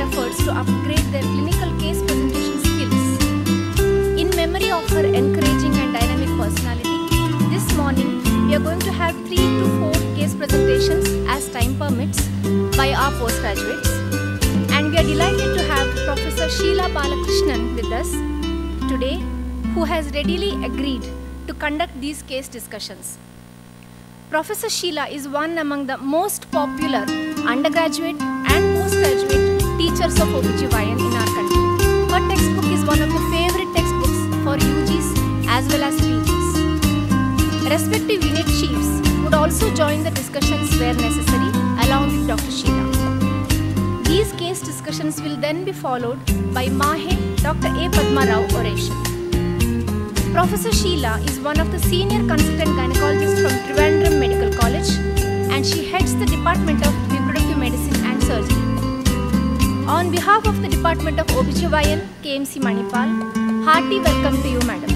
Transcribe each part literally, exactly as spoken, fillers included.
efforts to upgrade their clinical case presentation skills. In memory of her encouraging and dynamic personality, this morning we are going to have three to four case presentations as time permits by our postgraduates. And we are delighted to have Professor Sheila Balakrishnan with us today, who has readily agreed to conduct these case discussions. Professor Sheila is one among the most popular undergraduate and postgraduate teachers of O B G Y N in our country. Her textbook is one of the favorite textbooks for U Gs as well as P Gs. Respective unit chiefs would also join the discussions where necessary along with Doctor Sheila. These case discussions will then be followed by MAHE Doctor A. Padma Rao oration. Professor Sheila is one of the senior consultant gynecologists from Trivandrum Medical College, and she heads the Department of Reproductive Medicine and Surgery. On behalf of the Department of O B G Y N, K M C Manipal, hearty welcome to you, madam.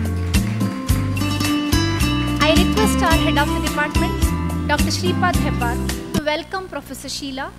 I request our head of the department, Doctor Shripad Heppar, to welcome Professor Sheila.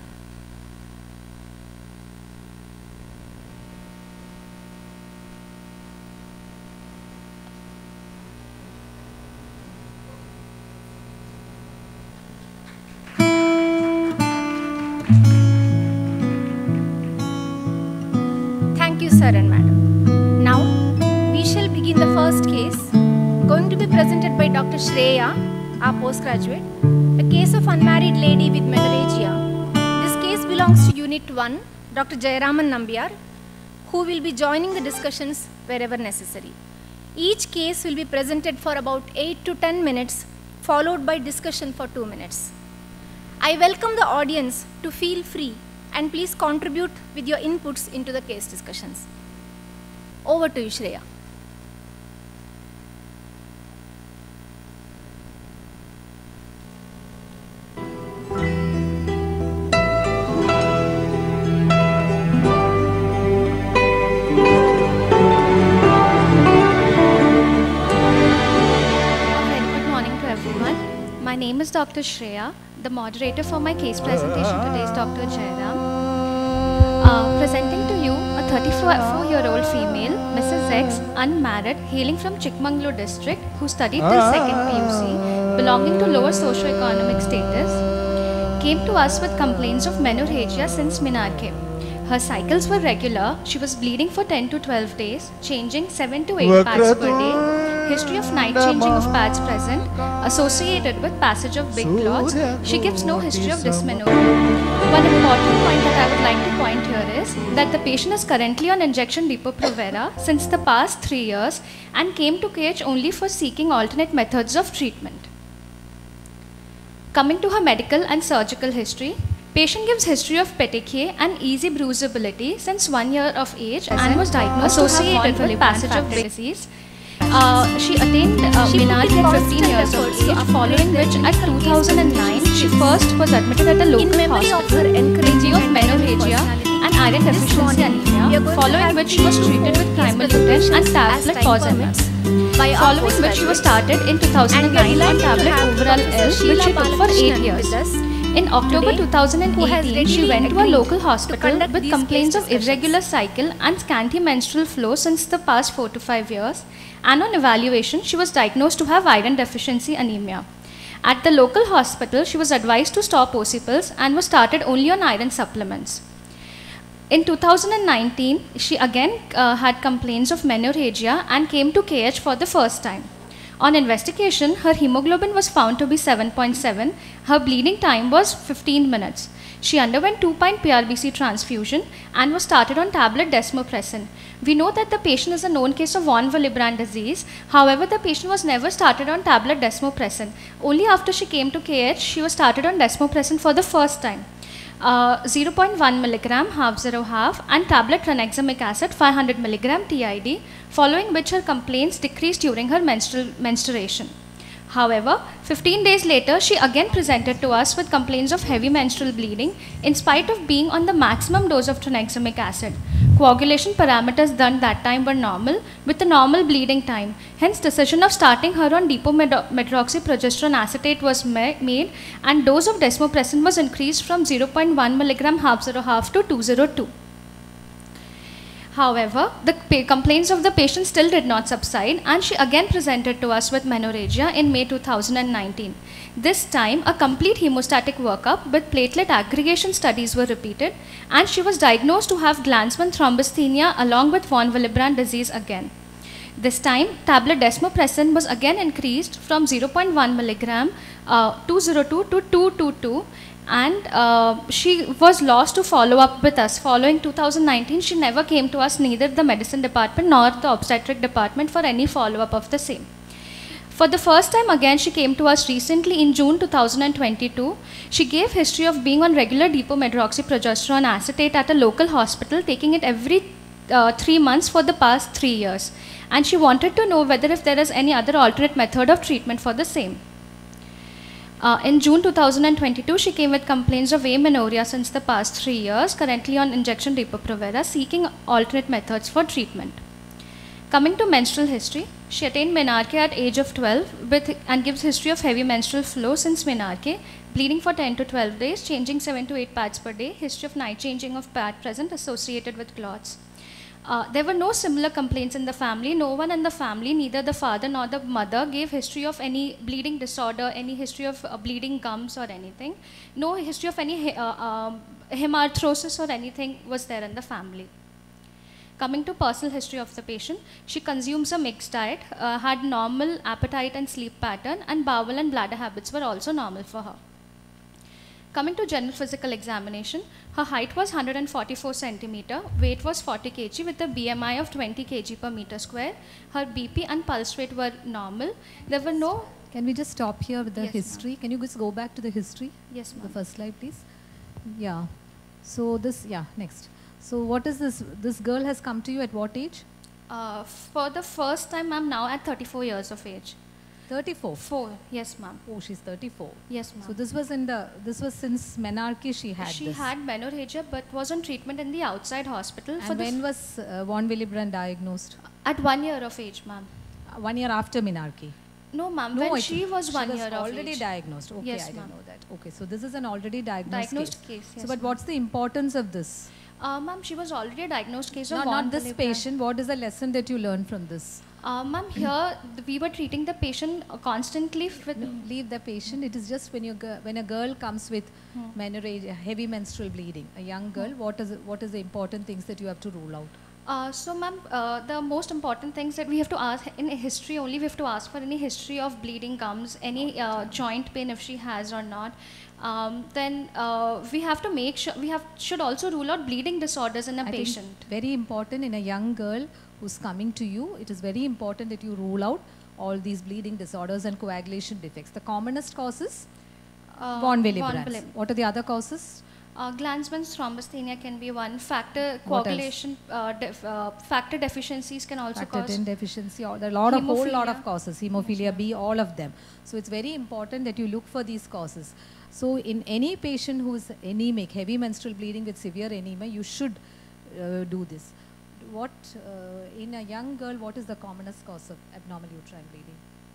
Sir and madam. Now we shall begin the first case, going to be presented by Doctor Shreya, our postgraduate, a case of unmarried lady with menorrhagia. This case belongs to Unit one, Doctor Jayaraman Nambiar, who will be joining the discussions wherever necessary. Each case will be presented for about eight to ten minutes, followed by discussion for two minutes. I welcome the audience to feel free and please contribute with your inputs into the case discussions. Over to you, Shreya. My name is Doctor Shreya. The moderator for my case presentation today is Doctor Jairam. Uh, presenting to you a thirty-four-year-old female, Missus X, unmarried, hailing from Chikmagalur district, who studied till second P U C, belonging to lower socio-economic status, came to us with complaints of menorrhagia since menarche. Her cycles were regular. She was bleeding for ten to twelve days, changing seven to eight pads per day. History of night changing of pads present, associated with passage of big clots. She gives no history of dysmenorrhea. One important point that I would like to point here is that the patient is currently on injection Depo-Provera since the past three years and came to K H only for seeking alternate methods of treatment. Coming to her medical and surgical history, patient gives history of petechiae and easy bruisability since one year of age and was diagnosed associated with passage of big disease. Uh, she attained uh, menarche at fifteen years of age, following which at two thousand nine she first was admitted at a local hospital with of menorrhagia and iron deficiency anemia, following which she was treated with primoluten and tablet Fosamax. Following which she was started in two thousand nine on tablet Overall L, which she took for eight years. In October two thousand eighteen, she went to a local hospital with complaints of irregular cycle and scanty menstrual flow since the past four to five years. And on evaluation, she was diagnosed to have iron deficiency anemia. At the local hospital, she was advised to stop ocipils and was started only on iron supplements. In two thousand nineteen, she again uh, had complaints of menorrhagia and came to K H for the first time. On investigation, her hemoglobin was found to be seven point seven. Her bleeding time was fifteen minutes. She underwent two-pint P R B C transfusion and was started on tablet desmopressin. We know that the patient is a known case of von Willebrand disease. However, the patient was never started on tablet desmopressin. Only after she came to K H, she was started on desmopressin for the first time. Uh, zero point one milligram, half zero half, and tablet tranexamic acid, five hundred milligram T I D, following which her complaints decreased during her menstrual menstruation. However, fifteen days later, she again presented to us with complaints of heavy menstrual bleeding in spite of being on the maximum dose of tranexamic acid. Coagulation parameters done that time were normal with a normal bleeding time. Hence, decision of starting her on depomedroxyprogesterone acetate was ma made, and dose of desmopressin was increased from zero point one milligram half zero half to two zero two. However, the complaints of the patient still did not subside, and she again presented to us with menorrhagia in May two thousand nineteen. This time, a complete hemostatic workup with platelet aggregation studies were repeated, and she was diagnosed to have Glanzmann thrombocythemia along with von Willebrand disease again. This time, tablet desmopressin was again increased from zero point one milligram uh, two zero two to two twenty-two, and uh, she was lost to follow up with us. Following two thousand nineteen, she never came to us, neither the medicine department nor the obstetric department, for any follow up of the same. For the first time again, she came to us recently in June two thousand twenty-two. She gave history of being on regular depomedroxyprogesterone acetate at a local hospital, taking it every uh, three months for the past three years. And she wanted to know whether if there is any other alternate method of treatment for the same. Uh, in June two thousand twenty-two, she came with complaints of amenorrhea since the past three years, currently on injection Depo-Provera, seeking alternate methods for treatment. Coming to menstrual history, she attained menarche at age of twelve with, and gives history of heavy menstrual flow since menarche, bleeding for ten to twelve days, changing seven to eight pads per day, history of night changing of pad present associated with clots. Uh, there were no similar complaints in the family. No one in the family, neither the father nor the mother, gave history of any bleeding disorder, any history of uh, bleeding gums or anything. No history of any uh, uh, hemarthrosis or anything was there in the family. Coming to personal history of the patient, she consumes a mixed diet, uh, had normal appetite and sleep pattern, and bowel and bladder habits were also normal for her. Coming to general physical examination, her height was one hundred forty-four centimeter, weight was forty kilograms with a B M I of twenty kilograms per meter square. Her B P and pulse rate were normal. There were no... Can we just stop here with the yes, history? Can you just go back to the history? Yes, ma'am. The first slide, please. Yeah. So this, yeah, next. So what is this? This girl has come to you at what age? Uh, for the first time, ma'am, now at thirty-four years of age. thirty-four? Four, yes, ma'am. Oh, she's thirty-four. Yes, ma'am. So this was in the, this was since menarche she had She this. had menorrhagia but was on treatment in the outside hospital. And for the when was uh, von Willebrand diagnosed? At one year of age, ma'am. Uh, one year after menarche? No, ma'am. No, when I she think was she one was year of age. already diagnosed. Okay, Yes, I didn't ma'am. know that. Okay, so this is an already diagnosed, Diagnosed case. case, yes, So, but ma'am. what's the importance of this? Uh, ma'am, she was already a diagnosed case No, of not von this Willebrand. patient. What is the lesson that you learned from this? Uh, ma'am, here th- we were treating the patient uh, constantly with... No, leave the patient. It is just when you go, when a girl comes with Hmm. menorrhagia, heavy menstrual bleeding, a young girl. What is it, what is the important things that you have to rule out? Uh, so, ma'am, uh, the most important things that we have to ask in history only, we have to ask for any history of bleeding gums, any uh, joint pain if she has or not. Um, then uh, we have to make sure, we have should also rule out bleeding disorders in a I patient. think very important in a young girl who's coming to you. It is very important that you rule out all these bleeding disorders and coagulation defects. The commonest causes? Uh, von von Willebrand. Willebrand. What are the other causes? Uh, Glanzmann's thrombocythemia can be one factor. What else? Coagulation uh, def, uh, factor deficiencies can also Factor cause. ten deficiency, or there are a lot of whole lot of Hemophilia. causes, hemophilia B, all of them. So it's very important that you look for these causes. So in any patient who is anemic, heavy menstrual bleeding with severe anemia, you should uh, do this. What uh, in a young girl, what is the commonest cause of abnormal uterine bleeding?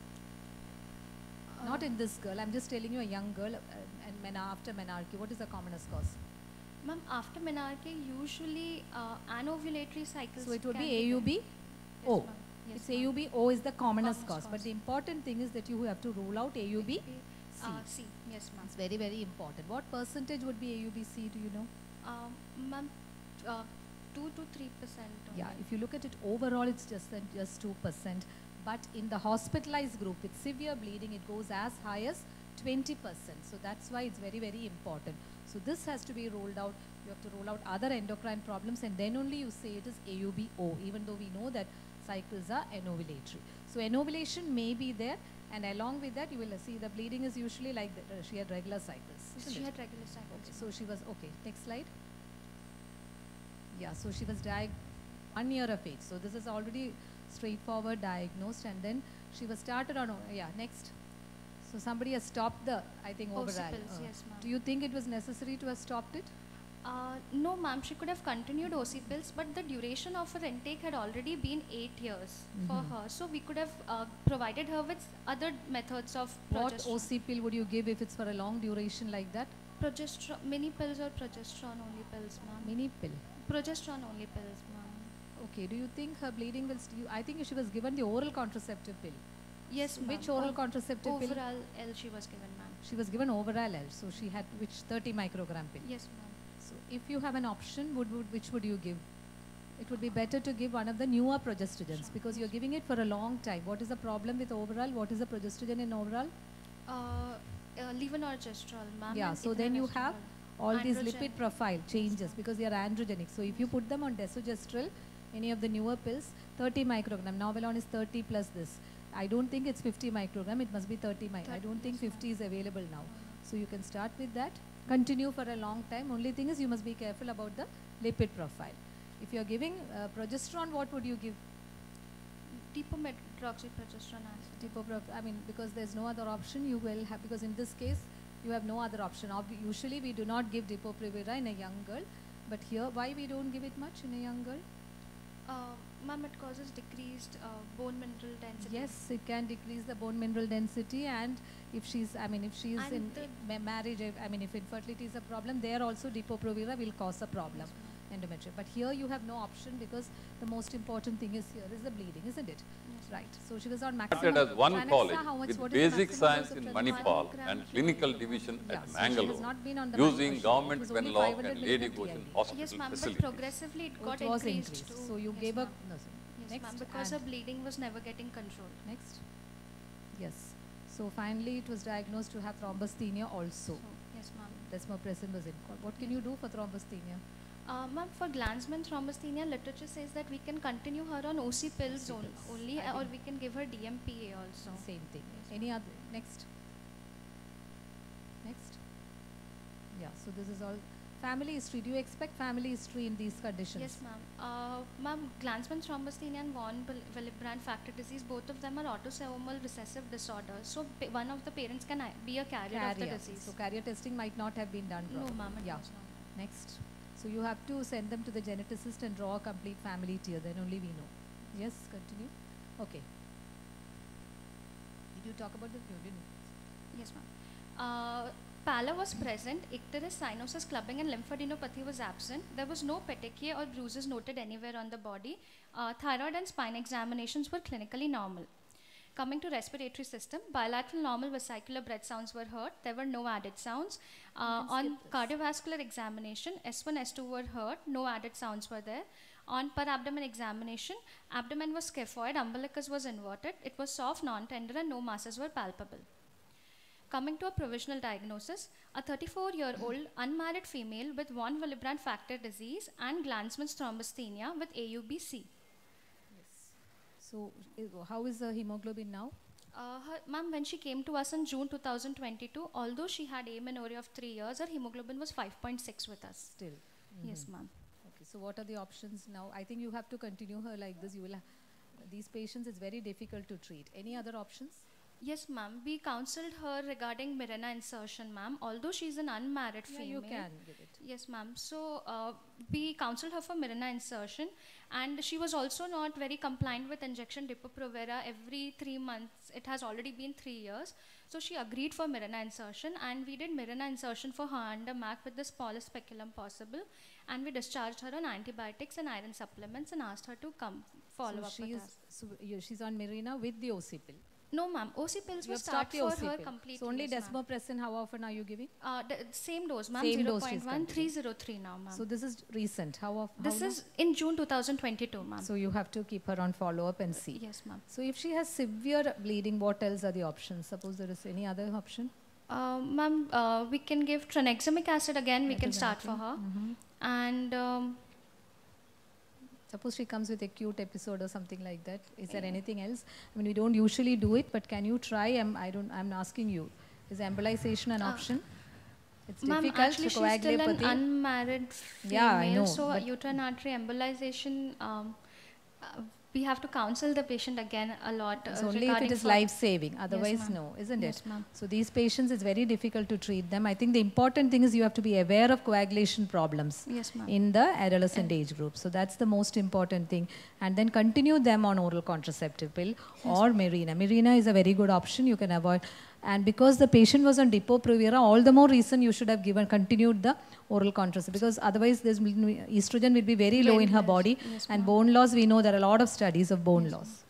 Uh, Not in this girl. I'm just telling you a young girl uh, and men after menarche. What is the commonest cause? Ma'am, after menarche, usually uh, anovulatory cycles. So it would can be A U B Yes, O. ma'am. Yes, It's ma'am. A U B O is the commonest Commonest cause. But cause. the important thing is that you have to rule out A U B C. Uh, C. Yes, ma'am. It's very, very important. What percentage would be A U B C, do you know? Um, ma'am, uh, two to three percent. Yeah, if you look at it overall, it's just uh, just two percent. But in the hospitalized group with severe bleeding, it goes as high as twenty percent. So that's why it's very, very important. So this has to be ruled out. You have to rule out other endocrine problems, and then only you say it is A U B O, even though we know that cycles are anovulatory. So anovulation may be there, and along with that, you will see the bleeding is usually like that. Uh, she had regular cycles. So isn't she it? had regular cycles. Okay, so she was, okay, next slide. Yeah, so she was diagnosed one year of age. So this is already straightforward diagnosed, and then she was started on, oh, yeah, next. So somebody has stopped the, I think, overall. Ossipils, Uh, yes, ma'am. do you think it was necessary to have stopped it? Uh, no, ma'am, she could have continued O C pills, but the duration of her intake had already been eight years mm-hmm. for her. So we could have uh, provided her with other methods of progesterone. What O C pill would you give if it's for a long duration like that? Progesterone, mini pills or progesterone only pills, ma'am. Mini pill? Progesterone only pills, ma'am. Okay, do you think her bleeding will, st I think she was given the oral contraceptive pill. Yes, ma'am. Which oral contraceptive overall pill? Overall L she was given, ma'am. She was given overall L, so she had which thirty microgram pill? Yes, ma'am. So if you have an option, would, would, which would you give? It would be better to give one of the newer progestogens because you're giving it for a long time. What is the problem with overall? What is the progestogen in overall? Uh, uh, levonorgestrel, ma'am. Yeah, so then you have all these lipid profile changes because they are androgenic. So if you put them on desogestrel, any of the newer pills, thirty microgram. Novelon is thirty plus this. I don't think it's fifty microgram. It must be thirty microgram. I don't think fifty is available now. So you can start with that. Continue for a long time. Only thing is you must be careful about the lipid profile. If you are giving uh, progesterone, what would you give? Depomedroxyprogesterone acid. Depopro I mean, because there's no other option, you will have, because in this case, you have no other option. Ob usually, we do not give Depo-Provera in a young girl, but here, why we don't give it much in a young girl? Uh, Ma'am, it causes decreased uh, bone mineral density. Yes, it can decrease the bone mineral density, and if she's, I mean, if she's and in ma marriage, I mean, if infertility is a problem, there also Depo-Provera will cause a problem. Endometrium. But here you have no option because the most important thing is here is the bleeding, isn't it? Yes. Right. So she was on maximum. Started as one Kanexa, college much, with what basic science in Manipal and clinical division yeah, at so Mangalore Manipal. using government Venlock and Lady Goshen hospital yes, ma'am, facilities. but progressively it got it was increased. increased. To So you yes, gave up. No, yes, next ma'am, because her bleeding was never getting controlled. Next. Yes. So finally it was diagnosed to have thrombocythemia also. So, yes, ma'am. Desmopressin was in. What can you do for thrombocythemia? Uh, Ma'am, for Glanzmann thrombocythemia, literature says that we can continue her on O C pills on, only, uh, or we can give her D M P A also. Same thing. Yes. Any other? Next. Next. Yeah. So this is all. Family history. Do you expect family history in these conditions? Yes, ma'am. Uh, ma'am, Glanzmann thrombocythemia and von Willebrand factor disease, both of them are autosomal recessive disorders. So one of the parents can be a carrier, carrier of the disease. So carrier testing might not have been done. No, ma'am. Yeah. Next. So you have to send them to the geneticist and draw a complete family tier, then only we know. Yes, continue. Okay. Did you talk about the didn't? Yes, ma'am. Uh, pallor was present, icterus, cyanosis, clubbing and lymphadenopathy was absent. There was no petechiae or bruises noted anywhere on the body. Uh, thyroid and spine examinations were clinically normal. Coming to respiratory system, bilateral normal vesicular breath sounds were heard. There were no added sounds. Uh, on cardiovascular examination, S one, S two were heard. No added sounds were there. On per abdomen examination, abdomen was scaphoid, umbilicus was inverted. It was soft, non-tender, and no masses were palpable. Coming to a provisional diagnosis, a thirty-four-year-old unmarried female with von Willebrand factor disease and Glanzmann's thrombocythemia with A U B C. So, how is the hemoglobin now? Uh, Ma'am, when she came to us in June two thousand twenty-two, although she had amenorrhea of three years, her hemoglobin was five point six with us. Still? Mm-hmm. Yes, ma'am. Okay, so what are the options now? I think you have to continue her like this. You will. These patients, it's very difficult to treat. Any other options? Yes, ma'am. We counseled her regarding Mirena insertion, ma'am. Although she's an unmarried yeah, female. you can give it. Yes, ma'am. So uh, we counseled her for Mirena insertion, and she was also not very compliant with injection Depo-Provera every three months. It has already been three years. So she agreed for Mirena insertion, and we did Mirena insertion for her under M A C with the smallest speculum possible, and we discharged her on antibiotics and iron supplements and asked her to come follow so up she with is, us. So you, she's on Mirena with the O C pill. No, ma'am. O C pills you will start for her completely. So only yes, desmopressin, how often are you giving? Uh, same dose, ma'am. zero point one, three oh three now, ma'am. So this is recent. How often? This how is in June two thousand twenty-two, ma'am. So you have to keep her on follow-up and see. Yes, ma'am. So if she has severe bleeding, what else are the options? Suppose there is any other option? Uh, ma'am, uh, we can give tranexamic acid again. We can start for her. Mm-hmm. And um, suppose she comes with acute episode or something like that. Is there anything else? I mean, we don't usually do it, but can you try? I'm, I don't, I'm asking you. Is embolization an uh, option? It's ma'am, difficult actually, to she's coagulate. still an unmarried female. Yeah, I know. So uterine artery embolization, um, uh, we have to counsel the patient again a lot. It's uh, only if it is life-saving, otherwise yes, no, isn't yes, it? ma'am. So these patients, it's very difficult to treat them. I think the important thing is you have to be aware of coagulation problems yes, in the adolescent yeah. age group. So that's the most important thing. And then continue them on oral contraceptive pill yes, or Mirena. Mirena is a very good option you can avoid. And because the patient was on Depo-Provera, all the more reason you should have given, continued the oral contraceptive, because otherwise there's, estrogen will be very, very low in her less. body, yes, and bone loss, we know there are a lot of studies of bone yes, loss.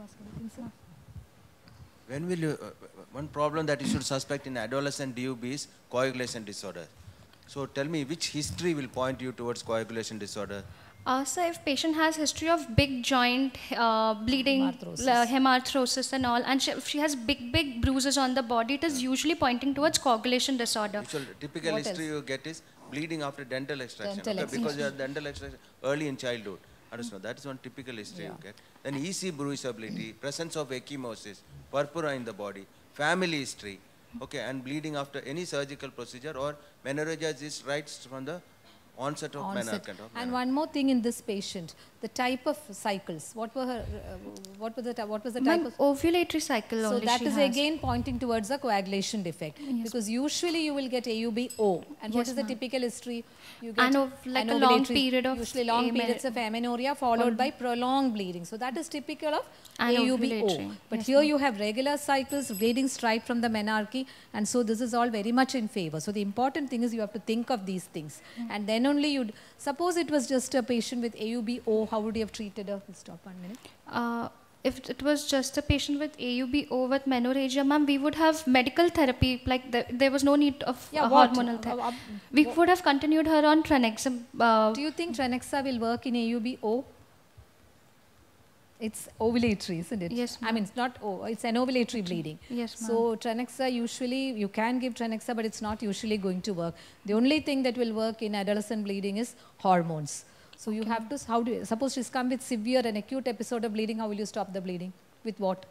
When will you, uh, one problem that you should suspect in adolescent D U B is coagulation disorder. So tell me, which history will point you towards coagulation disorder? Uh, so if patient has history of big joint uh, bleeding, hemarthrosis. Uh, hemarthrosis and all, and she, if she has big, big bruises on the body, it is usually pointing towards coagulation disorder. Usual, typical what history else? You get is bleeding after dental extraction. Dental okay, extraction. Because you have dental extraction early in childhood. Understand? That is one typical history yeah. you get. Then easy bruisability, presence of ecchymosis, purpura in the body, family history, okay, and bleeding after any surgical procedure or menorrhagia is right from the onset of menarche. And one more thing in this patient, the type of cycles. What were her? Uh, what was the what was the type of ovulatory cycle? So only that she is has. again pointing towards a coagulation defect, yes, because usually you will get A U B O. And yes, what is the typical history? You get an like a long period of usually long periods of amenorrhea followed by prolonged bleeding. So that is typical of A U B O. But yes, here you have regular cycles, bleeding straight from the menarche, and so this is all very much in favor. So the important thing is you have to think of these things, mm, and then only you'd suppose it was just a patient with A U B O. How would you have treated her? We'll stop one minute. Uh, if it was just a patient with A U B O with menorrhagia, ma'am, we would have medical therapy. Like the, there was no need of yeah, hormonal therapy. Uh, uh, we would have continued her on Trenexa. Uh, Do you think Trenexa will work in A U B O? It's ovulatory, isn't it? Yes, I mean, it's not O, it's an ovulatory bleeding. Yes, ma'am. So Trenexa usually, you can give Trenexa, but it's not usually going to work. The only thing that will work in adolescent bleeding is hormones. So you okay. have to, how do you, suppose she's come with severe and acute episode of bleeding, how will you stop the bleeding? With what?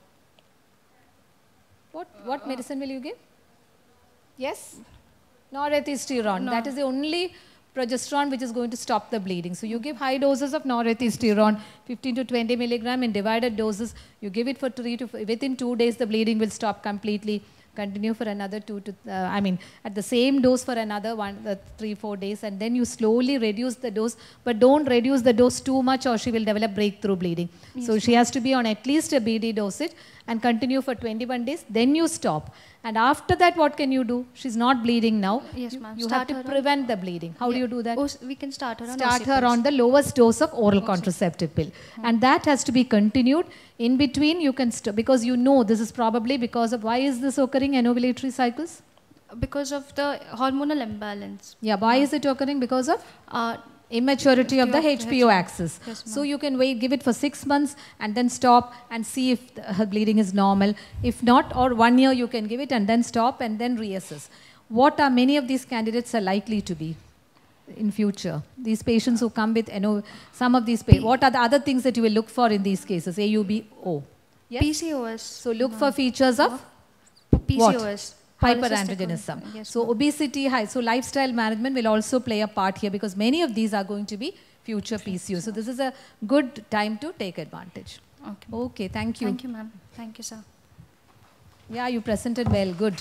What, what uh, medicine will you give? Yes? Norethistérone. No. That is the only progesterone which is going to stop the bleeding. So you give high doses of norethistérone, fifteen to twenty milligram in divided doses. You give it for three to, within two days the bleeding will stop completely. Continue for another two to, uh, I mean, at the same dose for another one, uh, three, four days, and then you slowly reduce the dose, but don't reduce the dose too much or she will develop breakthrough bleeding. Yes, so she has to be on at least a B D dosage and continue for twenty-one days, then you stop. And after that, what can you do? She's not bleeding now. Yes, ma'am. You, you have to prevent the bleeding. How yeah. do you do that? O we can start her on Start her on the lowest dose of oral okay. contraceptive pill. Hmm. And that has to be continued. In between, you can stop, because you know this is probably because of, why is this occurring in ovulatory cycles? Because of the hormonal imbalance. Yeah, why is it occurring? Because of? Uh, immaturity of the H P O axis. Yes, so you can wait, give it for six months and then stop and see if the, her bleeding is normal. If not, or one year you can give it and then stop and then reassess. What are many of these candidates are likely to be in future? These patients who come with, you know, some of these patients, what are the other things that you will look for in these cases? A U B O. Yes? P C O S. So look no. for features of P C O S. What? Hyperandrogenism. Yes, so obesity, high. So lifestyle management will also play a part here, because many of these are going to be future P C O. So this is a good time to take advantage. Okay. Okay, thank you. Thank you, ma'am. Thank you, sir. Yeah, you presented well. Good.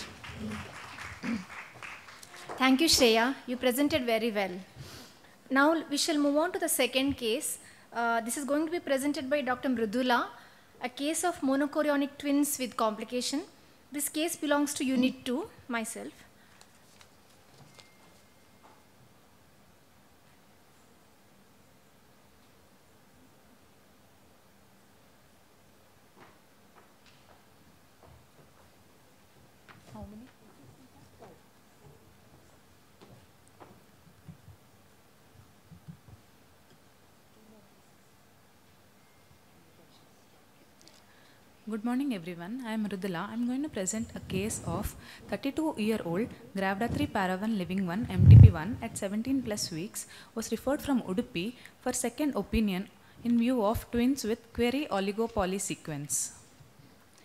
Thank you, Shreya. You presented very well. Now we shall move on to the second case. Uh, this is going to be presented by Doctor Mridula, a case of monochorionic twins with complication. This case belongs to Unit two, myself. How many? Good morning everyone, I am Mridula. I am going to present a case of thirty-two year old Gravida Paravan living one M T P one at seventeen plus weeks, was referred from Udupi for second opinion in view of twins with query oligopoly sequence.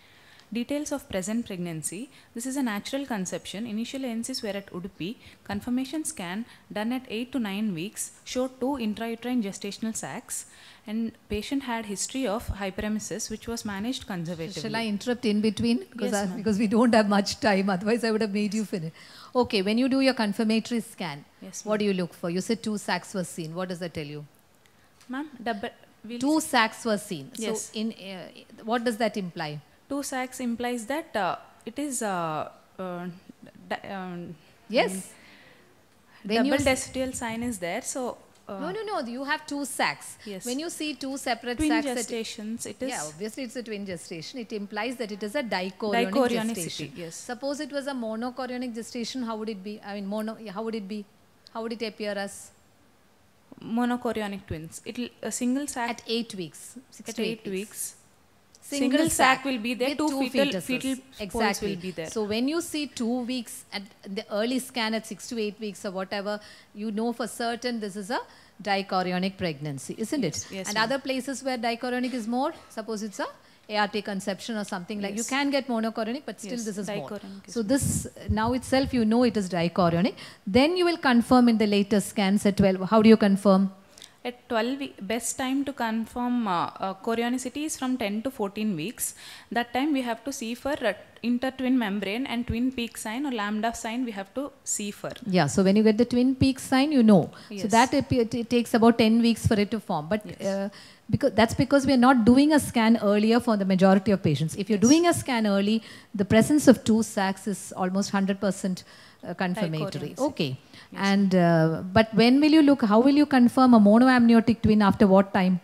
Details of present pregnancy. This is a natural conception. Initial A N Cs were at Udupi. Confirmation scan done at eight to nine weeks showed two intrauterine gestational sacs, and patient had history of hyperemesis which was managed conservatively. Shall I interrupt in between? Because, Yes, I, because we don't have much time, otherwise I would have made you finish. Okay, when you do your confirmatory scan, Yes, what do you look for? You said two sacs were seen. What does that tell you? Ma'am, double. We'll Two sacs were seen. Yes. So, in uh, what does that imply? Two sacs implies that uh, it is uh, uh, di- um, Yes. When double you decidual sign is there. So uh, no, no, no. You have two sacs. Yes. When you see two separate twin sacs, that- gestations, it is yeah, obviously it's a twin gestation. It implies that it is a dichorionic Dichorionicity, gestation. yes. Suppose it was a monochorionic gestation. How would it be? I mean, mono. How would it be? How would it appear as? monochorionic twins. It will a single sac At eight weeks. Six at to eight weeks. Single, Single sac sac will be there, with two fetal- fetuses. fetal folds exactly. will be there. So when you see two weeks at the early scan at six to eight weeks or whatever, you know for certain this is a dichorionic pregnancy, isn't Yes, it? yes, and ma'am. other places where dichorionic is more, suppose it's a A R T conception or something like, you Yes. can get monochorionic, but still Yes, this is more. dichorionic is So this, now itself you know it is dichorionic. Then you will confirm in the later scans at twelve. How do you confirm? At twelve, we- best time to confirm uh, uh, chorionicity is from ten to fourteen weeks. That time we have to see for uh, intertwin membrane and twin peak sign or lambda sign we have to see for. Yeah, so when you get the twin peak sign, you know. So Yes. that appear, it takes about ten weeks for it to form. But Yes. uh, because that's because we are not doing a scan earlier for the majority of patients. If you're Yes. doing a scan early, the presence of two sacs is almost one hundred percent uh, confirmatory. Dichorionicity. Okay. And uh, but when will you look? How will you confirm a monoamniotic twin after what time?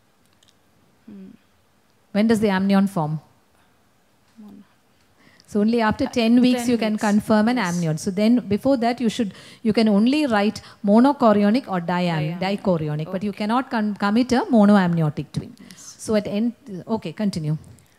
When does the amnion form? So only after ten weeks ten you can weeks, confirm an yes. amnion. So then before that you should, you can only write monochorionic or diam, Diam. dichorionic, but you cannot con- commit a monoamniotic twin. So at end, okay, continue.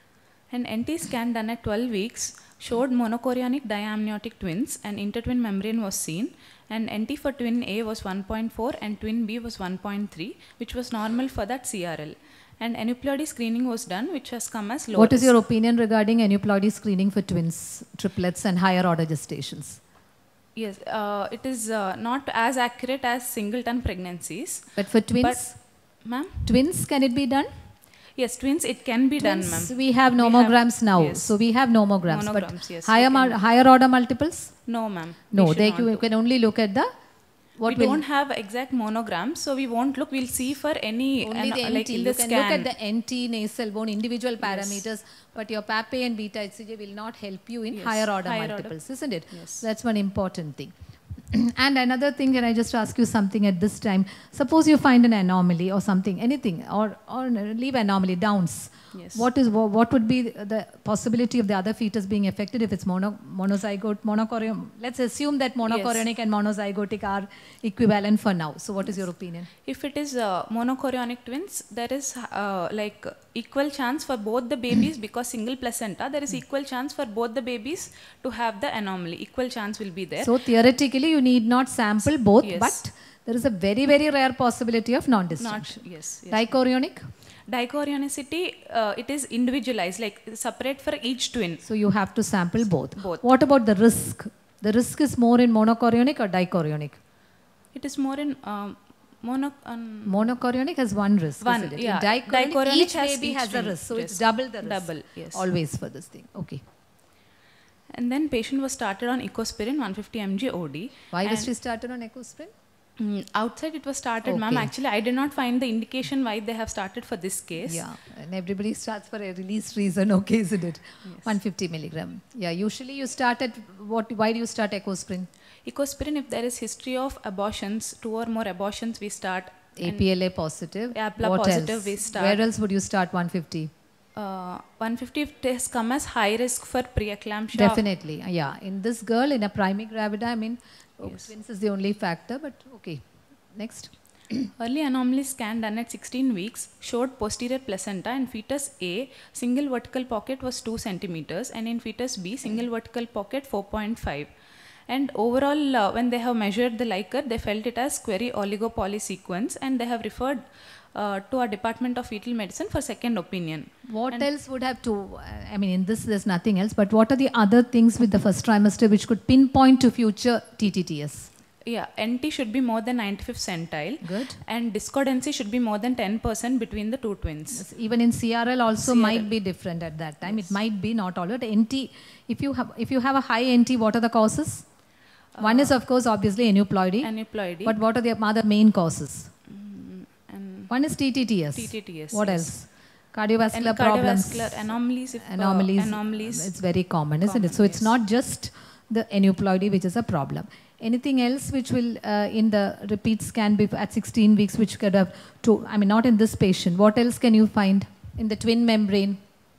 An N T scan done at twelve weeks showed monochorionic diamniotic twins and intertwin membrane was seen, and N T for twin A was one point four and twin B was one point three, which was normal for that C R L. And aneuploidy screening was done, which has come as low What is risk. your opinion regarding aneuploidy screening for twins, triplets and higher order gestations? Yes, uh, it is uh, not as accurate as singleton pregnancies. But for twins, But, ma'am? twins, can it be done? Yes, twins, it can be done, Twins, ma'am. we have We have- nomograms now. yes. So we have nomograms. Nomograms, but yes, higher, we can- mul- higher order multiples? No, ma'am. We No, should they not you do. can only look at the, what we will, don't have exact monograms, so we won't look. We'll see for any only an- the N T. like in You the can scan. look at the N T, nasal bone, individual parameters, but your papae and beta H C G will not help you in Yes, higher order higher order. multiples, isn't it? Yes. That's one important thing. And another thing, can I just ask you something at this time? Suppose you find an anomaly or something, anything, or, or leave anomaly, Downs. Yes. What is wha- what would be the possibility of the other fetus being affected if it's mono, monozygote, monochorionic? Let's assume that monochorionic and monozygotic are equivalent for now. So what is your opinion? If it is uh, monochorionic twins, there is uh, like equal chance for both the babies because single placenta. There is equal chance for both the babies to have the anomaly. Equal chance will be there. So theoretically, you need not sample both, Yes. but there is a very, very rare possibility of Not non-disjunction. yes. yes. Dichorionic, Dichorionicity, uh, it is individualized, like separate for each twin. so you have to sample both. Both. What about the risk? The risk is more in monochorionic or dichorionic? It is more in um, mono. Um, Monochorionic has one risk, One, isn't it? yeah. In dichorionic, Dichorionic each has baby each has a twin. risk, so it's Yes. double the risk. Double, yes. Always for this thing. Okay. and then patient was started on ecospirin one hundred fifty milligrams O D. Why was and- she started on ecospirin? Mm, outside it was started, ma'am. Okay. Actually, I did not find the indication why they have started for this case. Yeah, and everybody starts for a release reason, okay, isn't it? Yes. one hundred fifty milligram. Yeah, usually you start at what? Why do you start ecospirin? Ecospirin, if there is history of abortions, two or more abortions, we start. A and, P L A positive. A P L A What positive, else? we start. Where else would you start one hundred fifty? Uh, one hundred fifty if it has come as high risk for preeclampsia. Definitely, yeah. In this girl, in a primigravida, I mean, oh, Yes. twins is the only factor, but okay. Next. Early anomaly scan done at sixteen weeks showed posterior placenta. In fetus A, single vertical pocket was two centimeters, and in fetus B, single vertical pocket four point five. And overall, uh, when they have measured the Likert, they felt it as query oligopoly sequence, and they have referred uh, to our Department of Fetal Medicine for second opinion. What and else would have to, I mean, in this there's nothing else, but what are the other things with the first trimester which could pinpoint to future T T T S? Yeah, N T should be more than ninety-fifth centile. Good. And discordancy should be more than ten percent between the two twins. Yes, even in C R L also C R L. might be different at that time. Yes. It might be not all. But N T, if you have, if you have a high N T, what are the causes? Uh, One is of course obviously aneuploidy. Aneuploidy. But what are the other main causes? Mm, and One is T T T S. T T T S. What yes. else? Cardiovascular and problems. Cardiovascular anomalies. If, anomalies. Uh, anomalies. It's very common, isn't common, it? So it's yes. not just the aneuploidy which is a problem. Anything else which will uh, in the repeat scan be at sixteen weeks which could have, to, I mean not in this patient, what else can you find in the twin membrane?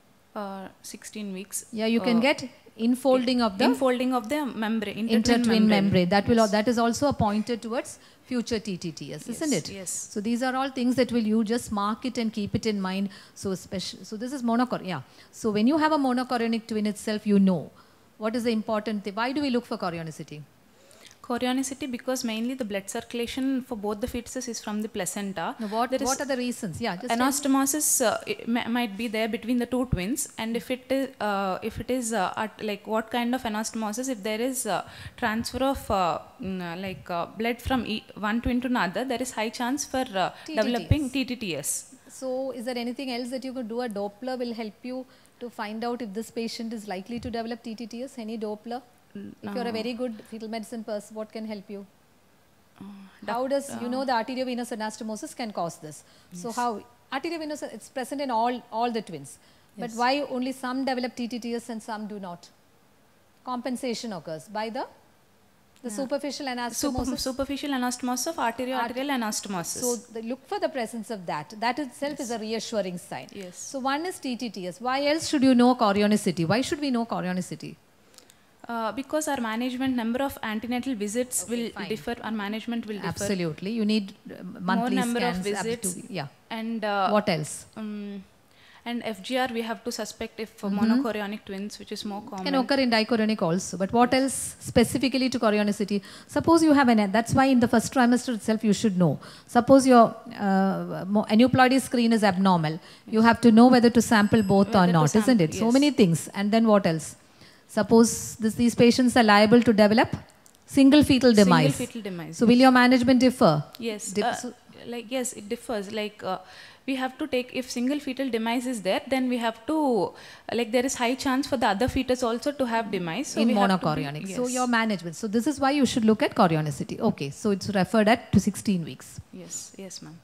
Uh, sixteen weeks. Yeah, you can uh, get infolding of the infolding of the membrane, inter-twin membrane. membrane. That will yes. that is also a pointer towards future T T T S, yes. isn't it? Yes. So these are all things that will you just mark it and keep it in mind. So special. So this is monochorionic. Yeah. So when you have a monochorionic twin itself, you know what is the important thing. Why do we look for chorionicity? Chorionicity because mainly the blood circulation for both the fetuses is from the placenta. Now what, what are the reasons? Yeah, just anastomosis uh, it might be there between the two twins, and if it is, uh, if it is uh, at like what kind of anastomosis, if there is uh, transfer of uh, mm, like uh, blood from e one twin to another, there is high chance for uh, developing T T T S. So is there anything else that you could do? A Doppler will help you to find out if this patient is likely to develop T T T S? Any Doppler? If you're a very good fetal medicine person, what can help you? Uh, how does, uh, you know, the arteriovenous anastomosis can cause this. Yes. So how, arteriovenous, it's present in all, all the twins. Yes. But why only some develop T T T S and some do not? Compensation occurs by the, the yeah. superficial anastomosis. Super, superficial anastomosis of arterio-arterial Art anastomosis. So the, look for the presence of that. That itself yes. is a reassuring sign. Yes. So one is T T T S. Why else should you know chorionicity? Why should we know chorionicity? Uh, because our management number of antenatal visits okay, will fine. differ, our management will differ. Absolutely. You need uh, monthly more number scans. of visits. Yeah. And uh, what else? Um, and F G R we have to suspect if uh, mm-hmm. monochorionic twins, which is more common. Can occur in dichorionic also. But what else specifically to chorionicity? Suppose you have an, that's why in the first trimester itself you should know. Suppose your uh, aneuploidy screen is abnormal. Yes. You have to know whether to sample both whether or not, isn't it? Yes. So many things. And then what else? Suppose this, these patients are liable to develop single fetal demise. Single fetal demise. So yes. will your management differ? Yes. Dif uh, so like yes, it differs. Like uh, we have to take, if single fetal demise is there, then we have to, like there is high chance for the other fetus also to have demise. So in we monochorionic. Have to be, yes. So your management. So this is why you should look at chorionicity. Okay. So it's referred at to sixteen weeks. Yes. Yes, ma'am.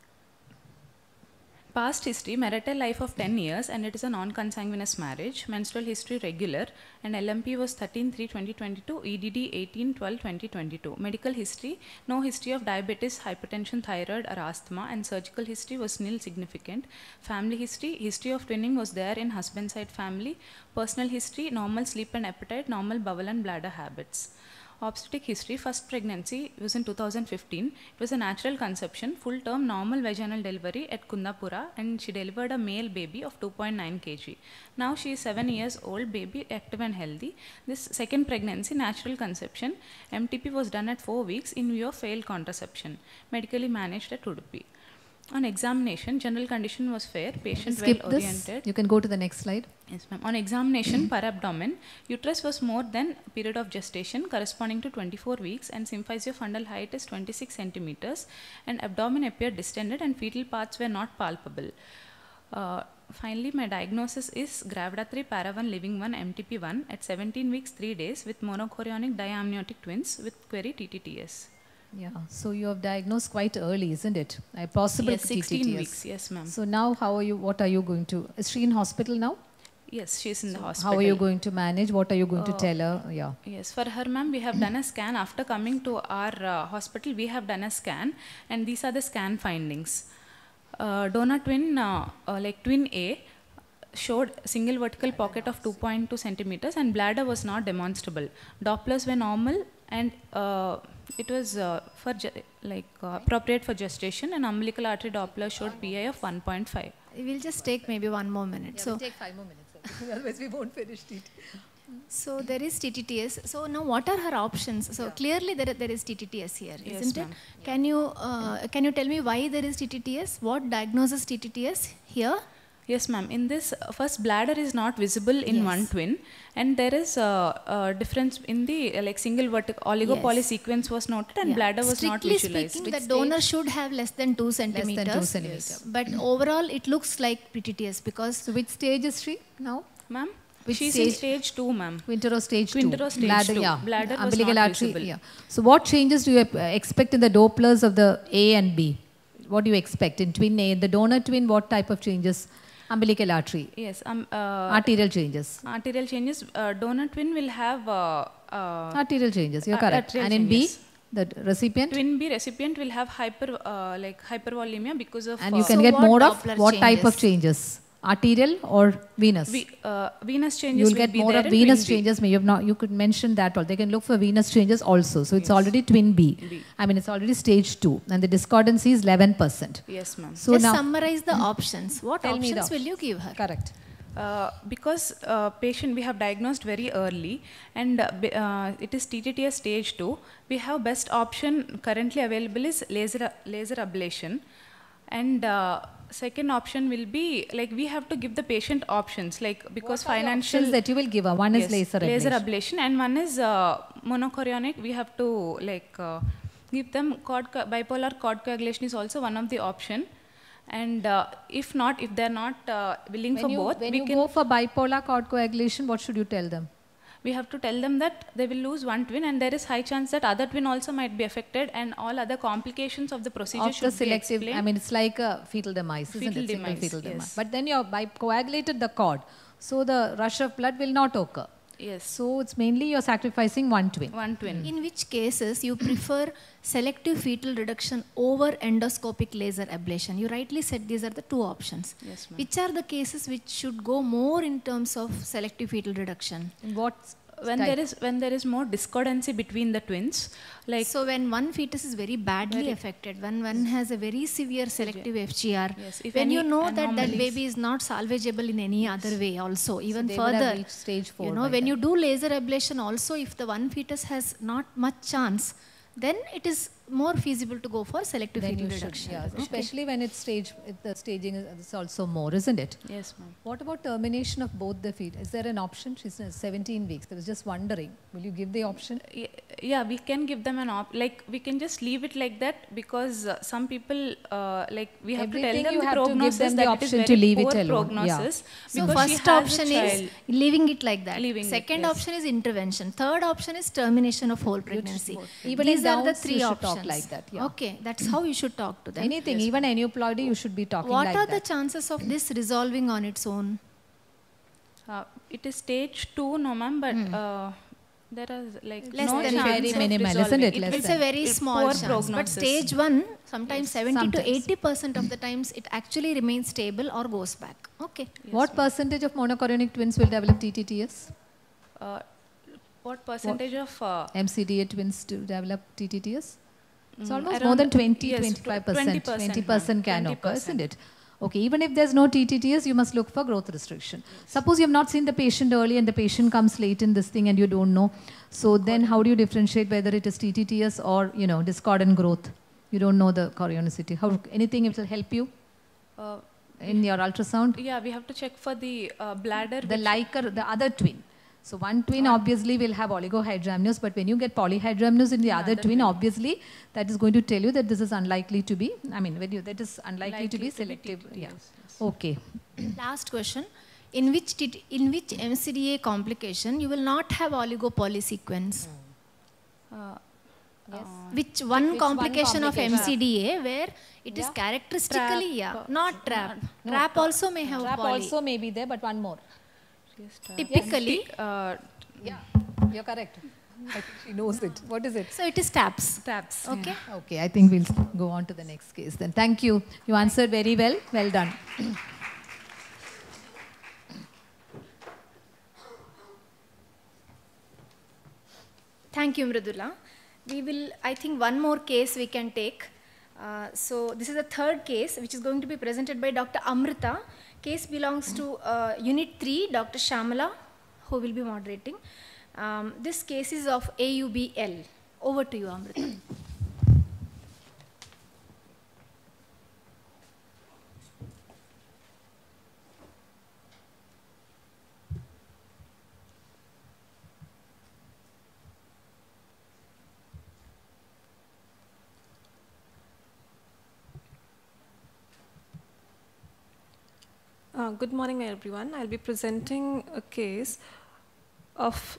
Past history, marital life of ten years, and it is a non-consanguineous marriage. Menstrual history regular, and L M P was thirteen three twenty twenty-two, E D D eighteen twelve twenty twenty-two. Medical history, no history of diabetes, hypertension, thyroid or asthma, and surgical history was nil significant. Family history, history of twinning was there in husband side family. Personal history, normal sleep and appetite, normal bowel and bladder habits. Obstetric history, first pregnancy was in two thousand fifteen. It was a natural conception, full term normal vaginal delivery at Kundapura, and she delivered a male baby of two point nine kilograms. Now she is seven years old, baby active and healthy. This second pregnancy, natural conception. M T P was done at four weeks in view of failed contraception. Medically managed at Udupi. On examination, general condition was fair, patient well oriented. You can go to the next slide. Yes, ma'am. On examination, per abdomen, uterus was more than period of gestation corresponding to twenty-four weeks, and symphysiofundal height is twenty-six centimeters, and abdomen appeared distended and fetal parts were not palpable. Uh, finally, my diagnosis is Gravida three para one living one M T P one at seventeen weeks three days with monochorionic diamniotic twins with query T T T S. Yeah, so you have diagnosed quite early, isn't it? A possible yes, sixteen T T T S. Weeks, yes ma'am. So now how are you, what are you going to, is she in hospital now? Yes, she is in so the hospital. How are you going to manage? What are you going uh, to tell her? Yeah. Yes, for her ma'am, we have done a scan. After coming to our uh, hospital, we have done a scan, and these are the scan findings. Uh, donor twin, uh, uh, like twin A, showed single vertical pocket of two point two centimeters, and bladder was not demonstrable. Dopplers were normal, and uh, it was uh, for like uh, appropriate for gestation, and umbilical artery Doppler showed P I of one point five. We'll just take maybe one more minute. Yeah, so we'll take five more minutes. Otherwise we won't finish it. So there is T T T S. So now what are her options? So yeah. clearly there, there is T T T S here, yes, isn't it? Yeah. Can you uh, can you tell me why there is T T T S? What diagnoses T T T S here? Yes, ma'am. In this, uh, first bladder is not visible in yes. one twin, and there is a, a difference in the uh, like single vertical oligopoly yes. sequence was noted, and yeah. bladder was Strictly not visualized. Strictly speaking, the donor should have less than two centimeters. Less than two centimeters. Yes. But overall, it looks like T T T S because. So which stage is she now, ma'am? Which She's stage? in stage two, ma'am. Quintero stage Quintero two. stage bladder, two. Yeah. Bladder was umbilical not artery. visible. Yeah. So what changes do you expect in the Dopplers of the A and B? What do you expect in twin A? In the donor twin, what type of changes? Umbilical artery. Yes. Um, uh, arterial changes. Arterial changes. Uh, donor twin will have uh, uh, arterial changes. You're correct. And in changes. B, the recipient. Twin B recipient will have hyper uh, like hypervolemia because of. And you uh, can so get more of Doppler what changes? type of changes? Arterial or venous? We, uh, venous changes. You'll will get be more there of venous twin changes. You have not. You could mention that. All they can look for venous changes also. So it's yes. already twin B. B. I mean, it's already stage two, and the discordancy is eleven percent. Yes, ma'am. So just now summarize the options. What tell options will you give her? Correct. Uh, because uh, patient we have diagnosed very early, and uh, uh, it is T T T S stage two. We have best option currently available is laser laser ablation, and uh, second option will be like we have to give the patient options like because what financial options that you will give her. One yes, is laser ablation. laser ablation, and one is uh, monochorionic. We have to like uh, give them cord bipolar cord coagulation is also one of the option. And uh, if not, if they're not uh, willing when for you, both, when we you can go for bipolar cord coagulation, what should you tell them? We have to tell them that they will lose one twin, and there is high chance that other twin also might be affected, and all other complications of the procedure of should the selective, be explained. I mean, it's like a fetal demise, fetal isn't it? Demise, fetal yes. demise. But then you have coagulated the cord, so the rush of blood will not occur. Yes. So it's mainly you're sacrificing one twin. One twin. In which cases you prefer selective fetal reduction over endoscopic laser ablation? You rightly said these are the two options. Yes, ma'am. Which are the cases which should go more in terms of selective fetal reduction? In what when type? there is when there is more discordancy between the twins, like so when one fetus is very badly very affected, when one has a very severe selective F G R, yes, if when any you know that that anomalies- baby is not salvageable in any other way also, even they would have further, reached stage four you know, by when then. you do laser ablation also, if the one fetus has not much chance, then it is more feasible to go for selective Then fetal you should, reduction. yeah, Okay. especially when it's stage, if the staging is is also more, isn't it? yes, ma'am. What about termination of both the feet? Is there an option? She's uh, seventeen weeks. I was just wondering, will you give the option? Y- Yeah, we can give them an op. Like we can just leave it like that because uh, some people uh, like we have Everything to tell them you the have to give prognosis them the that it is option very to leave it poor alone. Yeah. prognosis. So because she first has a option is child. leaving it like that. Leaving it, Second yes. option is intervention. Third option is termination of whole pregnancy. Even These in are the Downs, three you should options. talk like that, yeah. Okay, that's how you should talk to them. Anything, even aneuploidy, you should be talking What like are that. the chances of this resolving on its own? Uh, it is stage two, no ma'am, but uh, there are like Less no than chance very of minimal, isn't resolving. it? It Less will It's than. a very It's small poor chance. But prognosis. stage one, sometimes seventy sometimes. to eighty percent of the times it actually remains stable or goes back. Okay. What percentage of monochorionic twins will develop T T T S? Uh, what percentage of uh, M C D A twins to develop T T T S? It's Mm, almost around- more than twenty, yes, twenty-five twenty percent. percent, twenty ma'am. percent can twenty occur, percent. isn't it? Okay, even if there's no T T T S, you must look for growth restriction. Suppose you have not seen the patient early and the patient comes late in this thing and you don't know. So then how do you differentiate whether it is T T T S or, you know, discordant growth? You don't know the chorionicity. How, anything it will help you uh, in your ultrasound? yeah, we have to check for the uh, bladder. The which- liker, the other twin. So one twin obviously will have oligohydramnios, but when you get polyhydramnios in the other twin, obviously that is going to tell you that this is unlikely to be, I mean, when you, that is unlikely to be Likely to be selective. T T, Yeah. yes, yes. Okay. Last question. In which, T T in which M C D A complication you will not have oligopoly sequence? uh, Which one Which one complication of complication? M C D A where it is Yeah. characteristically, yeah, Trap. not trap. No, Trap also may have Trap poly. also may be there, but one more. yes, uh, Typically, uh, Yeah, you're correct. I think she knows it. What is it? so it is taps. taps. Okay. Okay, I think we'll go on to the next case then. Thank you. You answered very well. Well done. Thank you, Mridula. We will, I think, one more case we can take. Uh, so this is the third case, which is going to be presented by Doctor Amrita. Case belongs to uh, Unit three, Doctor Shamala, who will be moderating. Um, this case is of A U B L. Over to you, Amrita. Uh, good morning, everyone. I'll be presenting a case of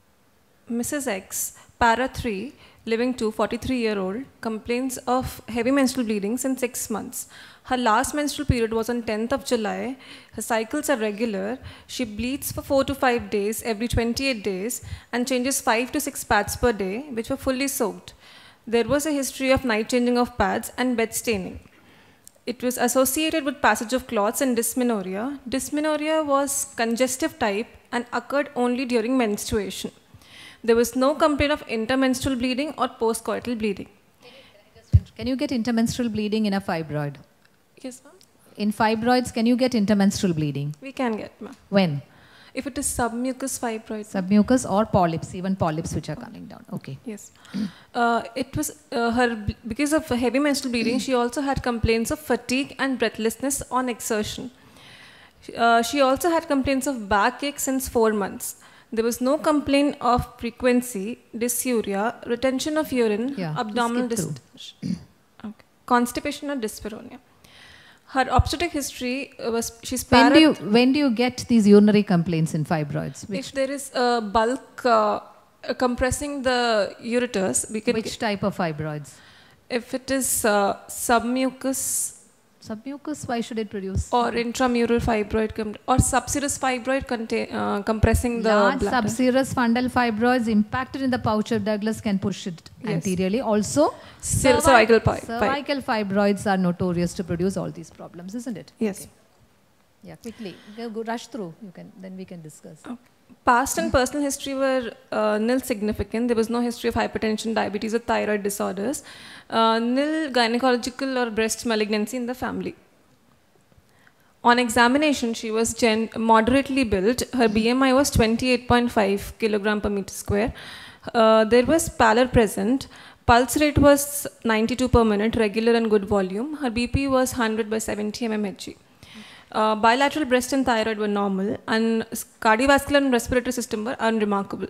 Missus X, para three, living two, forty-three-year-old, complains of heavy menstrual bleeding since six months. Her last menstrual period was on tenth of July. Her cycles are regular. She bleeds for four to five days every twenty-eight days and changes five to six pads per day, which were fully soaked. There was a history of night changing of pads and bed staining. It was associated with passage of clots and dysmenorrhea. Dysmenorrhea was congestive type and occurred only during menstruation. There was no complaint of intermenstrual bleeding or postcoital bleeding. Can you get intermenstrual bleeding in a fibroid? Yes, ma'am. In fibroids, can you get intermenstrual bleeding? We can get, ma'am. When? If it is submucous fibroid. Submucous or polyps, even polyps which are coming down. Okay. Yes. Uh, it was uh, her, because of heavy menstrual bleeding, she also had complaints of fatigue and breathlessness on exertion. Uh, she also had complaints of backache since four months. There was no complaint of frequency, dysuria, retention of urine, yeah, abdominal distension, okay. constipation or dyspareunia. Her obstetric history was, she's when do you When do you get these urinary complaints in fibroids? Which if there is a bulk uh, compressing the ureters, we can Which type of fibroids? If it is uh, submucous, submucous, why should it produce? Or intramural fibroid, or subserous fibroid contain, uh, compressing the large bladder. subserous fundal fibroids impacted in the pouch of Douglas can push it yes. anteriorly. Also, cervical, cervical, fi cervical fibroids are notorious to produce all these problems, isn't it? Yes. Okay. Yeah, quickly, go, go rush through. You can then we can discuss. Okay. Past and personal history were uh, nil significant. There was no history of hypertension, diabetes, or thyroid disorders. Uh, nil gynecological or breast malignancy in the family. On examination, she was gen moderately built. Her B M I was twenty-eight point five kilogram per meter square. Uh, there was pallor present. Pulse rate was ninety-two per minute, regular and good volume. Her B P was one hundred by seventy millimeters per Hg. Uh, bilateral breast and thyroid were normal, and cardiovascular and respiratory system were unremarkable.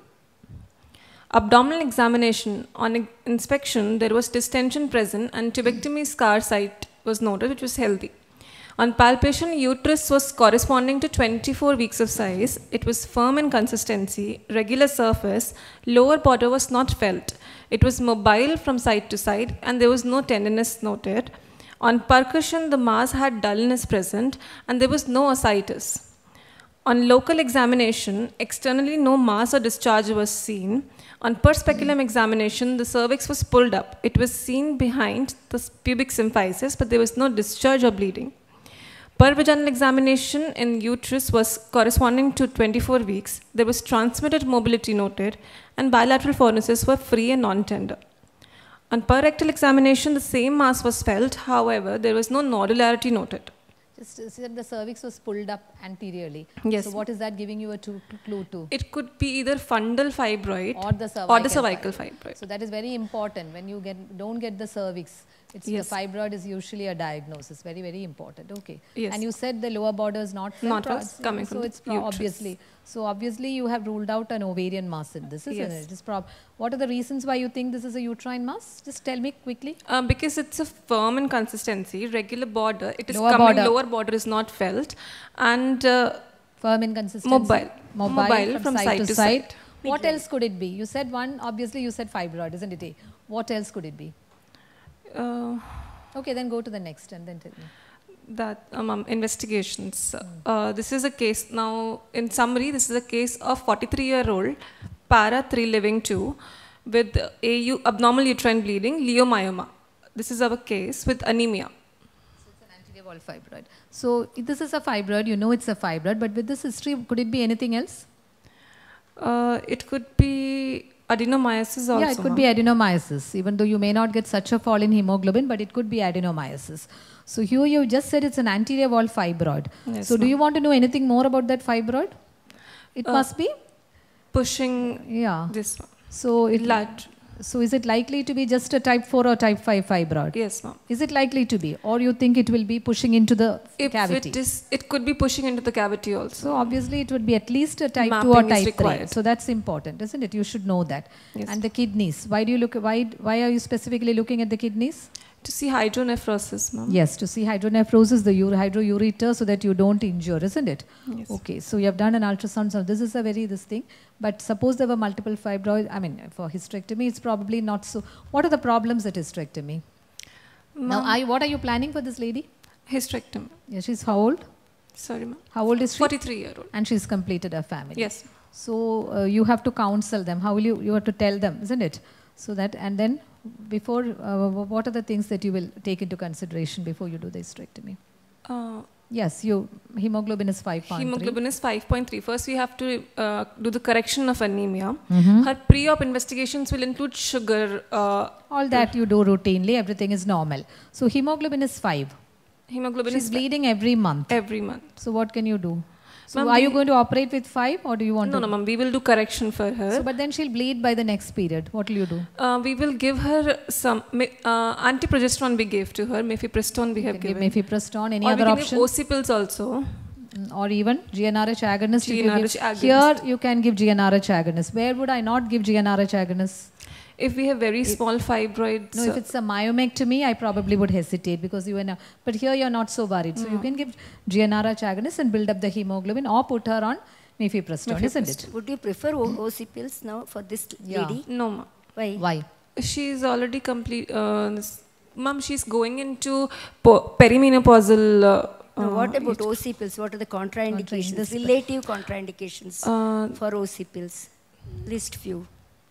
Abdominal examination, on inspection, there was distension present and tubectomy scar site was noted, which was healthy. On palpation, uterus was corresponding to twenty-four weeks of size. It was firm in consistency, regular surface, lower border was not felt. It was mobile from side to side, and there was no tenderness noted. On percussion, the mass had dullness present, and there was no ascites. On local examination, externally no mass or discharge was seen. On per speculum examination, the cervix was pulled up. It was seen behind the pubic symphysis, but there was no discharge or bleeding. Per vaginal examination in uterus was corresponding to twenty-four weeks. There was transmitted mobility noted, and bilateral fornices were free and non-tender. On per rectal examination, the same mass was felt. However, there was no nodularity noted. Just said the cervix was pulled up anteriorly. Yes. So what is that giving you a to, to clue to? It could be either fundal fibroid or the cervical, or the cervical fibroid. fibroid. So that is very important. When you get don't get the cervix, it's yes. the fibroid is usually a diagnosis. Very very important. Okay. Yes. And you said the lower border is not felt. Not was coming so from it's the uterus. obviously. So obviously you have ruled out an ovarian mass in this, isn't yes. it? It's prob what are the reasons why you think this is a uterine mass? Just tell me quickly. Um, because it's a firm in consistency, regular border. It is lower coming, border. lower border is not felt, and uh, firm in consistency. Mobile. Mobile, Mobile from, from side, side to, to side. side. What else could it be? You said one, obviously you said fibroid, isn't it? What else could it be? Uh, okay, then go to the next and then tell me. That um, um, investigations. Mm. Uh, this is a case, now in summary, this is a case of forty-three-year-old para three living two with A U, abnormal uterine bleeding, leiomyoma. This is our case with anemia. So it's an anterior wall fibroid. So this is a fibroid, you know it's a fibroid, but with this history, could it be anything else? Uh, it could be adenomyosis also. Yeah, it could be adenomyosis, even though you may not get such a fall in hemoglobin, but it could be adenomyosis. So here you just said it's an anterior wall fibroid. Yes, so do you want to know anything more about that fibroid? It uh, must be? pushing Yeah. this one. So it Lat. So is it likely to be just a type four or type five fibroid? Yes, ma'am. Is it likely to be, or you think it will be pushing into the If cavity? it is, it could be pushing into the cavity also. So obviously it would be at least a type Mapping two or is type required. three. So that's important, isn't it? You should know that. Yes. And the kidneys. Why do you look? Why why are you specifically looking at the kidneys? To see hydronephrosis, ma'am. Yes, to see hydronephrosis, the ure, hydroureter, so that you don't injure, isn't it? Yes. Okay, so you have done an ultrasound. So this is a very this thing. But suppose there were multiple fibroids. I mean, for hysterectomy, it's probably not so. What are the problems at hysterectomy? Now, I, what are you planning for this lady? Hysterectomy. Yeah, she's how old? Sorry, ma'am. How old is she? forty-three year old. And she's completed her family. Yes. So uh, you have to counsel them. How will you? You have to tell them, isn't it? So that, and then before, uh, what are the things that you will take into consideration before you do the hysterectomy? Uh, Yes, you hemoglobin is five point three. Hemoglobin is five point three. First, we have to uh, do the correction of anemia. Mm-hmm. Her pre-op investigations will include sugar. Uh, All that you do routinely, everything is normal. So hemoglobin is five. Hemoglobin She's is bleeding every month. every month. So what can you do? So Ma'am, are you we- going to operate with five, or do you want No, to? no, ma'am. We will do correction for her. So, but then she'll bleed by the next period. What will you do? Uh, we will give her some uh, antiprogesterone we gave to her, mifepristone we You have can give given. mifepristone, any or other we can option? give O C pills also. Mm, or even G N R H agonist. you can give. G N R H Here agonist. you can give G N R H agonist. Where would I not give G N R H agonist? If we have very small fibroids. No, if it's a myomectomy, I probably would hesitate because you are now, but here you're not so worried. So you can give G N R H agonist and build up the hemoglobin, or put her on mifepristone, isn't it? Would you prefer O- OC pills now for this Yeah. lady? No, ma'am. Why? Why? She is already complete. Uh, this- ma'am, she's going into po- perimenopausal. Uh, Now, what uh, about O C pills? What are the contraindications? Contraindications. Relative contraindications Uh, for O C pills? List few.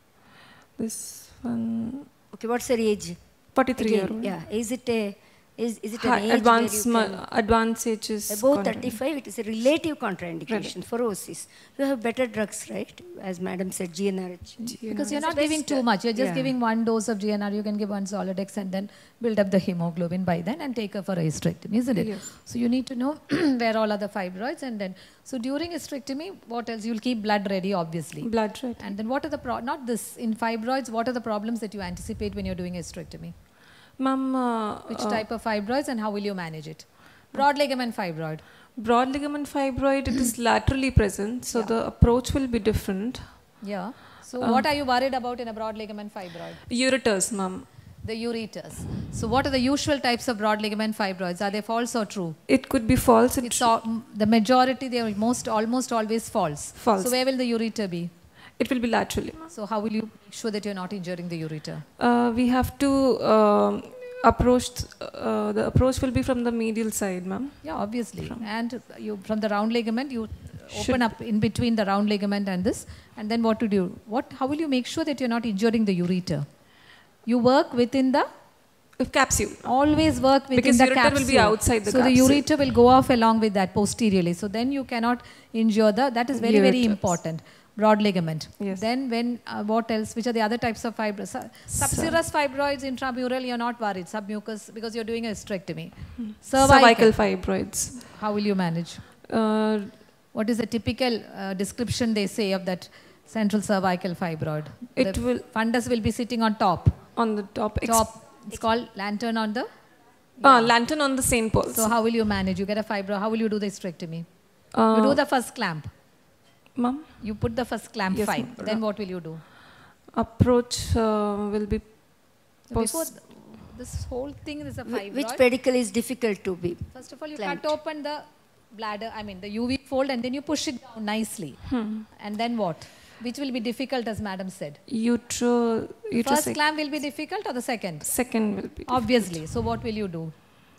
This one. Okay, what's her age? forty-three year Again, old. yeah. Is it a is, is it an High, age advanced, where you ma- can, advanced age is above contraindicated. thirty-five? It is a relative contraindication for O Cs. You have better drugs, right? As Madam said, G N R H. Because you're That's not the giving best, too much. You're just yeah. giving one dose of G N R. You can give one Zoladex and then build up the hemoglobin by then and take her for a hysterectomy, isn't it? Yes. So you need to know where all are the fibroids, and then, so during hysterectomy, what else? You'll keep blood ready, obviously. Blood red. And then what are the, pro not this, in fibroids, what are the problems that you anticipate when you're doing hysterectomy? Ma'am, uh, Which uh, type of fibroids and how will you manage it? Broad ligament fibroid. broad ligament fibroid, it is laterally present, so the approach will be different. Yeah. So Uh, what are you worried about in a broad ligament fibroid? Ureters, ma'am. The ureters. So what are the usual types of broad ligament fibroids? Are they false or true? It could be false. It It's all, m- the majority, they are most, almost always false. False. So where will the ureter be? It will be laterally. So how will you make sure that you're not injuring the ureter? Uh, we have to um approach, uh, the approach will be from the medial side, ma'am. Yeah, obviously. And you, from the round ligament, you Should- open up in between the round ligament and this. And then what to do? What, how will you make sure that you're not injuring the ureter? You work within the, If capsule. always work within Because the ureter capsule. will be outside the so the capsule. ureter will go off along with that posteriorly. So then you cannot injure the, that is very, very Ureters. important. Broad ligament. Yes. Then when, uh, what else? Which are the other types of fibroids? Su- Subserous fibroids, intramural, you're not worried. Submucous, because you're doing a hysterectomy. Cervical fibroids. How will you manage? Uh, What is the typical uh, description they say of that central cervical fibroid? It The will- fundus will be sitting on top. on the top. ex- Top. It's called lantern on the. Ah, lantern on the Saint Paul's. So how will you manage? You get a fibro. How will you do the hysterectomy? Uh, You do the first clamp. Ma'am, You put the first clamp. Yes, Fine. ma'am. Then what will you do? approach uh, will be So pos- before th- this whole thing is a Wh- fibroid. Which pedicle is difficult to be? First of all, you clamped? cut open the bladder. I mean the U V fold, and then you push it down nicely. Hmm. And then what? Which will be difficult, as madam said. utero, uterus. First clamp will be difficult, or the second? Second will be. Obviously. So what will you do?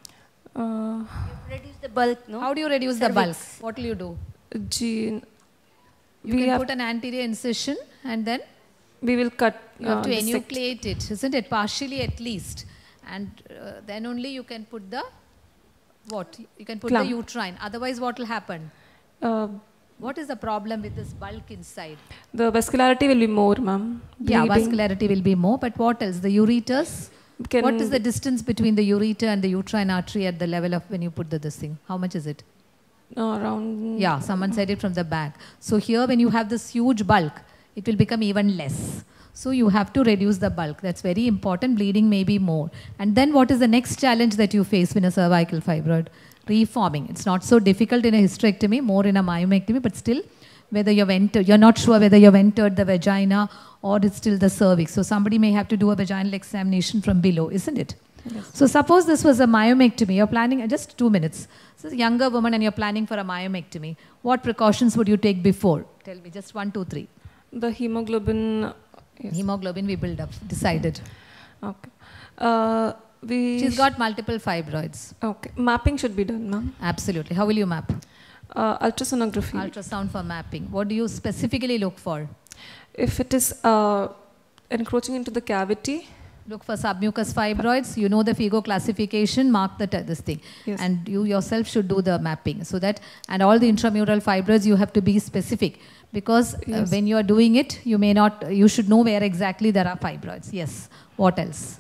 Uh, Reduce the bulk, no? How do you reduce the bulk? Cervix. What will you do? gene. You we can have. put an anterior incision, and then we will cut. you have uh, to the sect- enucleate it, isn't it? Partially at least. And uh, then only you can put the, what? You can put Clump. the uterine. Otherwise, what will happen? Uh, What is the problem with this bulk inside? the vascularity will be more, ma'am. Yeah, Bleeding vascularity will be more, but what else? The ureters? Can What is the distance between the ureter and the uterine artery at the level of when you put the this thing? How much is it? uh, around. Yeah, someone said it from the back. So here when you have this huge bulk, it will become even less. So you have to reduce the bulk. That's very important. Bleeding may be more. And then what is the next challenge that you face in a cervical fibroid? Reforming. It's not so difficult in a hysterectomy, more in a myomectomy, but still, whether you've entered, you're not sure whether you've entered the vagina or it's still the cervix. So somebody may have to do a vaginal examination from below, isn't it? Yes. So suppose this was a myomectomy. You're planning, just two minutes. So a younger woman and you're planning for a myomectomy. What precautions would you take before? Tell me, just one, two, three. The hemoglobin. Yes. Hemoglobin we build up, decided. Okay. Uh, we She's got multiple fibroids. Okay. Mapping should be done, ma'am. Absolutely. How will you map? Uh, ultrasonography. Ultrasound for mapping. What do you specifically look for? If it is uh, encroaching into the cavity. Look for submucous fibroids. You know the FIGO classification, mark the this thing. Yes. And you yourself should do the mapping. So that, and all the intramural fibroids, you have to be specific. Because yes. uh, when you are doing it, you may not, you should know where exactly there are fibroids. Yes. What else?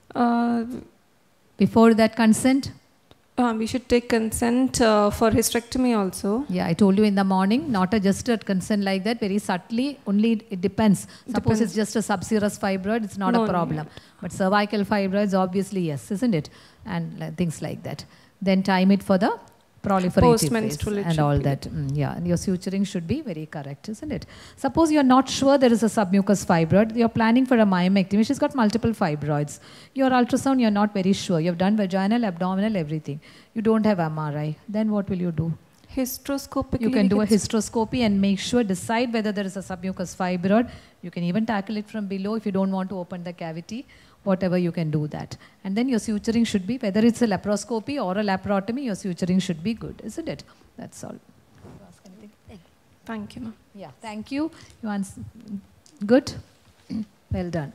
Uh, Before that consent? Uh, we should take consent uh, for hysterectomy also. Yeah, I told you in the morning, not a just a consent like that, very subtly, only it depends. Suppose depends. It's just a subserous fibroid, it's not no, a problem. No. But cervical fibroids, obviously, yes, isn't it? And uh, things like that. Then time it for the proliferative phase and all that. Mm, yeah, and your suturing should be very correct, isn't it? Suppose you're not sure there is a submucous fibroid, you're planning for a myomectomy, she's got multiple fibroids. Your ultrasound, you're not very sure. You've done vaginal, abdominal, everything. You don't have M R I. Then what will you do? Hysteroscopically. You can do a hysteroscopy and make sure, decide whether there is a submucous fibroid. You can even tackle it from below if you don't want to open the cavity. Whatever, you can do that. And then your suturing should be, whether it's a laparoscopy or a laparotomy, your suturing should be good, isn't it? That's all. You ask anything? Thank you, ma'am. Yeah, thank you. You answer. Good? Well done.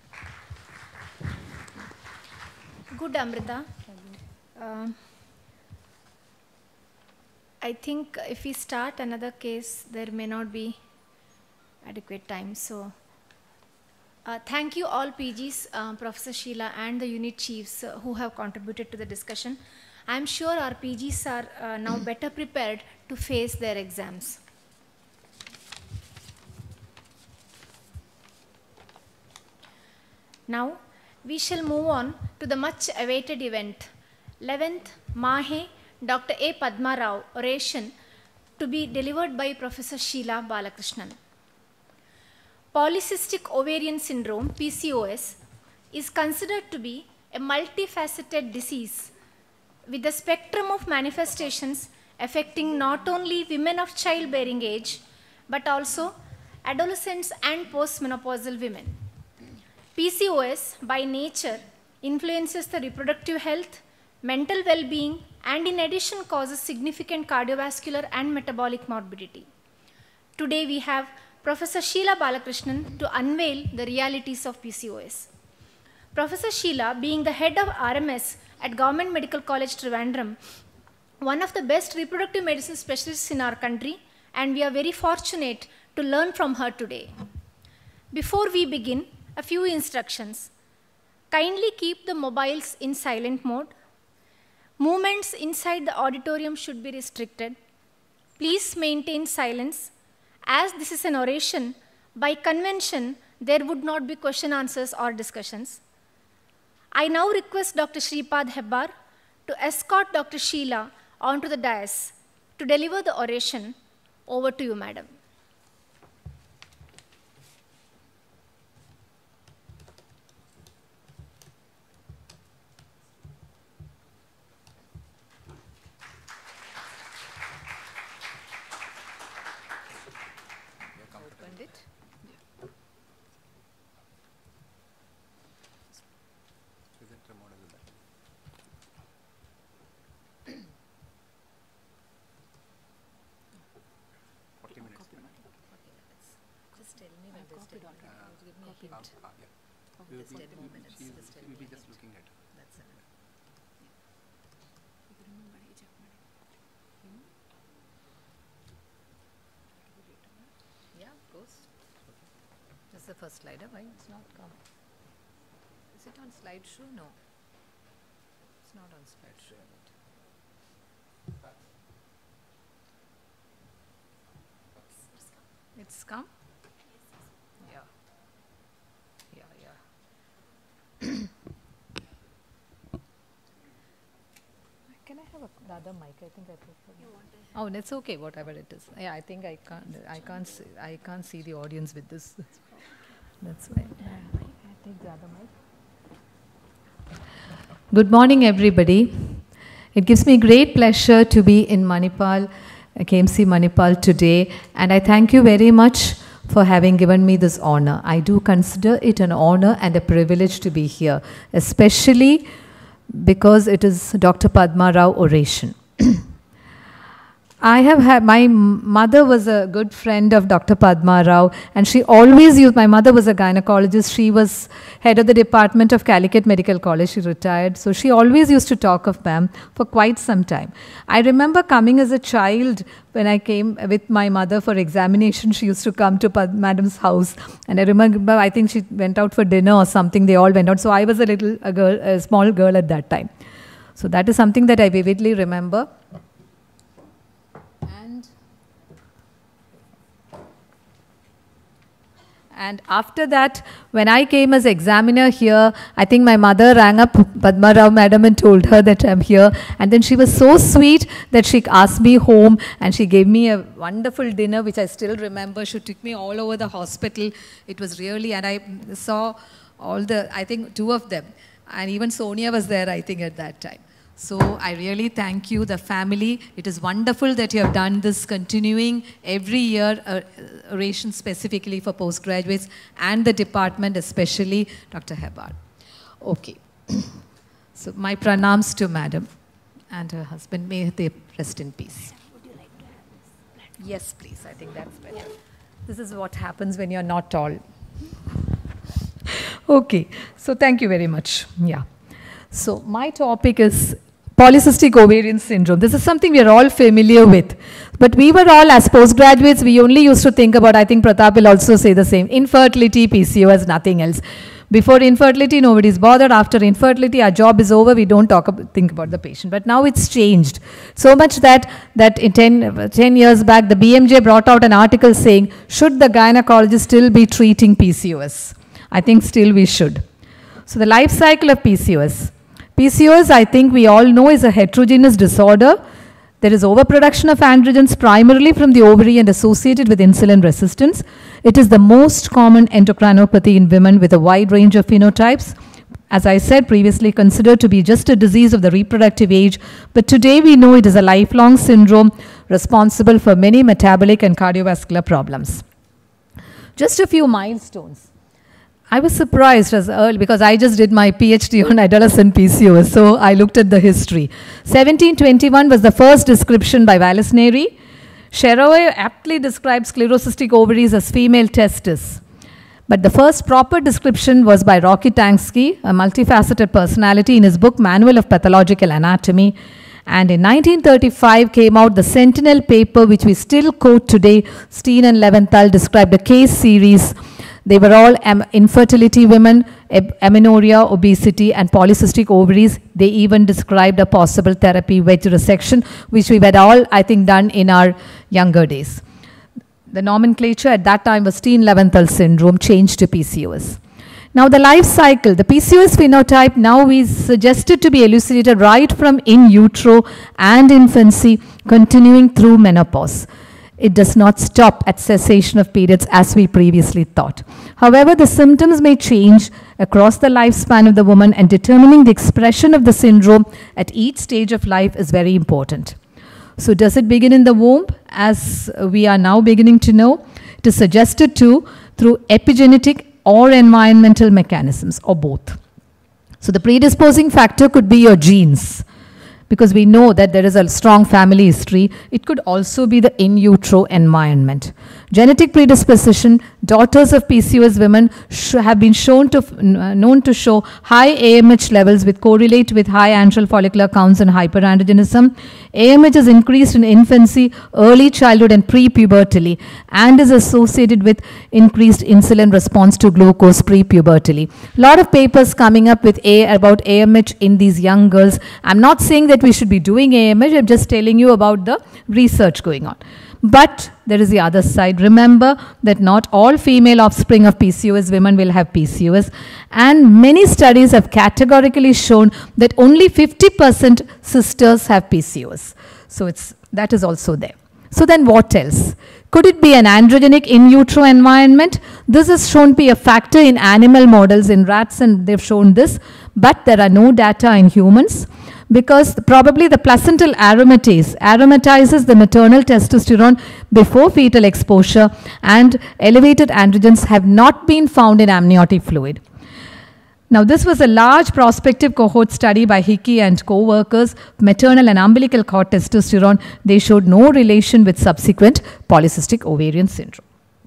Good, Amrita. Uh, I think if we start another case, there may not be adequate time. So. Uh, thank you all P Gs, uh, Professor Sheila and the unit chiefs uh, who have contributed to the discussion. I am sure our P Gs are uh, now better prepared to face their exams. Now, we shall move on to the much awaited event, eleventh MAHE Doctor A. Padma Rao oration to be delivered by Professor Sheila Balakrishnan. Polycystic ovarian syndrome, P C O S, is considered to be a multifaceted disease with a spectrum of manifestations affecting not only women of childbearing age, but also adolescents and postmenopausal women. P C O S, by nature, influences the reproductive health, mental well-being, and in addition causes significant cardiovascular and metabolic morbidity. Today we have Professor Sheila Balakrishnan to unveil the realities of P C O S. Professor Sheila, being the head of R M S at Government Medical College Trivandrum, one of the best reproductive medicine specialists in our country, and we are very fortunate to learn from her today. Before we begin, a few instructions. Kindly keep the mobiles in silent mode. Movements inside the auditorium should be restricted. Please maintain silence. As this is an oration, by convention, there would not be question answers or discussions. I now request Doctor Shripad Hebbar to escort Doctor Sheila onto the dais to deliver the oration. Over to you, madam. This is the first slide. Why it's not come? Is it on slideshow? No. It's not on slideshow. It's come? the other mic. I think I put. Oh, it's okay. Whatever it is. Yeah, I think I can't. I can't. See, I can't see the audience with this. That's why. I take the other mic. Good morning, everybody. It gives me great pleasure to be in Manipal, K M C Manipal today, and I thank you very much for having given me this honor. I do consider it an honor and a privilege to be here, especially because it is Doctor Padma Rao oration. I have had, my mother was a good friend of Doctor Padma Rao, and she always used, my mother was a gynecologist, she was head of the department of Calicut Medical College, she retired, so she always used to talk of ma'am for quite some time. I remember coming as a child, when I came with my mother for examination, she used to come to Pad madam's house, and I remember, I think she went out for dinner or something, they all went out, so I was a little, a girl, a small girl at that time. So that is something that I vividly remember. And after that, when I came as examiner here, I think my mother rang up Padma Rao madam and told her that I'm here. And then she was so sweet that she asked me home and she gave me a wonderful dinner, which I still remember. She took me all over the hospital. It was really, and I saw all the, I think two of them. And even Sonia was there, I think, at that time. So I really thank you, the family. It is wonderful that you have done this continuing every year, uh, oration specifically for postgraduates and the department, especially Doctor Hebbar. Okay. So my pranams to madam and her husband. May they rest in peace. Would you like to have this? Yes, please. I think that's better. This is what happens when you're not tall. Okay. So thank you very much. Yeah. So my topic is polycystic ovarian syndrome. This is something we are all familiar with. But we were all, as postgraduates, we only used to think about, I think Pratap will also say the same, infertility, P C O S, nothing else. Before infertility, nobody's bothered. After infertility, our job is over. We don't talk about, think about the patient. But now it's changed. So much that, that in ten, ten years back, the B M J brought out an article saying, should the gynecologist still be treating P C O S? I think still we should. So the life cycle of P C O S. P C O S, I think we all know, is a heterogeneous disorder. There is overproduction of androgens primarily from the ovary and associated with insulin resistance. It is the most common endocrinopathy in women with a wide range of phenotypes. As I said, previously considered to be just a disease of the reproductive age, but today we know it is a lifelong syndrome responsible for many metabolic and cardiovascular problems. Just a few milestones. I was surprised as early because I just did my PhD on adolescent P C O S, so I looked at the history. seventeen twenty-one was the first description by Wallace Neri. Sheroe aptly described sclerocystic ovaries as female testis. But the first proper description was by Rocky Tansky, a multifaceted personality, in his book Manual of Pathological Anatomy. And in nineteen thirty-five came out the Sentinel paper, which we still quote today. Steen and Leventhal described a case series. They were all infertility women, amenorrhea, obesity, and polycystic ovaries. They even described a possible therapy, wedge resection, which we had all, I think, done in our younger days. The nomenclature at that time was Steen-Leventhal syndrome, changed to P C O S. Now the life cycle, the P C O S phenotype now is suggested to be elucidated right from in utero and infancy, continuing through menopause. It does not stop at cessation of periods as we previously thought. However, the symptoms may change across the lifespan of the woman, and determining the expression of the syndrome at each stage of life is very important. So does it begin in the womb, as we are now beginning to know? It is suggested to through epigenetic or environmental mechanisms, or both. So the predisposing factor could be your genes, because we know that there is a strong family history. It could also be the in utero environment. Genetic predisposition, daughters of P C O S women have been shown to, uh, known to show high A M H levels, which correlate with high antral follicular counts and hyperandrogenism. A M H is increased in infancy, early childhood, and pre-pubertally, and is associated with increased insulin response to glucose pre-pubertally. A lot of papers coming up with A about A M H in these young girls. I'm not saying that we should be doing A M H, I'm just telling you about the research going on. But there is the other side. Remember that not all female offspring of P C O S women will have P C O S. And many studies have categorically shown that only fifty percent sisters have P C O S. So it's, that is also there. So then what else? Could it be an androgenic in utero environment? This is shown to be a factor in animal models, in rats, and they've shown this. But there are no data in humans, because probably the placental aromatase aromatizes the maternal testosterone before fetal exposure, and elevated androgens have not been found in amniotic fluid. Now, this was a large prospective cohort study by Hickey and co-workers, maternal and umbilical cord testosterone. They showed no relation with subsequent polycystic ovarian syndrome.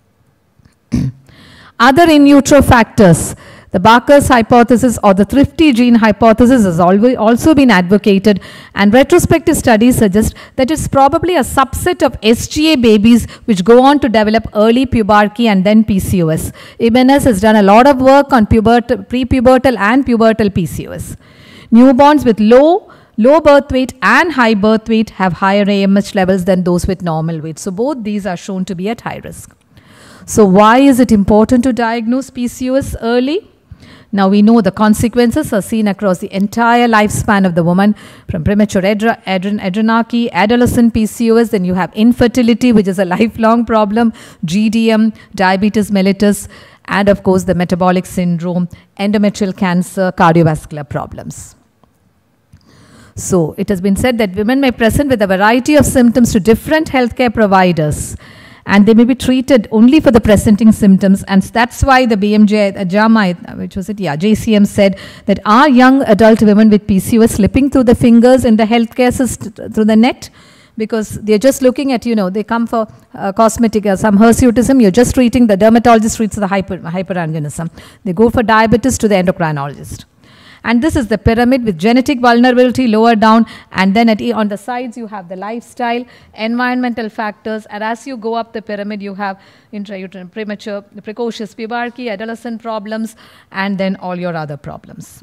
Other in utero factors. The Barker's hypothesis or the thrifty gene hypothesis has also been advocated, and retrospective studies suggest that it's probably a subset of S G A babies which go on to develop early puberty and then P C O S. Ibanez has done a lot of work on prepubertal and pubertal P C O S. Newborns with low Low birth weight and high birth weight have higher A M H levels than those with normal weight. So both these are shown to be at high risk. So why is it important to diagnose P C O S early? Now we know the consequences are seen across the entire lifespan of the woman, from premature adre adren adrenarche, adolescent P C O S, then you have infertility, which is a lifelong problem, G D M, diabetes mellitus, and of course the metabolic syndrome, endometrial cancer, cardiovascular problems. So it has been said that women may present with a variety of symptoms to different healthcare providers, and they may be treated only for the presenting symptoms, and that's why the B M J, uh, JAMA, which was it, yeah, J C M said that are young adult women with P C O S slipping through the fingers in the healthcare system, through the net, because they're just looking at, you know, they come for uh, cosmetic, uh, some hirsutism, you're just treating, the dermatologist treats the hyper, hyperandrogenism. They go for diabetes to the endocrinologist. And this is the pyramid with genetic vulnerability lower down, and then at e on the sides you have the lifestyle, environmental factors, and as you go up the pyramid you have intrauterine premature, precocious puberty, adolescent problems, and then all your other problems.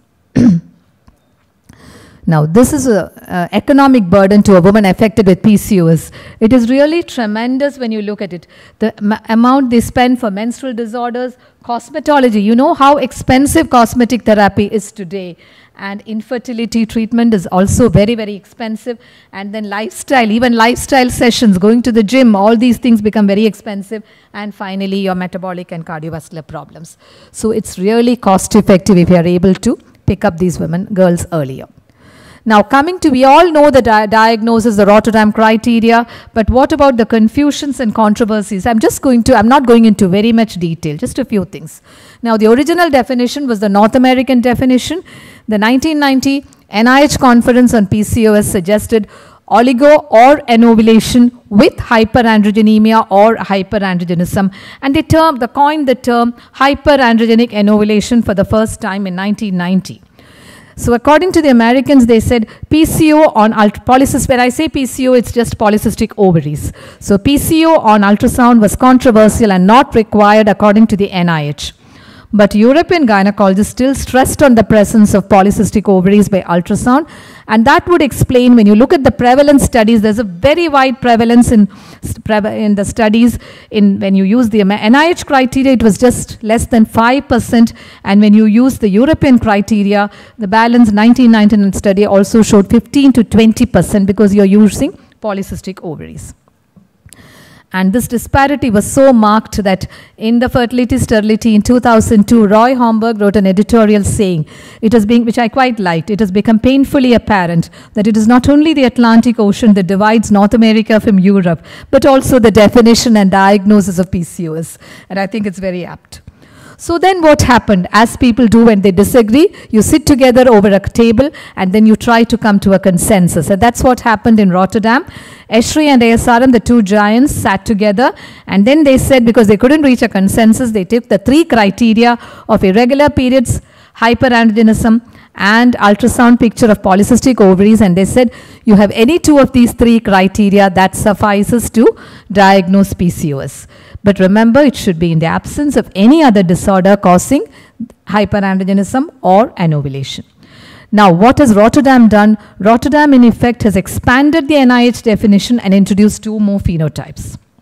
Now, this is an economic burden to a woman affected with P C O S. It is really tremendous when you look at it. The amount they spend for menstrual disorders, cosmetology, you know how expensive cosmetic therapy is today. And infertility treatment is also very, very expensive. And then lifestyle, even lifestyle sessions, going to the gym, all these things become very expensive. And finally, your metabolic and cardiovascular problems. So it's really cost effective if you are able to pick up these women, girls earlier. Now coming to, we all know the di diagnosis, the Rotterdam criteria, but what about the confusions and controversies? I'm just going to, I'm not going into very much detail, just a few things. Now the original definition was the North American definition. The nineteen ninety N I H conference on P C O S suggested oligo or anovulation with hyperandrogenemia or hyperandrogenism, and they term, they coined the term hyperandrogenic anovulation for the first time in nineteen ninety. So according to the Americans, they said P C O on polycystic, when I say P C O, it's just polycystic ovaries. So P C O on ultrasound was controversial and not required according to the N I H. But European gynecologists still stressed on the presence of polycystic ovaries by ultrasound, and that would explain, when you look at the prevalence studies, there's a very wide prevalence in, in the studies. In when you use the N I H criteria, it was just less than five percent, and when you use the European criteria, the balance nineteen ninety-nine study also showed fifteen to twenty percent because you're using polycystic ovaries. And this disparity was so marked that in the Fertility Sterility in two thousand two, Roy Homburg wrote an editorial saying, it has been, which I quite liked, it has become painfully apparent that it is not only the Atlantic Ocean that divides North America from Europe, but also the definition and diagnosis of P C O S. And I think it's very apt. So then what happened, as people do when they disagree, you sit together over a table and then you try to come to a consensus. And that's what happened in Rotterdam. Esri and A S R M, the two giants, sat together, and then they said, because they couldn't reach a consensus, they took the three criteria of irregular periods, hyperandrogenism, and ultrasound picture of polycystic ovaries, and they said, you have any two of these three criteria, that suffices to diagnose P C O S. But remember, it should be in the absence of any other disorder causing hyperandrogenism or anovulation. Now, what has Rotterdam done? Rotterdam, in effect, has expanded the N I H definition and introduced two more phenotypes.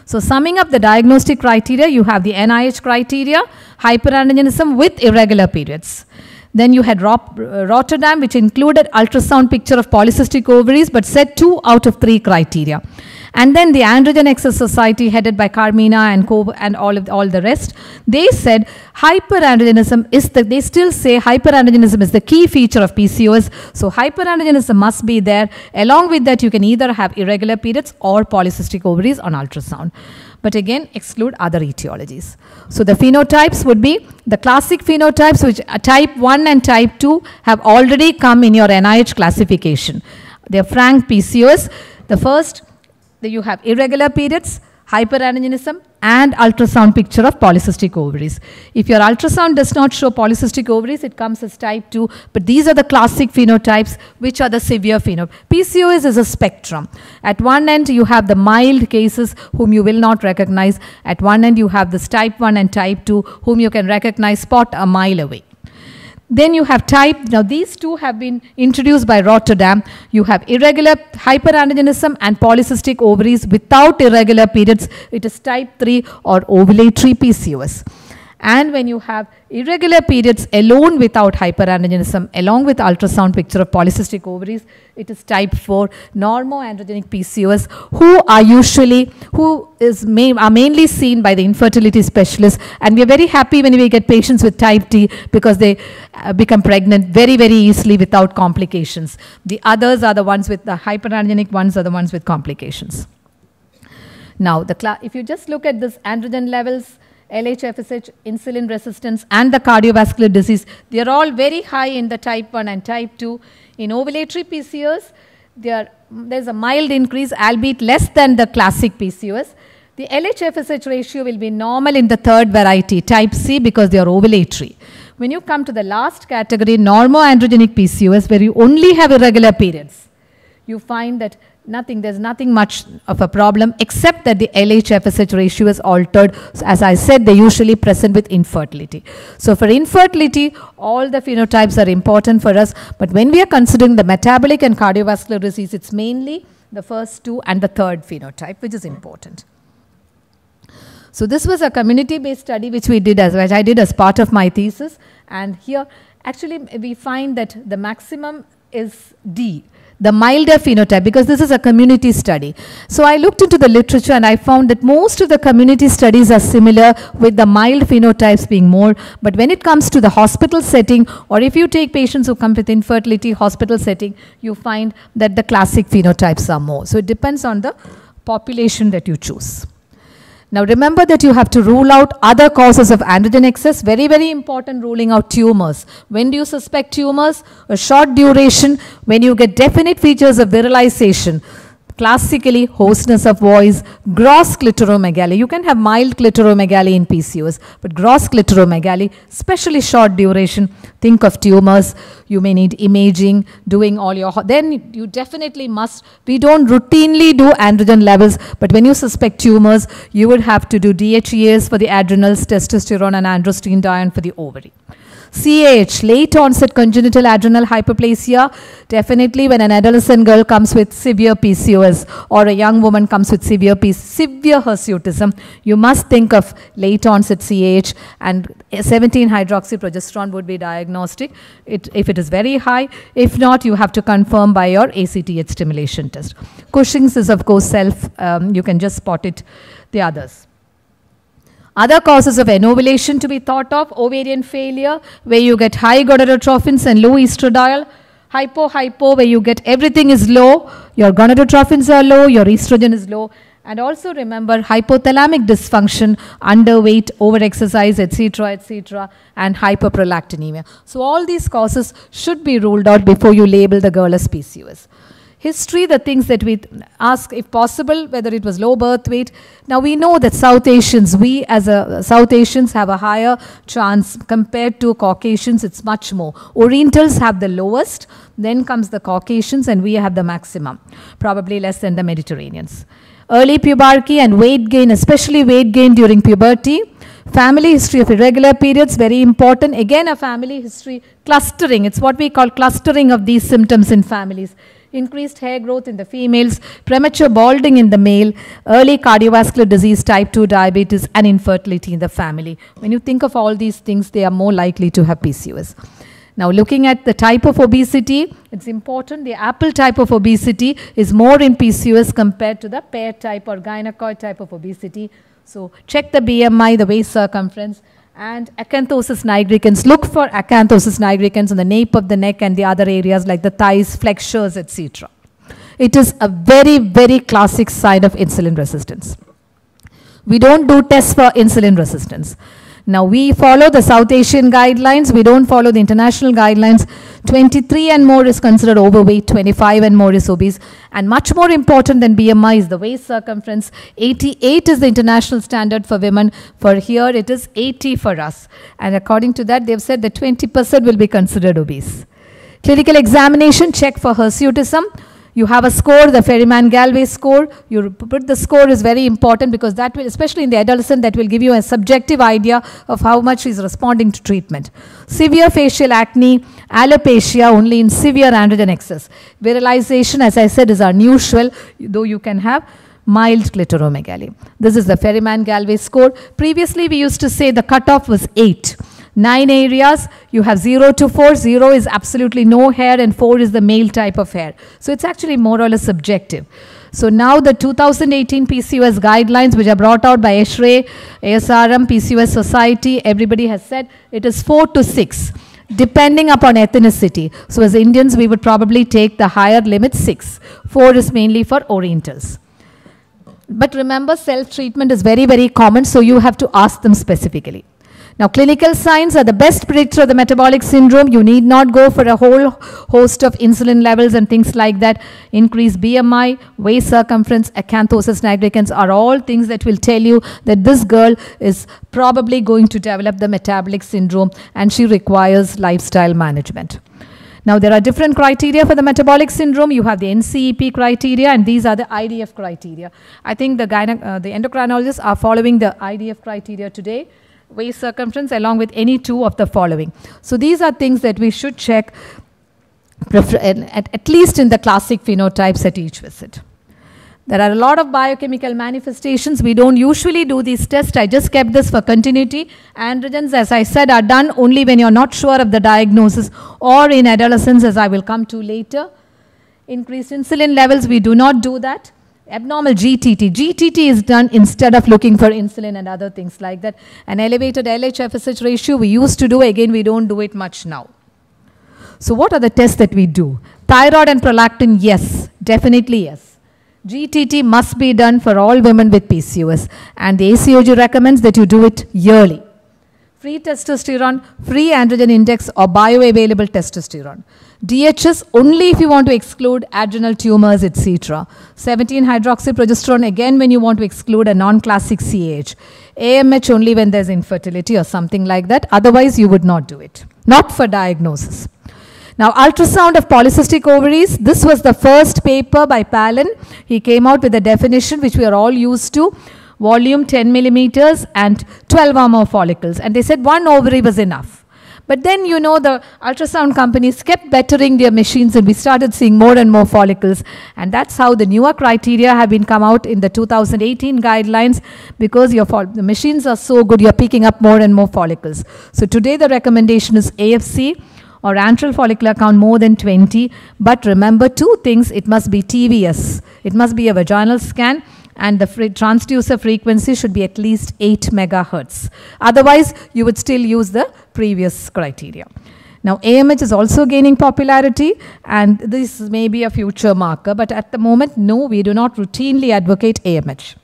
So summing up the diagnostic criteria, you have the N I H criteria, hyperandrogenism with irregular periods. Then you had Rop uh, Rotterdam, which included ultrasound picture of polycystic ovaries, but said two out of three criteria. And then the Androgen Access Society, headed by Carmina and Co and all of the, all the rest, they said hyperandrogenism is the, they still say hyperandrogenism is the key feature of P C O S. So hyperandrogenism must be there. Along with that, you can either have irregular periods or polycystic ovaries on ultrasound. But again, exclude other etiologies. So the phenotypes would be the classic phenotypes, which uh, type one and type two have already come in your N I H classification. They are frank P C O S. The first, you have irregular periods, hyperandrogenism, and ultrasound picture of polycystic ovaries. If your ultrasound does not show polycystic ovaries, it comes as type two, but these are the classic phenotypes, which are the severe phenotypes. P C O S is a spectrum. At one end, you have the mild cases whom you will not recognize. At one end, you have this type one and type two whom you can recognize spot a mile away. Then you have type, now these two have been introduced by Rotterdam. You have irregular hyperandrogenism and polycystic ovaries without irregular periods. It is type three or ovulatory P C O S. And when you have irregular periods alone without hyperandrogenism, along with ultrasound picture of polycystic ovaries, it is type four normoandrogenic P C O S, who are usually, who is may, are mainly seen by the infertility specialists. And we are very happy when we get patients with type T because they uh, become pregnant very, very easily without complications. The others are the ones with the hyperandrogenic ones are the ones with complications. Now, the if you just look at this androgen levels, L H, F S H, insulin resistance, and the cardiovascular disease, they are all very high in the type one and type two. In ovulatory P C O S, there is a mild increase, albeit less than the classic P C O S. The L H F S H ratio will be normal in the third variety, type C, because they are ovulatory. When you come to the last category, normoandrogenic P C O S, where you only have irregular periods, you find that nothing, there's nothing much of a problem except that the L H F S H ratio is altered. So as I said, they usually present with infertility. So for infertility, all the phenotypes are important for us. But when we are considering the metabolic and cardiovascular disease, it's mainly the first two and the third phenotype, which is important. So this was a community-based study which we did as which I did as part of my thesis. And here, actually, we find that the maximum is D, the milder phenotype, because this is a community study. So I looked into the literature and I found that most of the community studies are similar, with the mild phenotypes being more. But when it comes to the hospital setting, or if you take patients who come with infertility hospital setting, you find that the classic phenotypes are more. So it depends on the population that you choose. Now remember that you have to rule out other causes of androgen excess. Very, very important, ruling out tumors. When do you suspect tumors? A short duration, when you get definite features of virilization. Classically, hoarseness of voice, gross clitoromegaly. You can have mild clitoromegaly in P C O S, but gross clitoromegaly, especially short duration, think of tumors. You may need imaging, doing all your, then you definitely must, we don't routinely do androgen levels, but when you suspect tumors, you would have to do D H E As for the adrenals, testosterone and androstenedione for the ovary. C A H, late onset congenital adrenal hyperplasia. Definitely when an adolescent girl comes with severe P C O S or a young woman comes with severe P severe hirsutism, you must think of late onset C A H, and seventeen hydroxyprogesterone would be diagnostic it, if it is very high. If not, you have to confirm by your A C T H stimulation test. Cushing's is of course self, um, you can just spot it, the others. Other causes of anovulation to be thought of: ovarian failure, where you get high gonadotrophins and low estradiol; hypo-hypo, where you get everything is low, your gonadotrophins are low, your estrogen is low. And also remember hypothalamic dysfunction, underweight, overexercise, et cetera, et cetera, and hyperprolactinemia. So all these causes should be ruled out before you label the girl as P C O S. History, the things that we ask, if possible, whether it was low birth weight. Now we know that South Asians, we as a South Asians have a higher chance compared to Caucasians, it's much more. Orientals have the lowest, then comes the Caucasians, and we have the maximum, probably less than the Mediterraneans. Early puberty and weight gain, especially weight gain during puberty. Family history of irregular periods, very important. Again, a family history clustering. It's what we call clustering of these symptoms in families. Increased hair growth in the females, premature balding in the male, early cardiovascular disease, type two diabetes, and infertility in the family. When you think of all these things, they are more likely to have P C O S. Now, looking at the type of obesity, it's important. The apple type of obesity is more in P C O S compared to the pear type or gynecoid type of obesity. So, check the B M I, the waist circumference, and acanthosis nigricans. Look for acanthosis nigricans on the nape of the neck and the other areas like the thighs, flexures, et cetera. It is a very, very classic sign of insulin resistance. We don't do tests for insulin resistance. Now, we follow the South Asian guidelines. We don't follow the international guidelines. twenty-three and more is considered overweight. twenty-five and more is obese. And much more important than B M I is the waist circumference. eighty-eight is the international standard for women. For here, it is eighty for us. And according to that, they've said that twenty percent will be considered obese. Clinical examination, check for hirsutism. You have a score, the Ferryman-Galway score. You put the score is very important because that will, especially in the adolescent, that will give you a subjective idea of how much he is responding to treatment. Severe facial acne, alopecia only in severe androgen excess. Virilization, as I said, is unusual, though you can have mild clitoromegaly. This is the Ferryman-Galway score. Previously, we used to say the cutoff was eight. Nine areas, you have zero to four. Zero is absolutely no hair and four is the male type of hair. So it's actually more or less subjective. So now the two thousand eighteen P C O S guidelines, which are brought out by ESHRE, A S R M, P C O S Society, everybody has said it is four to six, depending upon ethnicity. So as Indians, we would probably take the higher limit six. Four is mainly for Orientals. But remember, self-treatment is very, very common, so you have to ask them specifically. Now, clinical signs are the best predictor of the metabolic syndrome. You need not go for a whole host of insulin levels and things like that. Increased B M I, waist circumference, acanthosis nigricans are all things that will tell you that this girl is probably going to develop the metabolic syndrome and she requires lifestyle management. Now, there are different criteria for the metabolic syndrome. You have the N C E P criteria, and these are the I D F criteria. I think the, gyne uh, the endocrinologists are following the I D F criteria today. Waist circumference along with any two of the following. So these are things that we should check at, at least in the classic phenotypes at each visit. There are a lot of biochemical manifestations. We don't usually do these tests. I just kept this for continuity. Androgens, as I said, are done only when you're not sure of the diagnosis or in adolescence, as I will come to later. Increased insulin levels, we do not do that. Abnormal G T T. G T T is done instead of looking for insulin and other things like that. An elevated L H F S H ratio we used to do, again we don't do it much now. So what are the tests that we do? Thyroid and prolactin, yes, definitely yes. G T T must be done for all women with P C O S, and the A C O G recommends that you do it yearly. Free testosterone, free androgen index or bioavailable testosterone. D H S only if you want to exclude adrenal tumors, et cetera. seventeen hydroxyprogesterone again when you want to exclude a non-classic C A H. A M H only when there's infertility or something like that. Otherwise, you would not do it. Not for diagnosis. Now, ultrasound of polycystic ovaries. This was the first paper by Palin. He came out with a definition which we are all used to. Volume ten millimeters and twelve or more follicles. And they said one ovary was enough. But then, you know, the ultrasound companies kept bettering their machines and we started seeing more and more follicles. And that's how the newer criteria have been come out in the two thousand eighteen guidelines, because your the machines are so good, you're picking up more and more follicles. So today the recommendation is A F C or antral follicular count more than twenty. But remember two things, it must be T V S. It must be a vaginal scan. And the free transducer frequency should be at least eight megahertz. Otherwise, you would still use the previous criteria. Now, A M H is also gaining popularity, and this may be a future marker, but at the moment, no, we do not routinely advocate A M H.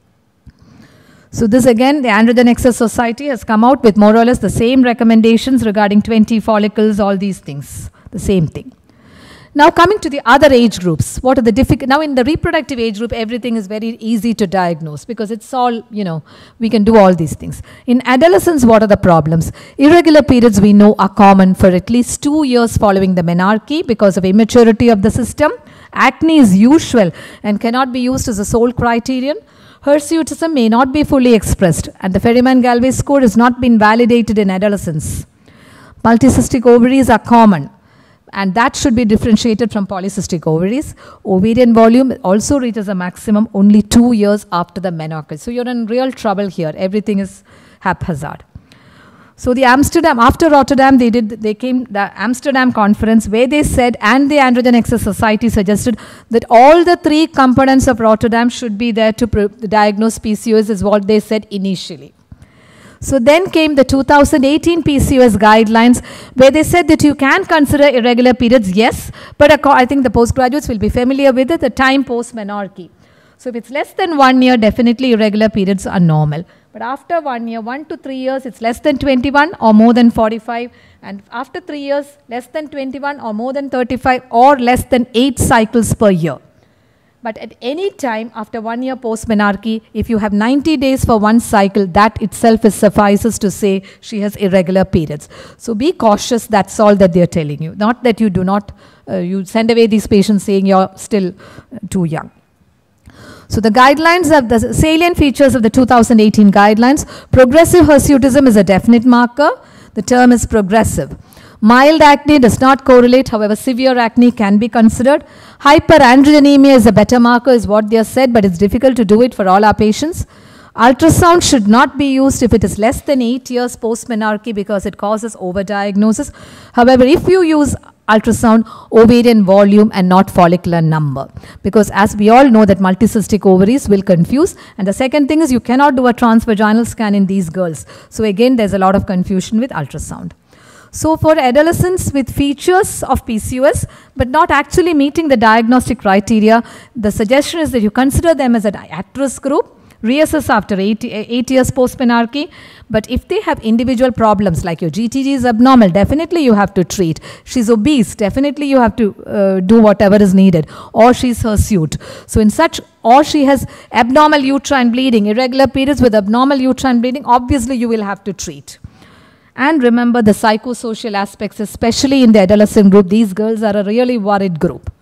So this again, the Androgen Excess Society has come out with more or less the same recommendations regarding twenty follicles, all these things, the same thing. Now coming to the other age groups, what are the difficult, now in the reproductive age group, everything is very easy to diagnose because it's all, you know, we can do all these things. In adolescence, what are the problems? Irregular periods we know are common for at least two years following the menarche because of immaturity of the system. Acne is usual and cannot be used as a sole criterion. Hirsutism may not be fully expressed, and the Ferryman-Galway score has not been validated in adolescents. Multicystic ovaries are common, and that should be differentiated from polycystic ovaries. Ovarian volume also reaches a maximum only two years after the menarche. So you're in real trouble here. Everything is haphazard. So the Amsterdam, after Rotterdam, they did, they came, the Amsterdam conference where they said, and the Androgen Access Society suggested that all the three components of Rotterdam should be there to diagnose P C O S is what they said initially. So then came the two thousand eighteen P C O S guidelines where they said that you can consider irregular periods, yes, but I think the postgraduates will be familiar with it, the time post-menarche. So if it's less than one year, definitely irregular periods are normal. But after one year, one to three years, it's less than twenty-one or more than forty-five. And after three years, less than twenty-one or more than thirty-five or less than eight cycles per year. But at any time after one year post-menarche, if you have ninety days for one cycle, that itself is suffices to say she has irregular periods. So be cautious, that's all that they're telling you. Not that you do not, uh, you send away these patients saying you're still too young. So the guidelines of the salient features of the two thousand eighteen guidelines. Progressive hirsutism is a definite marker. The term is progressive. Mild acne does not correlate, however severe acne can be considered. Hyperandrogenemia is a better marker is what they have said, but it's difficult to do it for all our patients. Ultrasound should not be used if it is less than eight years post-menarche because it causes overdiagnosis. However, if you use ultrasound, ovarian volume and not follicular number, because as we all know that multicystic ovaries will confuse, and the second thing is you cannot do a transvaginal scan in these girls. So again, there's a lot of confusion with ultrasound. So for adolescents with features of P C O S but not actually meeting the diagnostic criteria, the suggestion is that you consider them as an at-risk group, reassess after eight, eight years post-menarche. But if they have individual problems like your G T G is abnormal, definitely you have to treat. She's obese, definitely you have to uh, do whatever is needed. Or she's hirsute. So in such, or she has abnormal uterine bleeding, irregular periods with abnormal uterine bleeding, obviously you will have to treat. And remember the psychosocial aspects, especially in the adolescent group. These girls are a really worried group.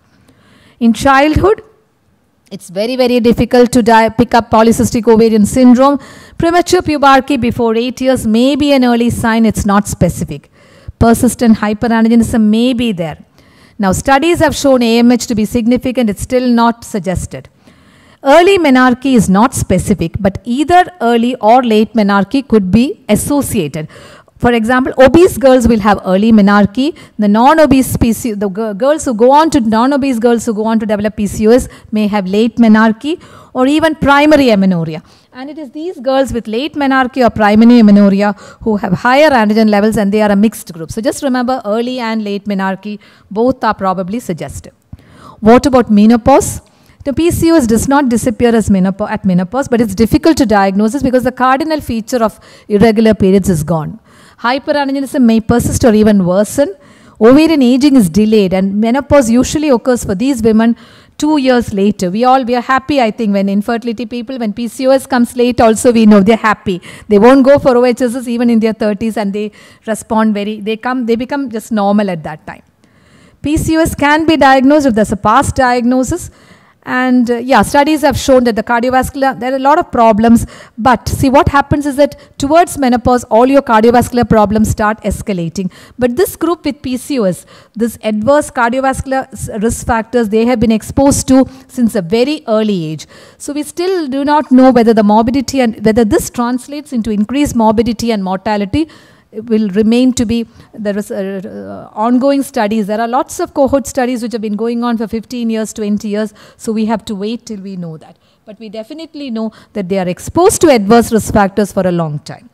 In childhood, it's very, very difficult to die, pick up polycystic ovarian syndrome. Premature puberty before eight years may be an early sign. It's not specific. Persistent hyperandrogenism may be there. Now, studies have shown A M H to be significant. It's still not suggested. Early menarche is not specific, but either early or late menarche could be associated. For example, obese girls will have early menarche. The non-obese P C O S, the girls who go on to, non-obese girls who go on to develop P C O S may have late menarche or even primary amenorrhea. And it is these girls with late menarche or primary amenorrhea who have higher androgen levels, and they are a mixed group. So just remember, early and late menarche, both are probably suggestive. What about menopause? The P C O S does not disappear as menopause, at menopause, but it's difficult to diagnose because the cardinal feature of irregular periods is gone. Hyperandrogenism may persist or even worsen. Ovarian aging is delayed, and menopause usually occurs for these women two years later. We all, we are happy, I think, when infertility people, when P C O S comes late also, we know they're happy. They won't go for O H S S even in their thirties, and they respond very, they come, they become just normal at that time. P C O S can be diagnosed if there's a past diagnosis. And uh, yeah, studies have shown that the cardiovascular, there are a lot of problems, but see what happens is that towards menopause, all your cardiovascular problems start escalating. But this group with P C O S, this adverse cardiovascular risk factors, they have been exposed to since a very early age. So we still do not know whether the morbidity and whether this translates into increased morbidity and mortality. It will remain to be, there is uh, uh, ongoing studies. There are lots of cohort studies which have been going on for fifteen years, twenty years. So we have to wait till we know that. But we definitely know that they are exposed to adverse risk factors for a long time.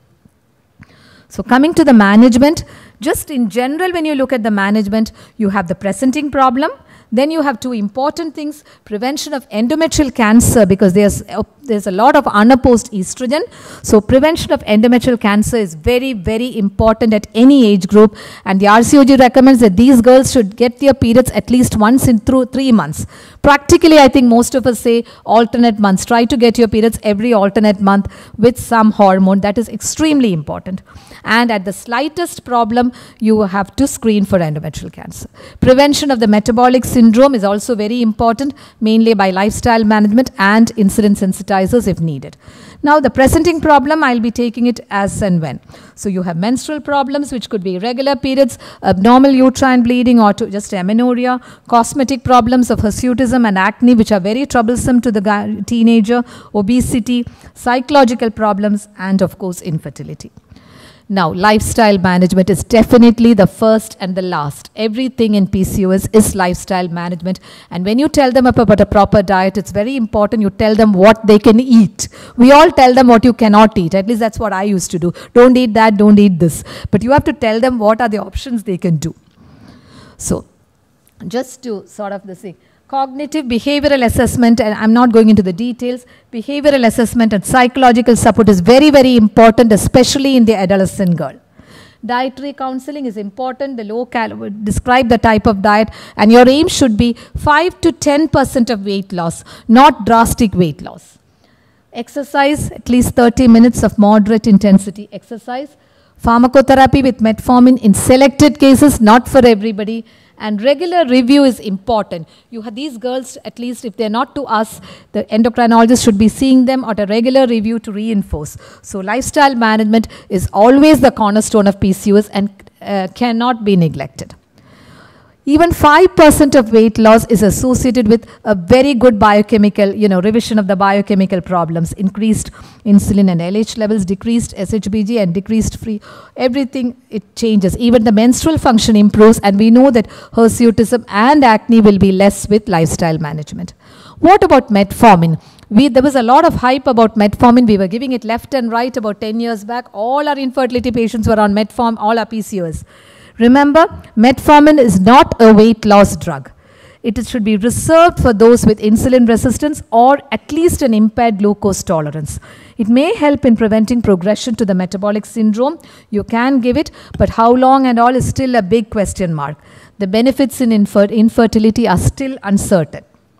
So coming to the management, just in general, when you look at the management, you have the presenting problem. Then you have two important things, prevention of endometrial cancer, because there's, uh, there's a lot of unopposed estrogen. So prevention of endometrial cancer is very, very important at any age group. And the R C O G recommends that these girls should get their periods at least once in through three months. Practically, I think most of us say alternate months. Try to get your periods every alternate month with some hormone. That is extremely important. And at the slightest problem, you have to screen for endometrial cancer. Prevention of the metabolic syndrome is also very important, mainly by lifestyle management and insulin sensitization. sensitizers if needed. Now the presenting problem, I'll be taking it as and when. So you have menstrual problems, which could be irregular periods, abnormal uterine bleeding, or to just amenorrhea, cosmetic problems of hirsutism and acne, which are very troublesome to the teenager, obesity, psychological problems, and of course infertility. Now, lifestyle management is definitely the first and the last. Everything in P C O S is lifestyle management. And when you tell them about a proper diet, it's very important you tell them what they can eat. We all tell them what you cannot eat. At least that's what I used to do. Don't eat that, don't eat this. But you have to tell them what are the options they can do. So, just to sort of the thing. Cognitive behavioral assessment, and I'm not going into the details, behavioral assessment and psychological support is very, very important, especially in the adolescent girl. Dietary counseling is important, the low calorie, describe the type of diet, and your aim should be five to ten percent of weight loss, not drastic weight loss. Exercise, at least thirty minutes of moderate intensity exercise. Pharmacotherapy with metformin in selected cases, not for everybody. And regular review is important. You have these girls, at least if they're not to us, the endocrinologist should be seeing them at a regular review to reinforce. So lifestyle management is always the cornerstone of P C O S and uh, cannot be neglected. Even five percent of weight loss is associated with a very good biochemical, you know, revision of the biochemical problems, increased insulin and L H levels, decreased S H B G and decreased free, everything, it changes. Even the menstrual function improves, and we know that hirsutism and acne will be less with lifestyle management. What about metformin? We, there was a lot of hype about metformin. We were giving it left and right about ten years back. All our infertility patients were on metformin, all our P C O S. Remember, metformin is not a weight loss drug. It should be reserved for those with insulin resistance or at least an impaired glucose tolerance. It may help in preventing progression to the metabolic syndrome. You can give it, but how long and all is still a big question mark. The benefits in infer infertility are still uncertain.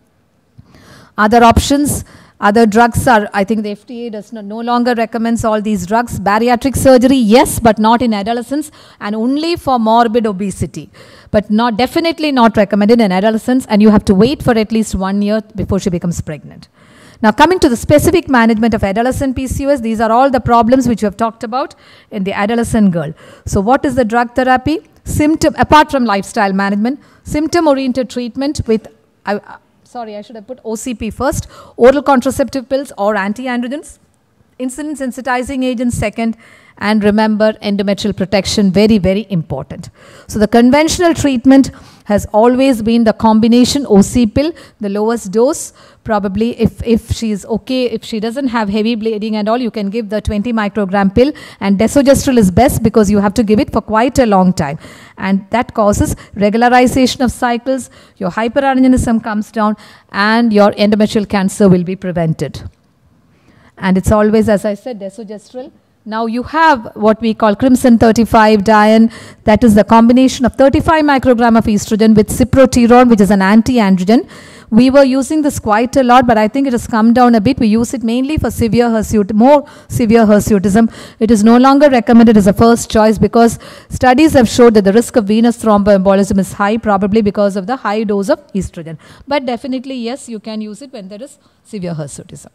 Other options, other drugs are, I think the F D A does not, no longer recommends all these drugs. Bariatric surgery, yes, but not in adolescents and only for morbid obesity. But not, definitely not recommended in adolescents, and you have to wait for at least one year before she becomes pregnant. Now coming to the specific management of adolescent P C O S, these are all the problems which we have talked about in the adolescent girl. So what is the drug therapy? Symptom, apart from lifestyle management, symptom-oriented treatment with, uh, sorry, I should have put O C P first, oral contraceptive pills or anti-androgens, insulin sensitizing agents second, and remember endometrial protection, very, very important. So the conventional treatment has always been the combination O C pill, the lowest dose, probably if, if she is okay, if she doesn't have heavy bleeding and all, you can give the twenty microgram pill, and desogestrel is best because you have to give it for quite a long time. And that causes regularization of cycles, your hyperandrogenism comes down, and your endometrial cancer will be prevented. And it's always, as I said, desogestrel. Now you have what we call Crimson thirty-five Diane, that is the combination of thirty-five microgram of estrogen with cyproterone, which is an anti-androgen. We were using this quite a lot, but I think it has come down a bit. We use it mainly for severe hirsut, more severe hirsutism. It is no longer recommended as a first choice because studies have showed that the risk of venous thromboembolism is high, probably because of the high dose of estrogen. But definitely, yes, you can use it when there is severe hirsutism.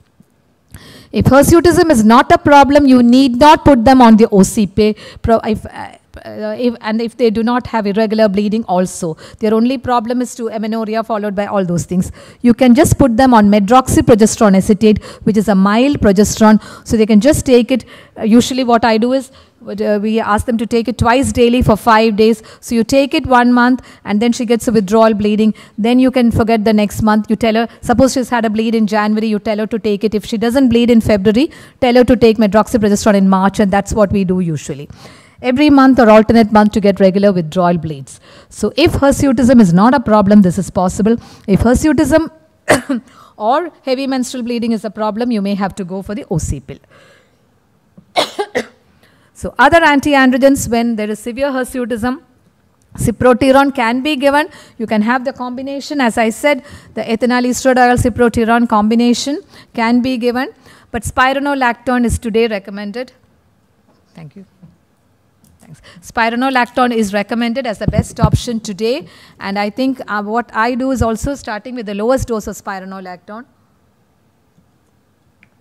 If hirsutism is not a problem, you need not put them on the O C P, if, uh, if, and if they do not have irregular bleeding also. Their only problem is to amenorrhea followed by all those things. You can just put them on medroxyprogesterone acetate, which is a mild progesterone, so they can just take it. Uh, usually what I do is, Uh, we ask them to take it twice daily for five days. So you take it one month and then she gets a withdrawal bleeding. Then you can forget the next month. You tell her, suppose she's had a bleed in January, you tell her to take it. If she doesn't bleed in February, tell her to take medroxyprogesterone in March, and that's what we do usually. Every month or alternate month to get regular withdrawal bleeds. So if hirsutism is not a problem, this is possible. If hirsutism or heavy menstrual bleeding is a problem, you may have to go for the O C pill. So other anti-androgens, when there is severe hirsutism, cyproterone can be given. You can have the combination. As I said, the ethinyl estradiol cyproterone combination can be given. But spironolactone is today recommended. Thank you. Thanks. Spironolactone is recommended as the best option today. And I think uh, what I do is also starting with the lowest dose of spironolactone.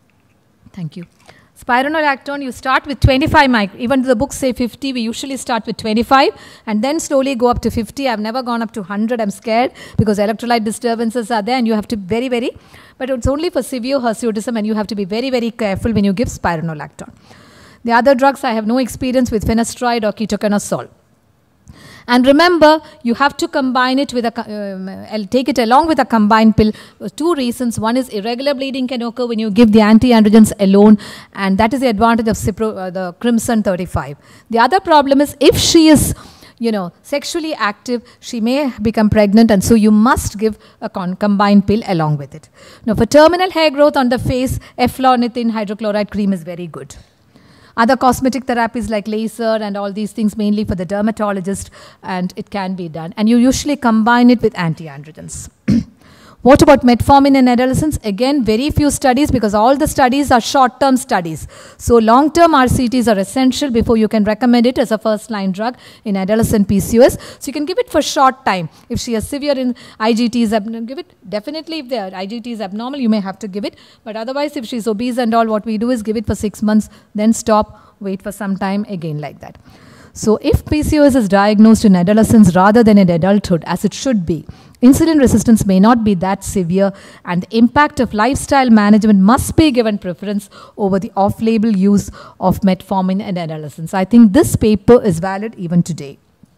Thank you. Spironolactone, you start with twenty-five mic. Even though the books say fifty, we usually start with twenty-five and then slowly go up to fifty. I've never gone up to one hundred. I'm scared because electrolyte disturbances are there and you have to very, very, but it's only for severe hirsutism and you have to be very, very careful when you give spironolactone. The other drugs, I have no experience with finasteride or ketoconazole. And remember, you have to combine it with a, um, take it along with a combined pill for two reasons. One is irregular bleeding can occur when you give the anti-androgens alone, and that is the advantage of Cipro, uh, the Crimson thirty-five. The other problem is if she is, you know, sexually active, she may become pregnant, and so you must give a con combined pill along with it. Now, for terminal hair growth on the face, eflornithine hydrochloride cream is very good. Other cosmetic therapies like laser and all these things mainly for the dermatologist, and it can be done. And you usually combine it with anti-androgens. What about metformin in adolescents? Again, very few studies because all the studies are short-term studies. So long-term R C Ts are essential before you can recommend it as a first-line drug in adolescent P C O S. So you can give it for short time. If she is severe in I G Ts, give it. Definitely if the I G T is abnormal, you may have to give it. But otherwise, if she's obese and all, what we do is give it for six months, then stop, wait for some time, again like that. So if P C O S is diagnosed in adolescence rather than in adulthood, as it should be, insulin resistance may not be that severe, and the impact of lifestyle management must be given preference over the off-label use of metformin in adolescents. I think this paper is valid even today.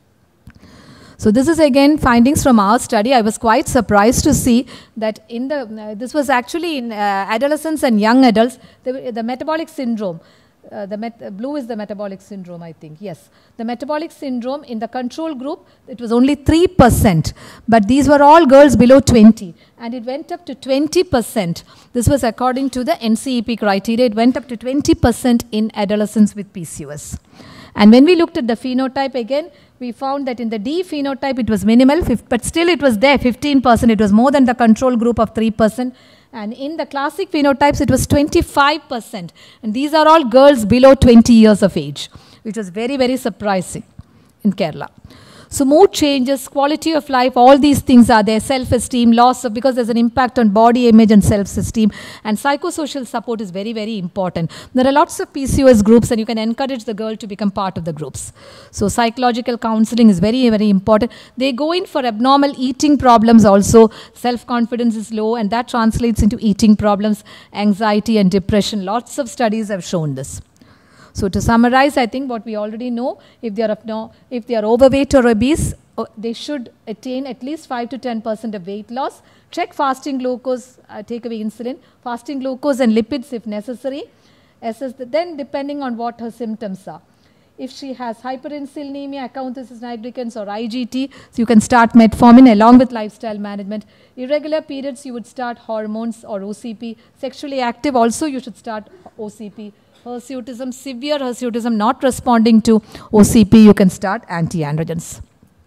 So this is again findings from our study. I was quite surprised to see that in the, uh, this was actually in uh, adolescents and young adults, the, the metabolic syndrome. Uh, the met uh, blue is the metabolic syndrome, I think. Yes. The metabolic syndrome in the control group, it was only three percent. But these were all girls below twenty. And it went up to twenty percent. This was according to the N C E P criteria. It went up to twenty percent in adolescents with P C O S. And when we looked at the phenotype again, we found that in the D phenotype, it was minimal, but still it was there, fifteen percent. It was more than the control group of three percent. And in the classic phenotypes, it was twenty-five percent. And these are all girls below twenty years of age, which was very, very surprising in Kerala. So mood changes, quality of life, all these things are there, self-esteem, loss of, because there's an impact on body image and self-esteem, and psychosocial support is very, very important. There are lots of P C O S groups and you can encourage the girl to become part of the groups. So psychological counseling is very, very important. They go in for abnormal eating problems also, self-confidence is low, and that translates into eating problems, anxiety and depression. Lots of studies have shown this. So to summarize, I think what we already know, if they are, no, if they are overweight or obese, they should attain at least five to ten percent of weight loss. Check fasting glucose, uh, take away insulin, fasting glucose and lipids if necessary. Assess the, then depending on what her symptoms are. If she has hyperinsulinemia, acanthosis nigricans or I G T, so you can start metformin along with lifestyle management. Irregular periods, you would start hormones or O C P. Sexually active also, you should start O C P. Hirsutism, severe hirsutism, not responding to O C P, you can start anti-androgens.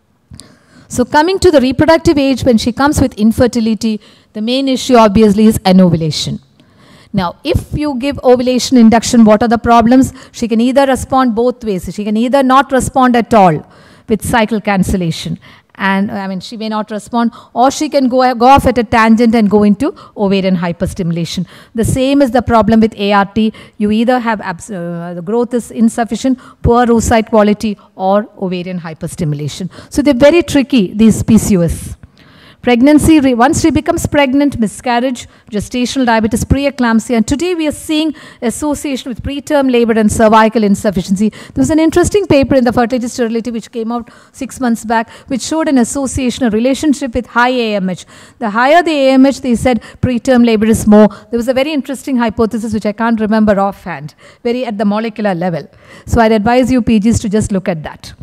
So coming to the reproductive age, when she comes with infertility, the main issue obviously is anovulation. Now, if you give ovulation induction, what are the problems? She can either respond both ways. She can either not respond at all with cycle cancellation. And I mean, she may not respond, or she can go, go off at a tangent and go into ovarian hyperstimulation. The same is the problem with A R T. You either have abs uh, the growth is insufficient, poor oocyte quality, or ovarian hyperstimulation. So they're very tricky, these P C O S. Pregnancy, once she becomes pregnant, miscarriage, gestational diabetes, preeclampsia, and today we are seeing association with preterm labor and cervical insufficiency. There was an interesting paper in the Fertility Sterility which came out six months back, which showed an association, a relationship with high A M H. The higher the A M H, they said preterm labor is more. There was a very interesting hypothesis which I can't remember offhand, very at the molecular level. So I'd advise you P Gs to just look at that.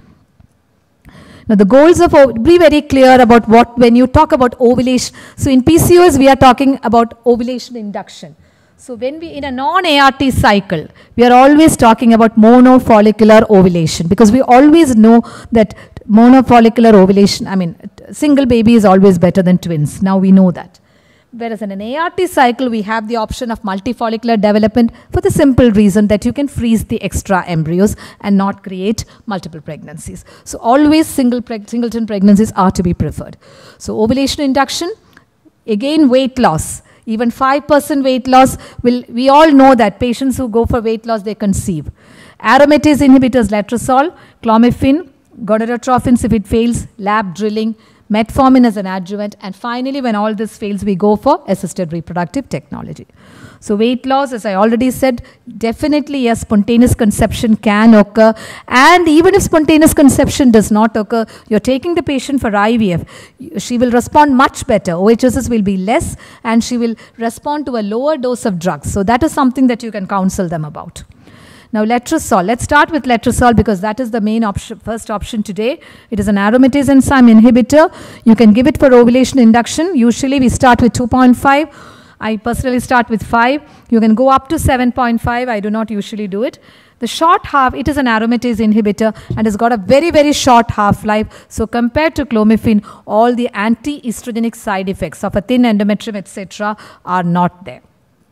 Now the goals of, be very clear about what, when you talk about ovulation, so in P C O S we are talking about ovulation induction. So when we, in a non-A R T cycle, we are always talking about monofollicular ovulation, because we always know that monofollicular ovulation, I mean, single baby is always better than twins. Now we know that. Whereas in an A R T cycle, we have the option of multifollicular development for the simple reason that you can freeze the extra embryos and not create multiple pregnancies. So always single preg singleton pregnancies are to be preferred. So ovulation induction, again weight loss. even five percent weight loss will, we all know that patients who go for weight loss, they conceive. Aromatase inhibitors, letrozole, clomiphene, gonadotropins if it fails, lab drilling, metformin as an adjuvant, and finally when all this fails, we go for assisted reproductive technology. So weight loss, as I already said, definitely yes, spontaneous conception can occur, and even if spontaneous conception does not occur, you're taking the patient for I V F, she will respond much better. O H S S will be less, and she will respond to a lower dose of drugs. So that is something that you can counsel them about. Now letrozole, let's start with letrozole because that is the main option, first option today. It is an aromatase enzyme inhibitor. You can give it for ovulation induction. Usually we start with two point five. I personally start with five. You can go up to seven point five. I do not usually do it. The short half, it is an aromatase inhibitor and has got a very, very short half-life. So compared to clomiphene, all the anti-estrogenic side effects of a thin endometrium, et cetera are not there.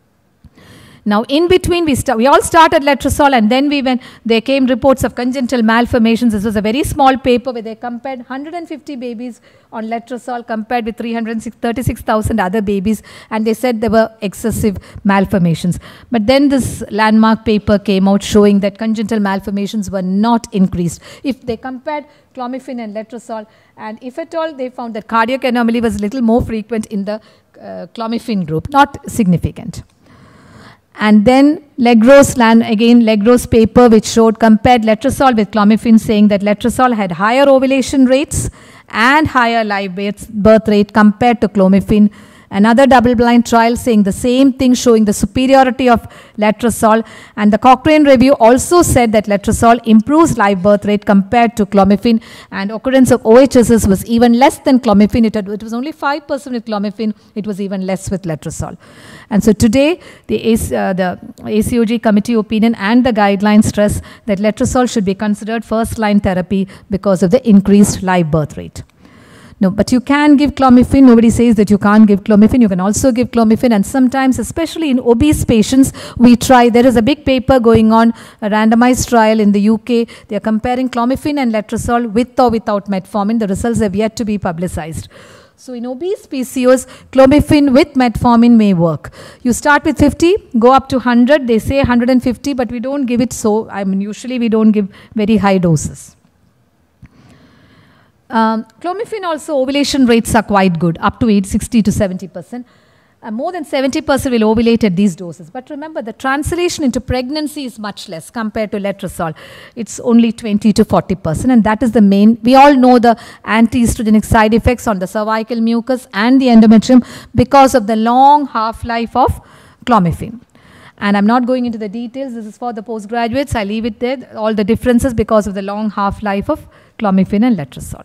Now, in between, we, we all started letrozole, and then we went, there came reports of congenital malformations. This was a very small paper where they compared one hundred fifty babies on letrozole compared with three hundred thirty-six thousand other babies, and they said there were excessive malformations. But then this landmark paper came out showing that congenital malformations were not increased. If they compared clomiphene and letrozole, and if at all, they found that cardiac anomaly was a little more frequent in the uh, clomiphene group, not significant. And then Legros, again Legros paper which showed compared letrozole with clomiphene, saying that letrozole had higher ovulation rates and higher live birth rate compared to clomiphene. Another double-blind trial saying the same thing, showing the superiority of letrozole. And the Cochrane review also said that letrozole improves live birth rate compared to clomiphene, and occurrence of O H S S was even less than clomiphene. It, had, it was only five percent with clomiphene. It was even less with letrozole. And so today, the, uh, the A C O G committee opinion and the guidelines stress that letrozole should be considered first-line therapy because of the increased live birth rate. No, but you can give clomiphene. Nobody says that you can't give clomiphene. You can also give clomiphene, and sometimes, especially in obese patients, we try. There is a big paper going on, a randomized trial in the U K. They are comparing clomiphene and letrozole with or without metformin. The results have yet to be publicized. So in obese P C Os, clomiphene with metformin may work. You start with fifty, go up to one hundred. They say one hundred fifty, but we don't give it so. I mean, usually we don't give very high doses. Um, clomiphene also, ovulation rates are quite good, up to sixty to seventy percent. Uh, more than seventy percent will ovulate at these doses. But remember, the translation into pregnancy is much less compared to letrozole. It's only twenty to forty percent, and that is the main. We all know the anti-estrogenic side effects on the cervical mucus and the endometrium because of the long half-life of clomiphene. And I'm not going into the details. This is for the postgraduates. I leave it there, all the differences because of the long half-life of clomiphene and letrozole.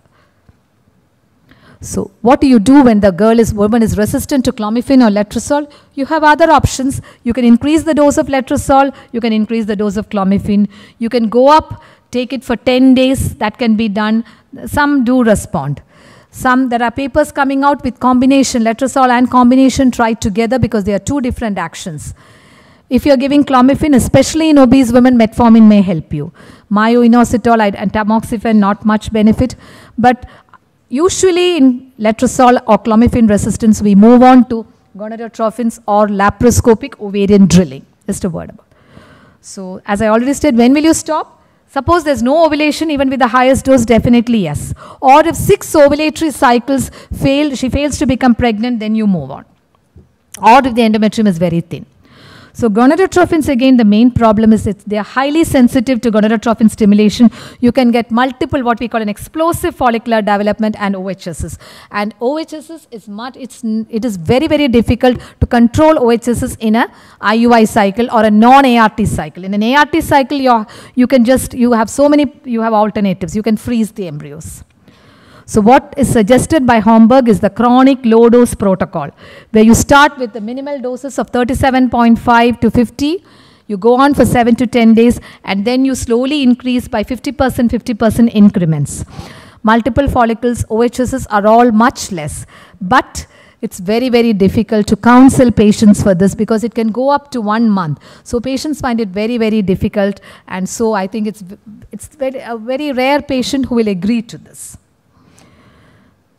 So what do you do when the girl is, woman is resistant to clomiphene or letrozole? You have other options. You can increase the dose of letrozole. You can increase the dose of clomiphene. You can go up, take it for ten days. That can be done. Some do respond. Some, there are papers coming out with combination, letrozole and combination tried together because they are two different actions. If you're giving clomiphene, especially in obese women, metformin may help you. Myo-inositol and tamoxifen, not much benefit. But usually in letrozole or clomiphene resistance, we move on to gonadotropins or laparoscopic ovarian drilling. Just a word about it. So as I already said, when will you stop? Suppose there's no ovulation, even with the highest dose, definitely yes. Or if six ovulatory cycles fail, she fails to become pregnant, then you move on. Or if the endometrium is very thin. So gonadotropins, again, the main problem is that they are highly sensitive to gonadotropin stimulation. You can get multiple, what we call an explosive follicular development and O H S S. And O H S S is much, it's, it is very, very difficult to control O H S S in a I U I cycle or a non-A R T cycle. In an A R T cycle, you you can just, you have so many, you have alternatives. You can freeze the embryos. So what is suggested by Homburg is the chronic low-dose protocol, where you start with the minimal doses of thirty-seven point five to fifty, you go on for seven to ten days, and then you slowly increase by fifty percent, fifty percent increments. Multiple follicles, O H S S are all much less, but it's very, very difficult to counsel patients for this because it can go up to one month. So patients find it very, very difficult, and so I think it's, it's very, a very rare patient who will agree to this.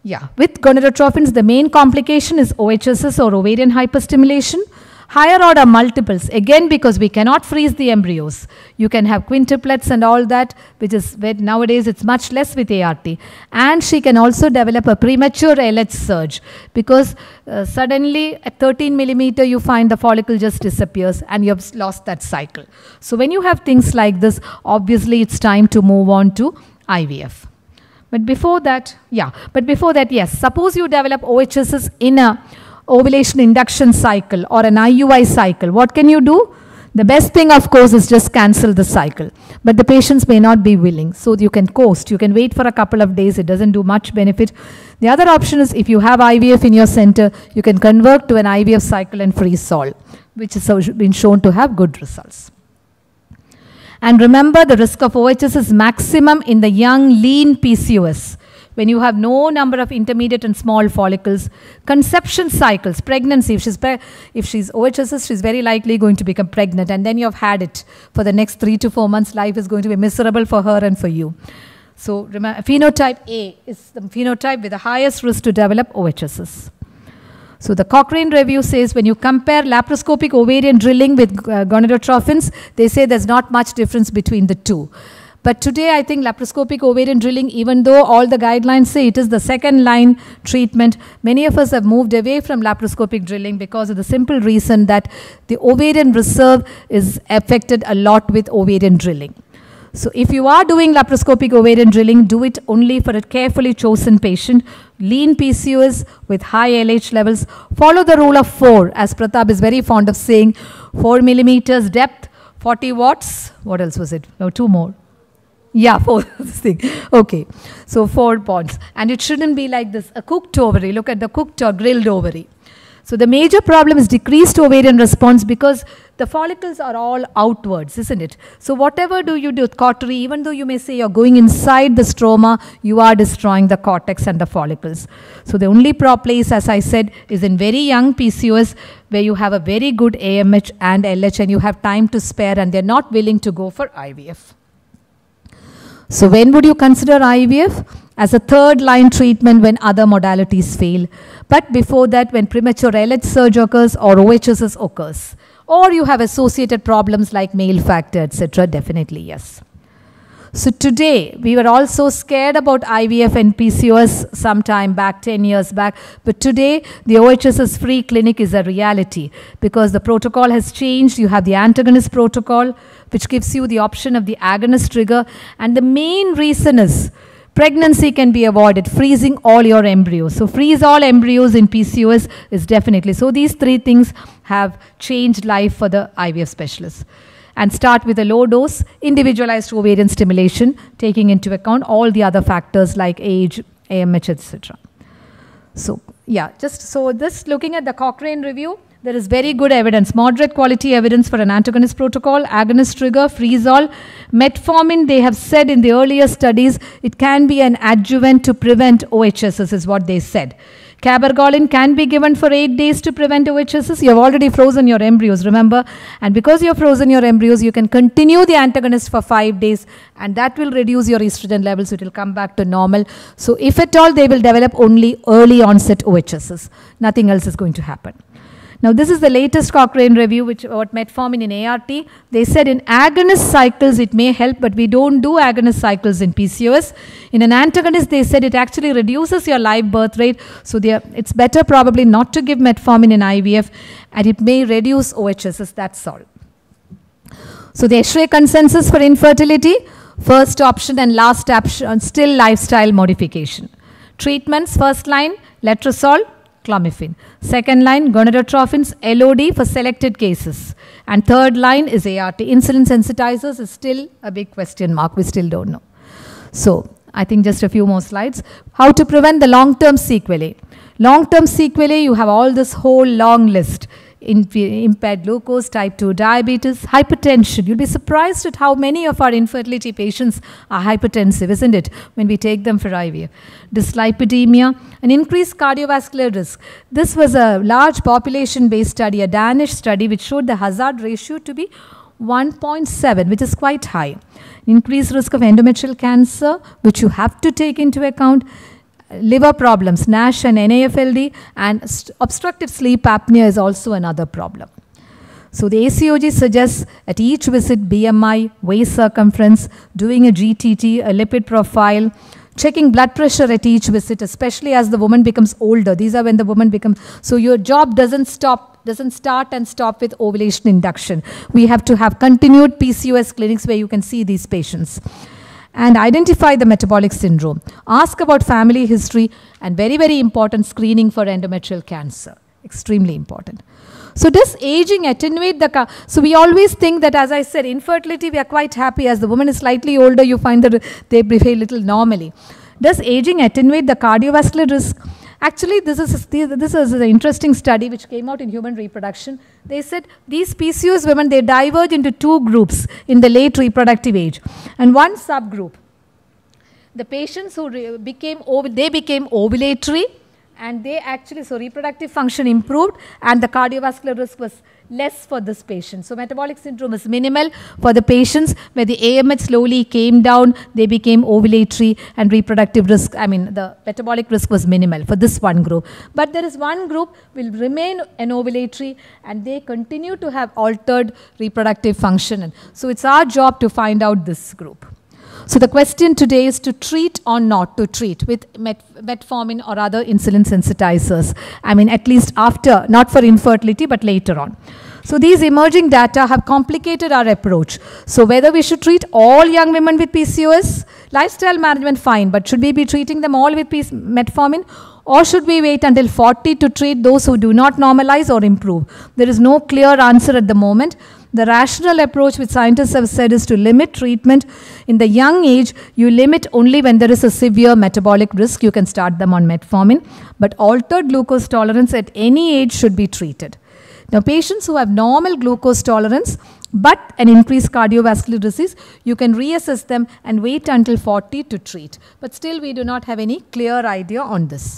Yeah, with gonadotrophins, the main complication is O H S S or ovarian hyperstimulation. Higher order multiples, again because we cannot freeze the embryos. You can have quintuplets and all that, which is nowadays it's much less with A R T. And she can also develop a premature L H surge because uh, suddenly at thirteen millimeter you find the follicle just disappears and you have lost that cycle. So when you have things like this, obviously it's time to move on to I V F. But before that, yeah, but before that, yes, suppose you develop O H S S in a ovulation induction cycle or an I U I cycle, what can you do? The best thing, of course, is just cancel the cycle. But the patients may not be willing. So you can coast. You can wait for a couple of days. It doesn't do much benefit. The other option is if you have I V F in your center, you can convert to an I V F cycle and freeze sol, which has been shown to have good results. And remember, the risk of O H S is maximum in the young, lean P C O S. When you have no number of intermediate and small follicles, conception cycles, pregnancy, if she's, if she's O H S S, she's very likely going to become pregnant, and then you've had it for the next three to four months. Life is going to be miserable for her and for you. So remember, phenotype A is the phenotype with the highest risk to develop O H S S. So the Cochrane review says when you compare laparoscopic ovarian drilling with uh, gonadotrophins, they say there's not much difference between the two. But today, I think laparoscopic ovarian drilling, even though all the guidelines say it is the second line treatment, many of us have moved away from laparoscopic drilling because of the simple reason that the ovarian reserve is affected a lot with ovarian drilling. So if you are doing laparoscopic ovarian drilling, do it only for a carefully chosen patient, lean P C O S with high L H levels. Follow the rule of four, as Pratap is very fond of saying, four millimeters depth, forty watts. What else was it? No, two more. Yeah, four thing. Okay, so four points. And it shouldn't be like this, a cooked ovary. Look at the cooked or grilled ovary. So the major problem is decreased ovarian response because the follicles are all outwards, isn't it? So whatever do you do with cautery, even though you may say you're going inside the stroma, you are destroying the cortex and the follicles. So the only place, as I said, is in very young P C O S where you have a very good A M H and L H and you have time to spare and they're not willing to go for I V F. So when would you consider I V F? As a third line treatment when other modalities fail. But before that, when premature L H surge occurs or O H S S occurs. Or you have associated problems like male factor, et cetera, definitely yes. So today, we were also scared about I V F and P C O S some time back, ten years back. But today, the O H S S free clinic is a reality because the protocol has changed. You have the antagonist protocol, which gives you the option of the agonist trigger. And the main reason is pregnancy can be avoided, freezing all your embryos. So freeze all embryos in P C O S is definitely. So these three things have changed life for the I V F specialists. And start with a low dose, individualized ovarian stimulation, taking into account all the other factors like age, A M H, et cetera. So yeah, just so this looking at the Cochrane review, there is very good evidence, moderate quality evidence for an antagonist protocol, agonist trigger, freeze-all. Metformin, they have said in the earlier studies, it can be an adjuvant to prevent O H S S is what they said. Cabergoline can be given for eight days to prevent O H S S. You have already frozen your embryos, remember? And because you have frozen your embryos, you can continue the antagonist for five days and that will reduce your estrogen levels. It will come back to normal. So if at all, they will develop only early onset O H S S. Nothing else is going to happen. Now this is the latest Cochrane review which about metformin in A R T. They said in agonist cycles it may help, but we don't do agonist cycles in P C O S. In an antagonist they said it actually reduces your live birth rate. So are, it's better probably not to give metformin in I V F and it may reduce O H S S, that's all. So the X-ray consensus for infertility, first option and last option, still lifestyle modification. Treatments, first line, letrozole, clomiphene. Second line, gonadotrophins, L O D for selected cases. And third line is A R T. Insulin sensitizers is still a big question mark. We still don't know. So I think just a few more slides. How to prevent the long-term sequelae. Long-term sequelae, you have all this whole long list. Impaired glucose, type two diabetes, hypertension. You'll be surprised at how many of our infertility patients are hypertensive, isn't it, when we take them for I V F. Dyslipidemia, an increased cardiovascular risk. This was a large population-based study, a Danish study, which showed the hazard ratio to be one point seven, which is quite high. Increased risk of endometrial cancer, which you have to take into account. liver problems, NASH and N A F L D, and obstructive sleep apnea is also another problem. So the A C O G suggests at each visit B M I, waist circumference, doing a G T T, a lipid profile, checking blood pressure at each visit, especially as the woman becomes older. These are when the woman becomes, so your job doesn't stop, doesn't start and stop with ovulation induction. We have to have continued P C O S clinics where you can see these patients. And identify the metabolic syndrome. Ask about family history, and very, very important, screening for endometrial cancer. Extremely important. So does aging attenuate the, so we always think that, as I said, infertility, we are quite happy. As the woman is slightly older, you find that they behave a little normally. Does aging attenuate the cardiovascular risk? Actually, this is, this is an interesting study which came out in Human Reproduction. They said these P C O S women, they diverge into two groups in the late reproductive age. And one subgroup, the patients who became, they became ovulatory, and they actually, so reproductive function improved, and the cardiovascular risk was less for this patient. So metabolic syndrome is minimal for the patients where the A M H slowly came down, they became ovulatory, and reproductive risk, I mean the metabolic risk was minimal for this one group. But there is one group will remain anovulatory, and they continue to have altered reproductive function. So it's our job to find out this group. So the question today is to treat or not to treat with met metformin or other insulin sensitizers. I mean, at least after, not for infertility, but later on. So these emerging data have complicated our approach. So whether we should treat all young women with P C O S, lifestyle management fine, but should we be treating them all with metformin? Or should we wait until forty to treat those who do not normalize or improve? There is no clear answer at the moment. The rational approach which scientists have said is to limit treatment. In the young age, you limit only when there is a severe metabolic risk. You can start them on metformin. But altered glucose tolerance at any age should be treated. Now, patients who have normal glucose tolerance but an increased cardiovascular disease, you can reassess them and wait until forty to treat. But still, we do not have any clear idea on this.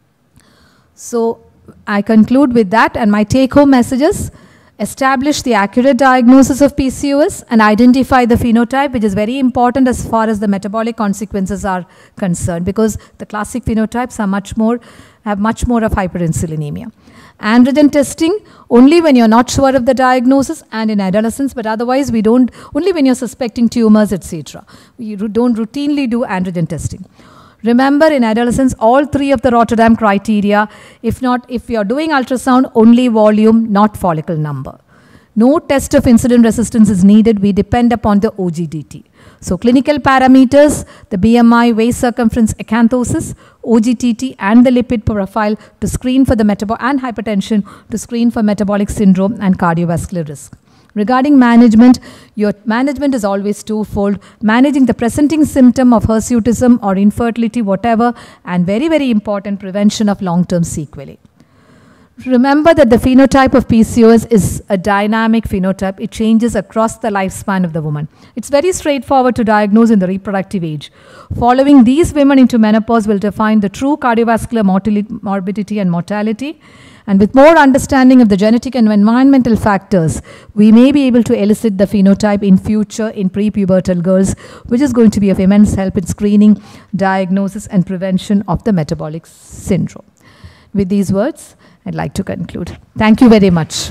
So, I conclude with that, and my take-home messages: establish the accurate diagnosis of P C O S and identify the phenotype, which is very important as far as the metabolic consequences are concerned, because the classic phenotypes are much more, have much more of hyperinsulinemia. Androgen testing only when you're not sure of the diagnosis and in adolescence, but otherwise we don't, only when you're suspecting tumors, et cetera. We don't routinely do androgen testing. Remember, in adolescence, all three of the Rotterdam criteria, if not, if you're doing ultrasound, only volume, not follicle number. No test of insulin resistance is needed. We depend upon the O G D T. So clinical parameters, the B M I, waist circumference, acanthosis, O G D T, and the lipid profile to screen for the metabolic, and hypertension to screen for metabolic syndrome and cardiovascular risk. Regarding management, your management is always twofold: managing the presenting symptom of hirsutism or infertility, whatever, and very, very important, prevention of long-term sequelae. Remember that the phenotype of P C O S is a dynamic phenotype. It changes across the lifespan of the woman. It's very straightforward to diagnose in the reproductive age. Following these women into menopause will define the true cardiovascular morbidity and mortality. And with more understanding of the genetic and environmental factors, we may be able to elicit the phenotype in future in prepubertal girls, which is going to be of immense help in screening, diagnosis, and prevention of the metabolic syndrome. With these words, I'd like to conclude. Thank you very much.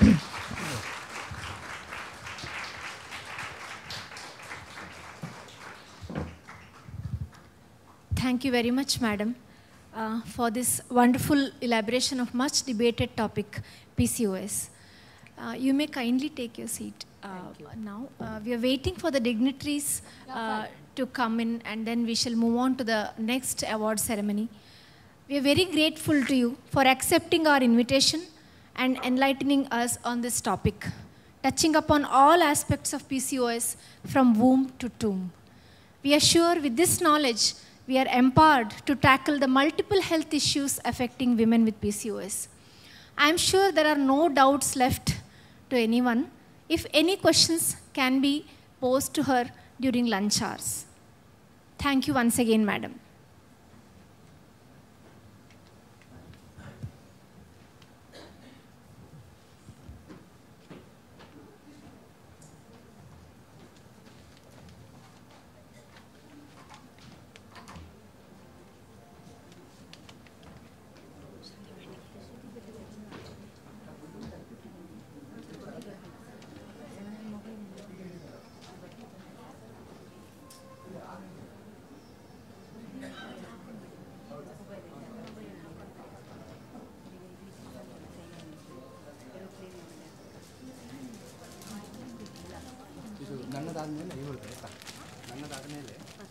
Thank you very much, Madam, uh, for this wonderful elaboration of much debated topic, P C O S. Uh, you may kindly take your seat uh, you. now. Uh, we are waiting for the dignitaries uh, to come in, and then we shall move on to the next award ceremony. We are very grateful to you for accepting our invitation and enlightening us on this topic, touching upon all aspects of P C O S from womb to tomb. We are sure with this knowledge, we are empowered to tackle the multiple health issues affecting women with P C O S. I am sure there are no doubts left to anyone. If any questions can be posed to her during lunch hours. Thank you once again, Madam.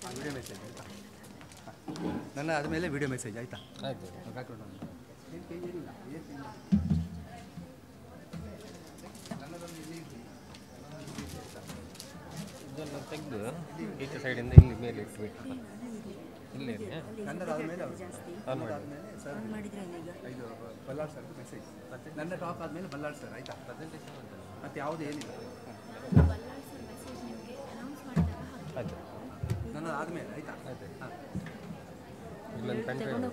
Video message ಆಯಿತಾ? ನನ್ನ ಆದಮೇಲೆ video message ಆಯಿತಾ? ಆಯಿತು. Background ಏನಿಲ್ಲ ಇದೆಲ್ಲ ತೆಗೆದು ಈಚೆ ಸೈಡಿಂದ ಇಲ್ಲಿ ಮೇಲೆ ಇಟ್ಬಿಟ್ಟು ಇಲ್ಲೇ ನನ್ನದು ಆದಮೇಲೆ ಆನ್ ಮಾಡಿದ್ಮೇಲೆ ಸರ್ ಇದು ಬಲ್ಲಾಳ್ ಸರ್ ಮೆಸೇಜ್ ನನ್ನ ಟಾಕ್ ಆದಮೇಲೆ ಬಲ್ಲಾಳ್ ಸರ್ ಆಯಿತಾ? ಪ್ರೆಸೆಂಟೇಷನ್ ಮತ್ತು ಯಾವುದು ಏನಿಲ್ಲ ಆಯಿತು. ನನ್ನ ಆದಮೇಲೆ ಆಯಿತಾ? ಆಯ್ತು. ಹಾಂ ಇಲ್ಲೊಂದು pen drive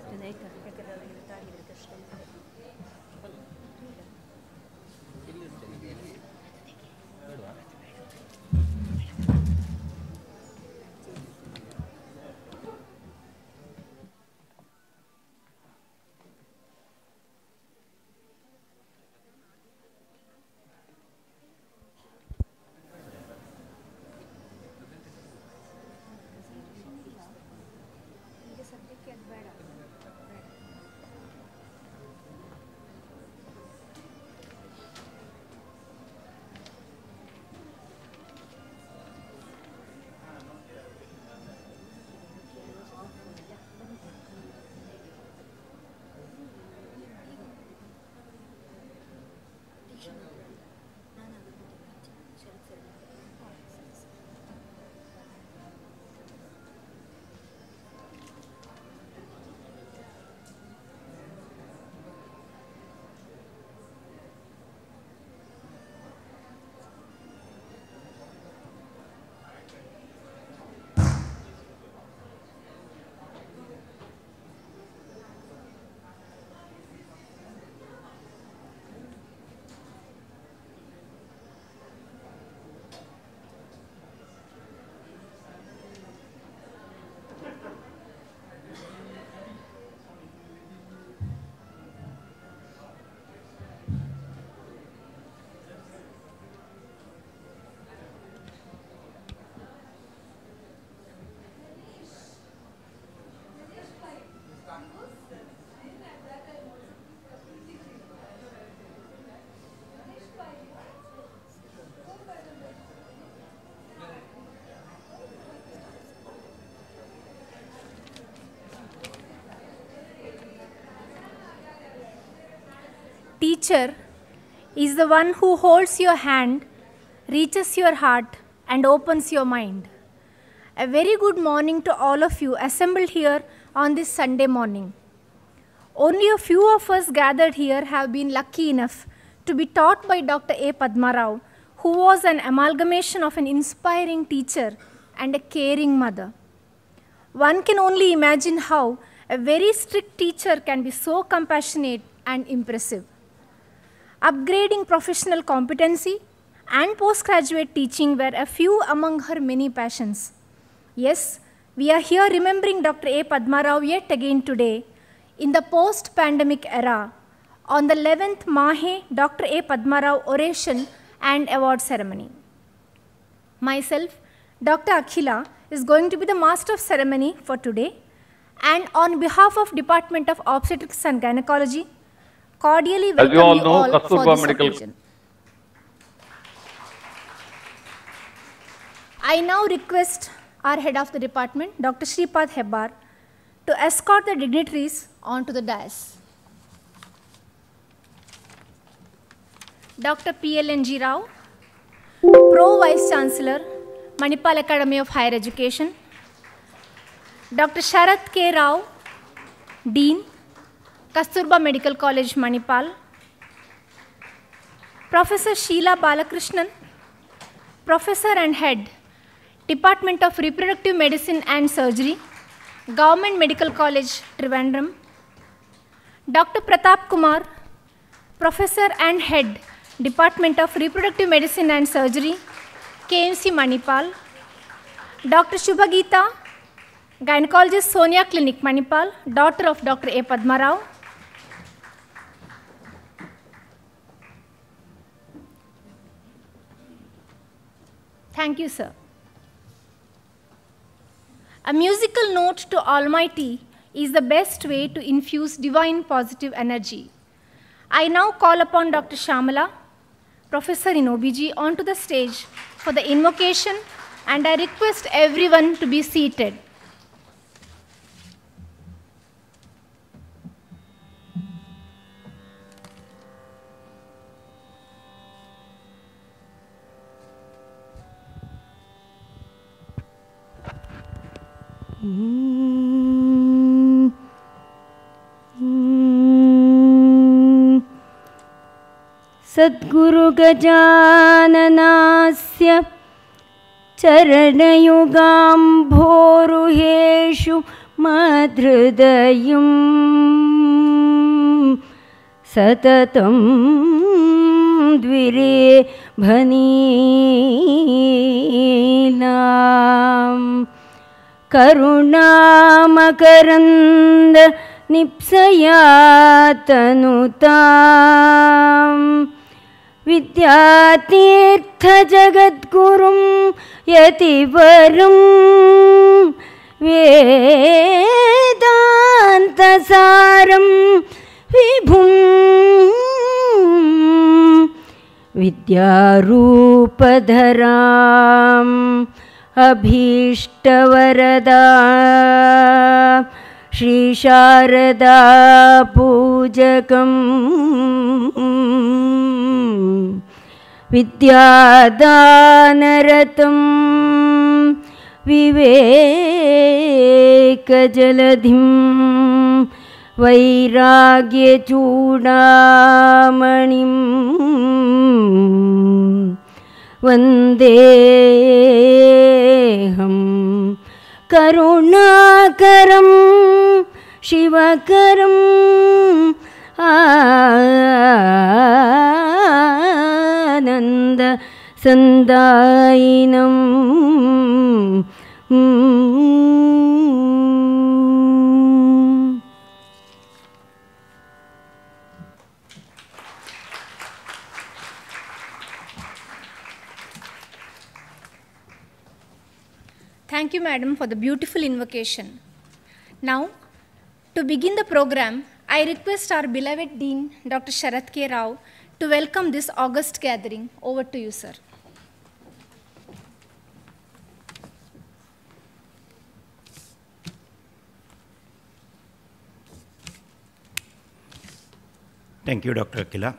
Teacher is the one who holds your hand, reaches your heart, and opens your mind. A very good morning to all of you assembled here on this Sunday morning. Only a few of us gathered here have been lucky enough to be taught by Doctor A. Padma Rao, who was an amalgamation of an inspiring teacher and a caring mother. One can only imagine how a very strict teacher can be so compassionate and impressive. Upgrading professional competency and postgraduate teaching were a few among her many passions. Yes, we are here remembering Doctor A. Padma Rao yet again today in the post-pandemic era on the eleventh MAHE Doctor A. Padma Rao Oration and Award Ceremony. Myself, Doctor Akhila, is going to be the master of ceremony for today, and on behalf of Department of Obstetrics and Gynecology, cordially welcome As you all you know, all Kasturba for this Medical occasion. I now request our head of the department, Doctor Shripad Hebbar, to escort the dignitaries onto the dais. Doctor P L N G Rao, Pro Vice Chancellor, Manipal Academy of Higher Education. Doctor Sharath K. Rao, Dean, Kasturba Medical College, Manipal. Professor Sheila Balakrishnan, Professor and Head, Department of Reproductive Medicine and Surgery, Government Medical College, Trivandrum. Doctor Pratap Kumar, Professor and Head, Department of Reproductive Medicine and Surgery, K M C Manipal. Doctor Shubhagita, Gynecologist, Sonia Clinic, Manipal, daughter of Doctor A. Padma Rao. Thank you, sir. A musical note to Almighty is the best way to infuse divine positive energy. I now call upon Doctor Shamala, Professor in O B G, onto the stage for the invocation, and I request everyone to be seated. Sadguru Gajananasya Charanayugambhoruheshu Madhrudayum Satatam Dvire Bhanilam Karunamakaranda Nipsayatanutam Vidyatirtha Jagadgurum Yativaram Vedantasaram Vibhum Vidyarupadharam Abhishtavarada Shri Sharada Pujakam Vidyadanaratam Vivekajaladhim Vairagya Chudamanim Vandeham Karunakaram Shivakaram Ananda Sandainam. Thank you, madam, for the beautiful invocation. Now, to begin the program, I request our beloved Dean, Doctor Sharath K. Rao, to welcome this august gathering. Over to you, sir. Thank you, Doctor Akila.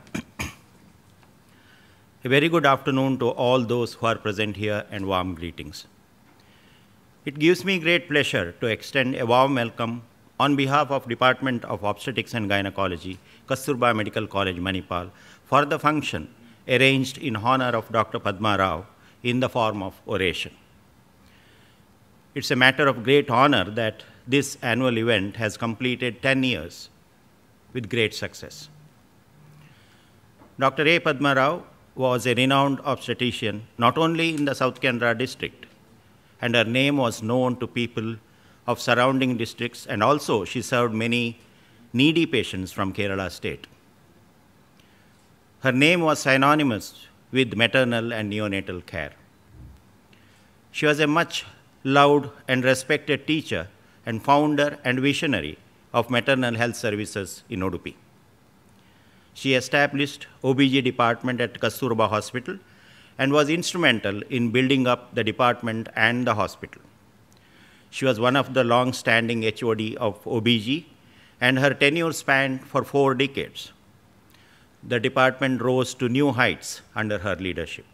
A very good afternoon to all those who are present here and warm greetings. It gives me great pleasure to extend a warm welcome on behalf of Department of Obstetrics and Gynecology, Kasturba Medical College, Manipal, for the function arranged in honor of Doctor Padma Rao in the form of oration. It's a matter of great honor that this annual event has completed ten years with great success. Doctor A. Padma Rao was a renowned obstetrician not only in the South Canara district, and her name was known to people of surrounding districts, and also she served many needy patients from Kerala state. Her name was synonymous with maternal and neonatal care. She was a much loved and respected teacher and founder and visionary of maternal health services in Udupi. She established O B G department at Kasturba Hospital and was instrumental in building up the department and the hospital. She was one of the long-standing H O D of O B G, and her tenure spanned for four decades. The department rose to new heights under her leadership.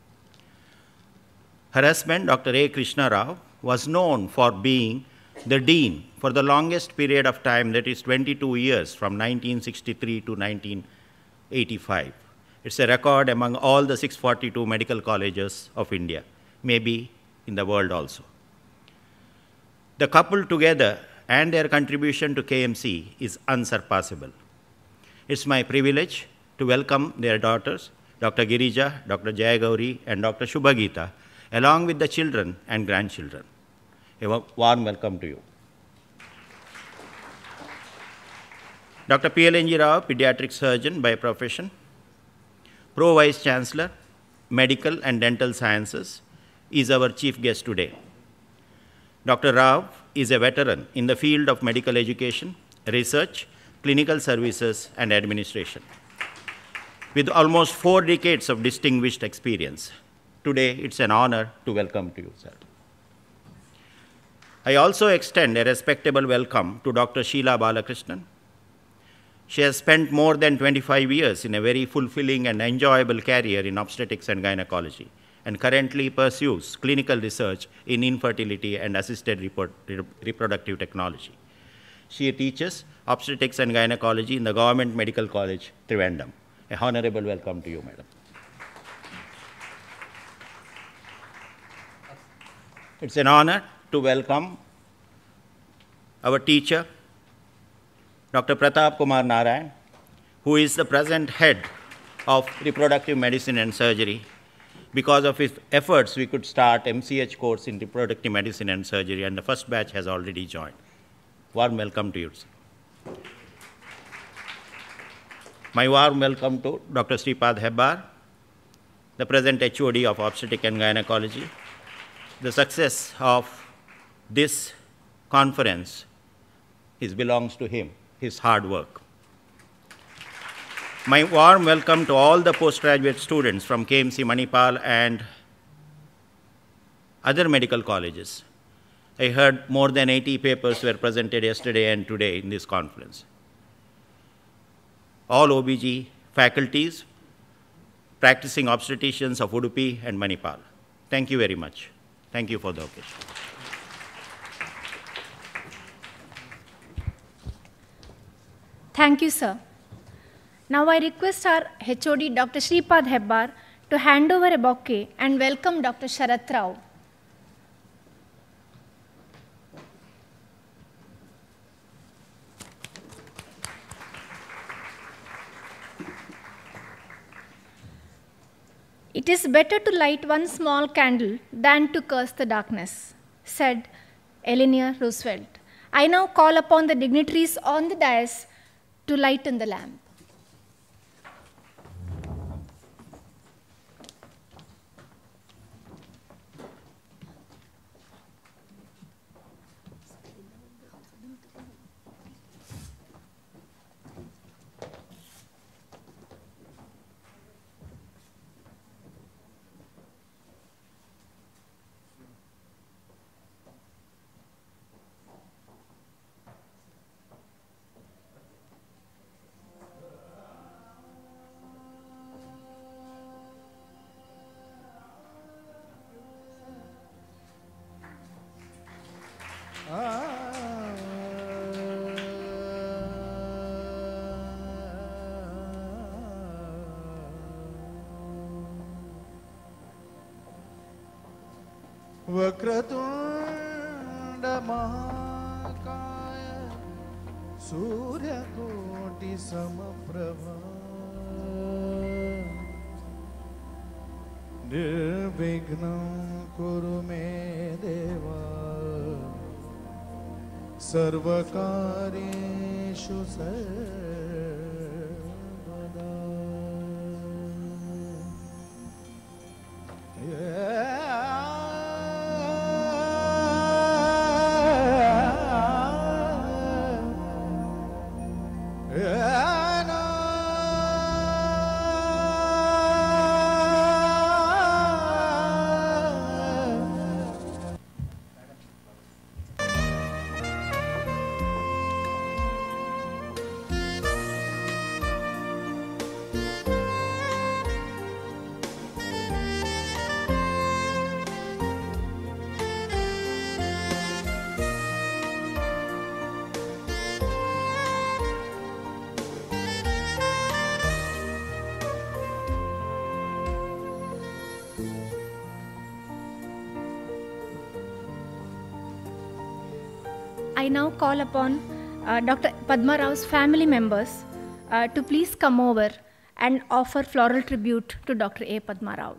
Her husband, Doctor A. Krishna Rao, was known for being the dean for the longest period of time, that is twenty-two years, from nineteen sixty-three to nineteen eighty-five. It's a record among all the six hundred forty-two medical colleges of India, maybe in the world also. The couple together and their contribution to K M C is unsurpassable. It's my privilege to welcome their daughters, Doctor Girija, Doctor Jayagauri, and Doctor Shubhagita, along with the children and grandchildren. A warm welcome to you. Doctor P L N G Rao, pediatric surgeon by profession, Pro Vice Chancellor, Medical and Dental Sciences, is our chief guest today. Doctor Rao is a veteran in the field of medical education, research, clinical services, and administration, with almost four decades of distinguished experience. Today, it's an honor to welcome to you, sir. I also extend a respectable welcome to Doctor Sheila Balakrishnan. She has spent more than twenty-five years in a very fulfilling and enjoyable career in obstetrics and gynecology, and currently pursues clinical research in infertility and assisted repro reproductive technology. She teaches obstetrics and gynecology in the Government Medical College, Trivandrum. A honorable welcome to you, madam. It's an honor to welcome our teacher, Doctor Pratap Kumar Narayan, who is the present head of reproductive medicine and surgery. Because of his efforts, we could start M C H course in reproductive medicine and surgery, and the first batch has already joined. Warm welcome to you, sir. My warm welcome to Doctor Sripad Hebbar, the present H O D of obstetrics and gynecology. The success of this conference is belongs to him, his hard work. My warm welcome to all the postgraduate students from K M C Manipal and other medical colleges. I heard more than eighty papers were presented yesterday and today in this conference. All O B G faculties, practicing obstetricians of Udupi and Manipal. Thank you very much. Thank you for the occasion. Thank you, sir. Now I request our H O D, Doctor Sripad Hebbar, to hand over a bouquet and welcome Doctor Sharat Rao. It is better to light one small candle than to curse the darkness, said Eleanor Roosevelt. I now call upon the dignitaries on the dais to lighten the lamp. वक्रतुंड महाकाय सूर्यकोटि समप्रभा निर्विघ्नं कुरु मे देवा सर्वकार्येषु सर्वदा। I now call upon uh, Doctor Padma Rao's family members uh, to please come over and offer floral tribute to Doctor A. Padma Rao.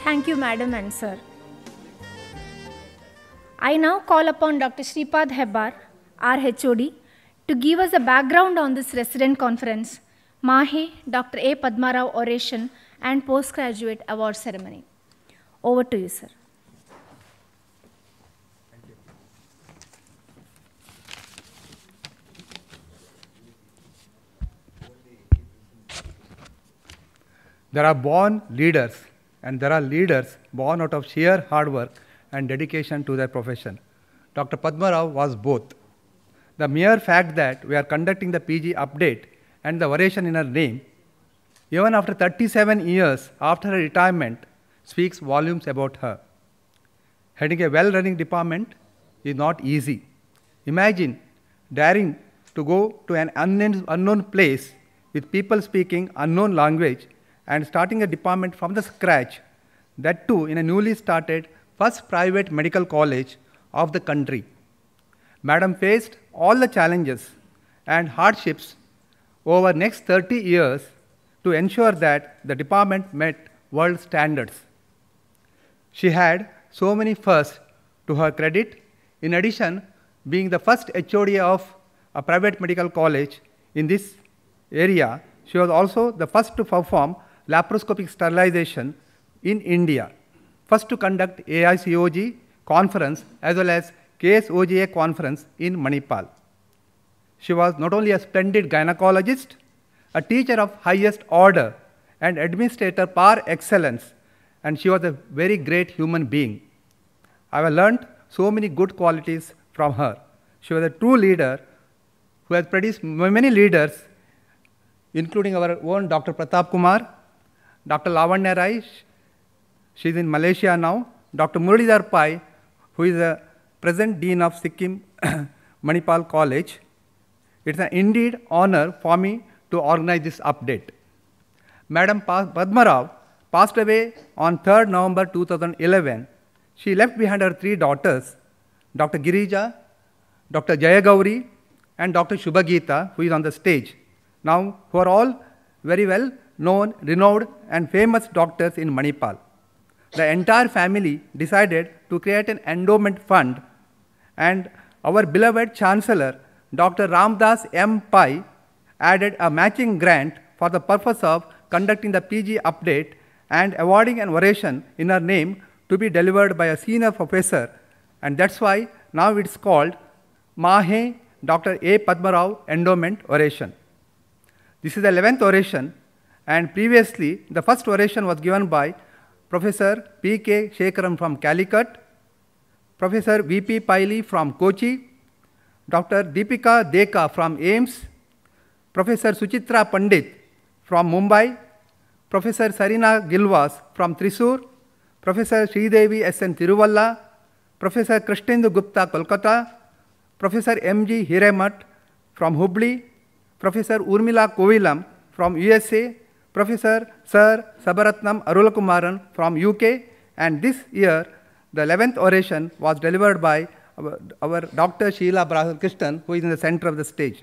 Thank you, Madam and Sir. I now call upon Doctor Shripad Hebbar, our H O D, to give us a background on this resident conference, MAHE, Doctor A. Padma Rao oration, and postgraduate award ceremony. Over to you, sir. There are born leaders, and there are leaders born out of sheer hard work and dedication to their profession. Doctor Padma Rao was both. The mere fact that we are conducting the P G update and the oration in her name, even after thirty-seven years after her retirement, speaks volumes about her. Heading a well-running department is not easy. Imagine daring to go to an unknown, unknown place with people speaking unknown language and starting a department from the scratch, that too in a newly started first private medical college of the country. Madam faced all the challenges and hardships over next thirty years to ensure that the department met world standards. She had so many firsts to her credit. In addition, being the first H O D of a private medical college in this area, she was also the first to perform laparoscopic sterilization in India, first to conduct A I C O G conference as well as K S O G A conference in Manipal. She was not only a splendid gynecologist, a teacher of highest order, and administrator par excellence, and she was a very great human being. I have learned so many good qualities from her. She was a true leader who has produced many leaders, including our own Doctor Pratap Kumar, Doctor Lavanya Rai, she is in Malaysia now, Doctor Muralidhar Pai, who is the present Dean of Sikkim Manipal College. It's an indeed honor for me to organize this update. Madam Padma Rao passed away on third November two thousand eleven. She left behind her three daughters, Doctor Girija, Doctor Jayagauri, and Doctor Shubhagita, who is on the stage now, who are all very well known, renowned, and famous doctors in Manipal. The entire family decided to create an endowment fund, and our beloved Chancellor, Doctor Ramdas M. Pai, added a matching grant for the purpose of conducting the P G update and awarding an oration in her name to be delivered by a senior professor, and that's why now it's called MAHE Doctor A. Padma Rao Endowment Oration. This is the eleventh oration, and previously the first oration was given by Professor P K Shekaran from Calicut, Professor V P Paili from Kochi, Doctor Deepika Deka from AIIMS, Professor Suchitra Pandit from Mumbai, Professor Sarina Gilwas from Thrissur, Professor Sridevi S N Tiruvalla, Professor Krishnendu Gupta Kolkata, Professor M G Hiremat from Hubli, Professor Urmila Kovilam from U S A, Professor Sir Sabaratnam Arulakumaran from U K, and this year the eleventh oration was delivered by our, our Doctor Sheila Krishnan, who is in the center of the stage.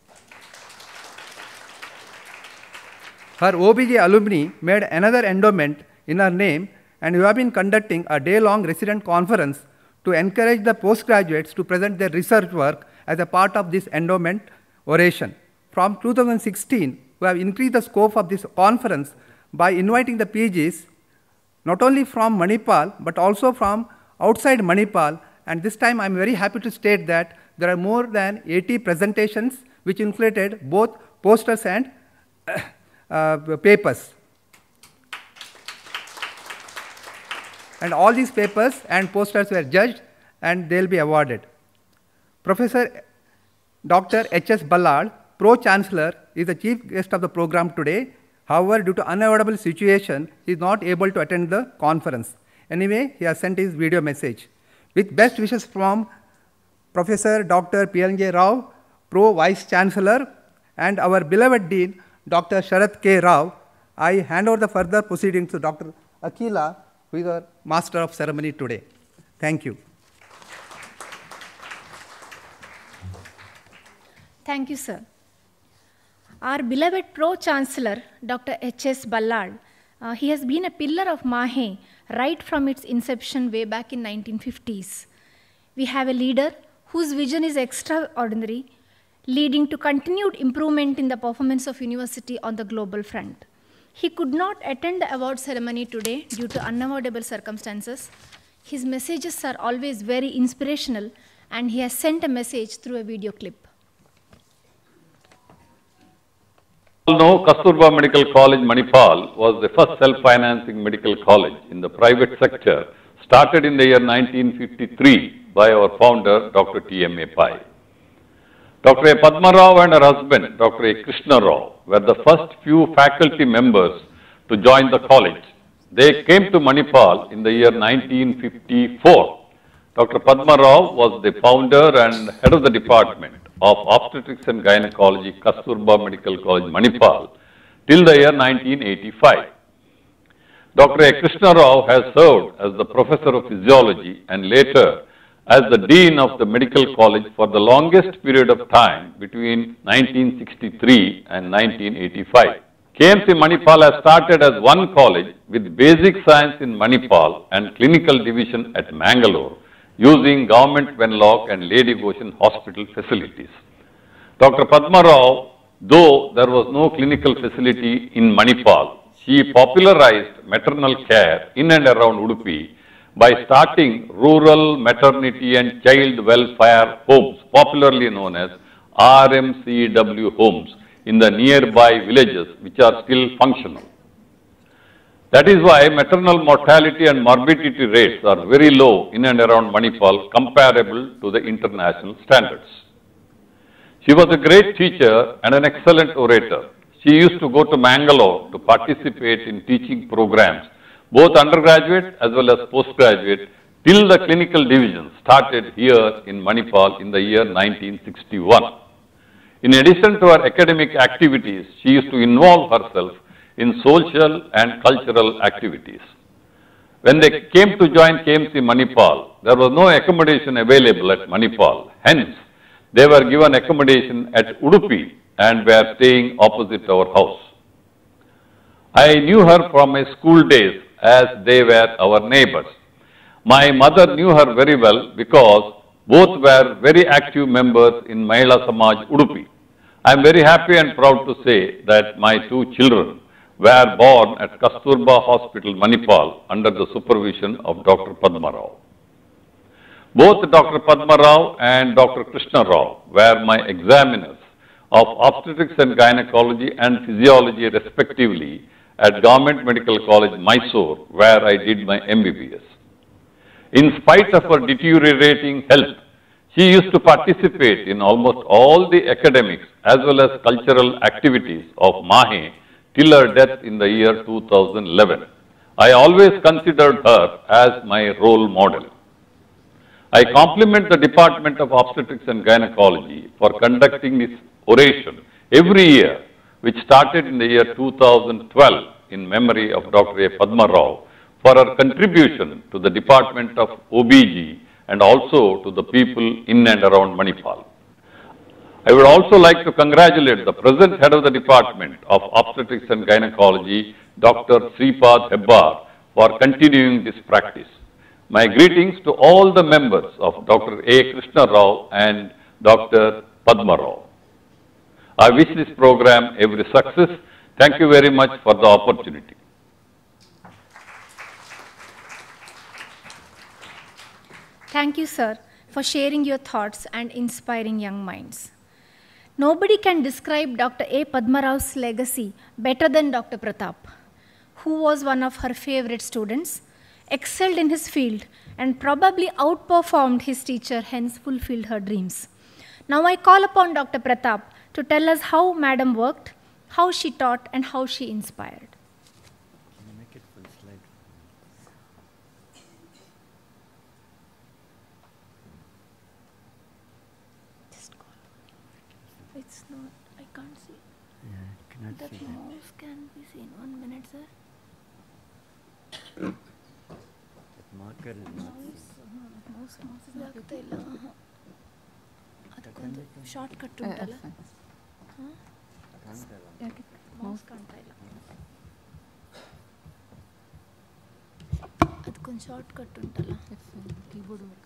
Her O B J alumni made another endowment in her name, and we have been conducting a day-long resident conference to encourage the postgraduates to present their research work as a part of this endowment oration. From two thousand sixteen, we have increased the scope of this conference by inviting the P Gs not only from Manipal but also from outside Manipal, and this time I am very happy to state that there are more than eighty presentations which included both posters and uh, papers. And all these papers and posters were judged and they will be awarded. Professor Doctor H S Ballard, Pro-Chancellor, is the chief guest of the program today. However, due to unavoidable situation, he is not able to attend the conference. Anyway, he has sent his video message. With best wishes from Professor Doctor P N J Rao, Pro-Vice Chancellor, and our beloved Dean, Doctor Sharath K. Rao, I hand over the further proceedings to Doctor Akila, who is our Master of Ceremony today. Thank you. Thank you, sir. Our beloved Pro-Chancellor, Doctor H S Ballard, Uh, he has been a pillar of MAHE right from its inception way back in nineteen fifties. We have a leader whose vision is extraordinary, leading to continued improvement in the performance of university on the global front. He could not attend the award ceremony today due to unavoidable circumstances. His messages are always very inspirational, and he has sent a message through a video clip. You all know Kasturba Medical College, Manipal was the first self-financing medical college in the private sector, started in the year nineteen fifty-three by our founder, Doctor T M A Pai. Doctor A. Padma Rao and her husband, Doctor A. Krishna Rao, were the first few faculty members to join the college. They came to Manipal in the year nineteen fifty-four. Doctor Padma Rao was the founder and head of the department of Obstetrics and Gynecology, Kasturba Medical College, Manipal, till the year nineteen eighty-five. Doctor A. Krishna Rao has served as the professor of physiology and later as the dean of the medical college for the longest period of time between nineteen sixty-three and nineteen eighty-five. K M C Manipal has started as one college with basic science in Manipal and clinical division at Mangalore, using government Venlock and Lady Goshen hospital facilities. Doctor Padma Rao, though there was no clinical facility in Manipal, she popularized maternal care in and around Udupi by starting rural maternity and child welfare homes, popularly known as R M C W homes, in the nearby villages which are still functional. That is why maternal mortality and morbidity rates are very low in and around Manipal, comparable to the international standards. She was a great teacher and an excellent orator. She used to go to Mangalore to participate in teaching programs, both undergraduate as well as postgraduate, till the clinical division started here in Manipal in the year nineteen sixty-one. In addition to her academic activities, she used to involve herself in social and cultural activities. When they came to join K M C Manipal, there was no accommodation available at Manipal. Hence, they were given accommodation at Udupi and were staying opposite our house. I knew her from my school days as they were our neighbors. My mother knew her very well because both were very active members in Mahila Samaj Udupi. I am very happy and proud to say that my two children were born at Kasturba Hospital, Manipal, under the supervision of Doctor Padma Rao. Both Doctor Padma Rao and Doctor Krishna Rao were my examiners of obstetrics and gynecology and physiology respectively at Government Medical College, Mysore, where I did my M B B S. In spite of her deteriorating health, she used to participate in almost all the academics as well as cultural activities of MAHE till her death in the year two thousand eleven. I always considered her as my role model. I compliment the Department of Obstetrics and Gynecology for conducting this oration every year, which started in the year two thousand twelve in memory of Doctor A. Padma Rao for her contribution to the Department of O B G and also to the people in and around Manipal. I would also like to congratulate the present head of the Department of Obstetrics and Gynecology, Doctor Sripad Hebbar, for continuing this practice. My greetings to all the members of Doctor A. Krishna Rao and Doctor Padma Rao. I wish this program every success. Thank you very much for the opportunity. Thank you, sir, for sharing your thoughts and inspiring young minds. Nobody can describe Doctor A. Padma Rao's legacy better than Doctor Pratap, who was one of her favorite students, excelled in his field, and probably outperformed his teacher, hence fulfilled her dreams. Now I call upon Doctor Pratap to tell us how Madam worked, how she taught, and how she inspired. Can you make it full slide? It's not, I can't see. Yeah, I cannot that see that. mouse can be seen. One minute, sir. That marker is not Mouse, uh, mouse, mouse is ಆಗ್ತಾ ಇಲ್ಲ. ಅದಕ್ಕೊಂದು short cut ಉಂಟಲ್ಲ? ಕಾಣ್ತಾ ಇಲ್ಲ. ಯಾಕೆ mouse ಕಾಣ್ತಾ ಇಲ್ಲ? కొంచెం షార్ట్ కట్ ఉంటలా keyboard work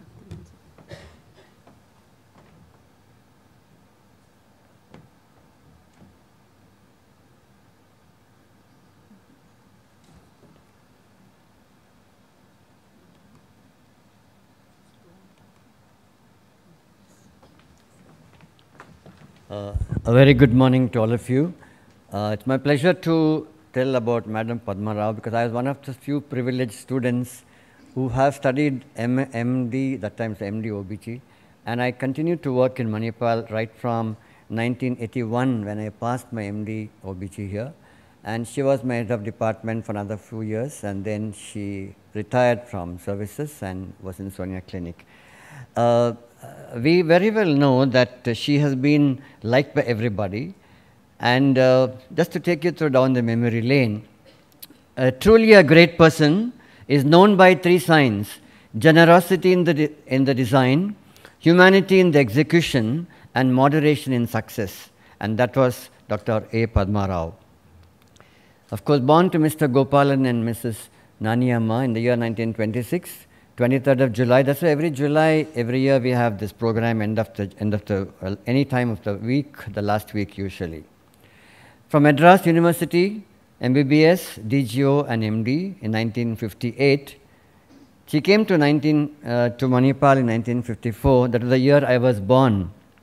Uh, a very good morning to all of you. Uh, it's my pleasure to tell about Madam Padma Rao because I was one of the few privileged students who have studied M MD, that time it's M D O B G, and I continued to work in Manipal right from nineteen eighty-one when I passed my M D O B G here. And she was my head of department for another few years, and then she retired from services and was in Sonia Clinic. Uh, we very well know that uh, she has been liked by everybody. And uh, just to take you through down the memory lane, uh, truly a great person is known by three signs: generosity in the, de in the design, humanity in the execution, and moderation in success. And that was Doctor A. Padma Rao. Of course, born to Mister Gopalan and Missus Naniyamma in the year nineteen twenty-six, twenty-third of July. That's why every July, every year we have this program, end of the, end of the, well, any time of the week, the last week usually. From Madras University, M B B S, D G O and M D in nineteen fifty-eight. She came to, nineteen, uh, to Manipal in nineteen fifty-four. That was the year I was born.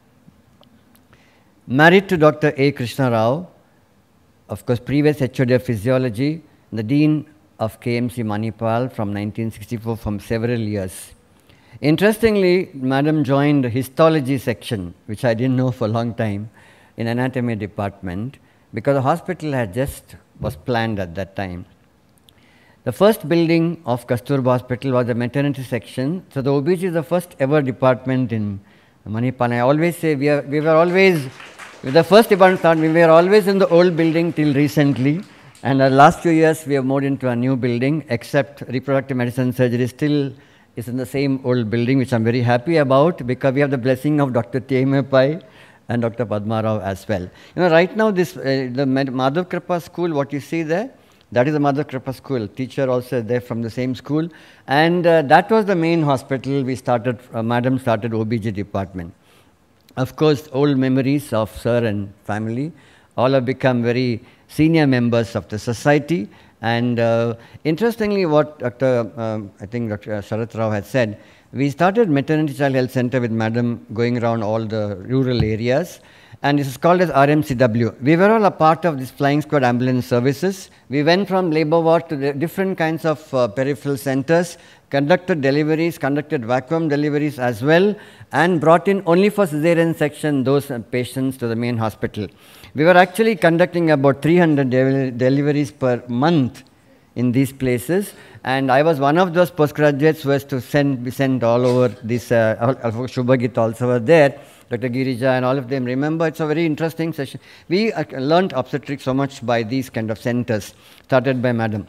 Married to Doctor A. Krishna Rao, of course previous H O D of Physiology, the Dean of K M C Manipal from nineteen sixty-four from several years. Interestingly, Madam joined the histology section, which I didn't know for a long time, in anatomy department, because the hospital had just was planned at that time. The first building of Kasturba Hospital was the maternity section. So the O B G is the first ever department in Manipal. I always say we, are, we were always, the first department, we were always in the old building till recently. And the last few years we have moved into a new building, except reproductive medicine surgery still is in the same old building, which I'm very happy about because we have the blessing of Doctor T M A Pai and Doctor Padma Rao as well. You know, right now this, uh, the Madhav Kripa school, what you see there, that is the Madhav Kripa school. Teacher also there from the same school. And uh, that was the main hospital we started, uh, Madam started O B G department. Of course, old memories of sir and family all have become very senior members of the society. And uh, interestingly, what Doctor Um, I think Doctor Sharath Rao had said, we started Maternity Child Health Center with Madam going around all the rural areas. And this is called as R M C W. We were all a part of this flying squad ambulance services. We went from labor ward to the different kinds of uh, peripheral centers, conducted deliveries, conducted vacuum deliveries as well, and brought in only for cesarean section those uh, patients to the main hospital. We were actually conducting about three hundred de deliveries per month in these places, and I was one of those postgraduates who was to send, be sent all over this, uh, Shubhagit also were there, Doctor Girija and all of them. Remember, it's a very interesting session. We uh, learned obstetrics so much by these kind of centers, started by Madam.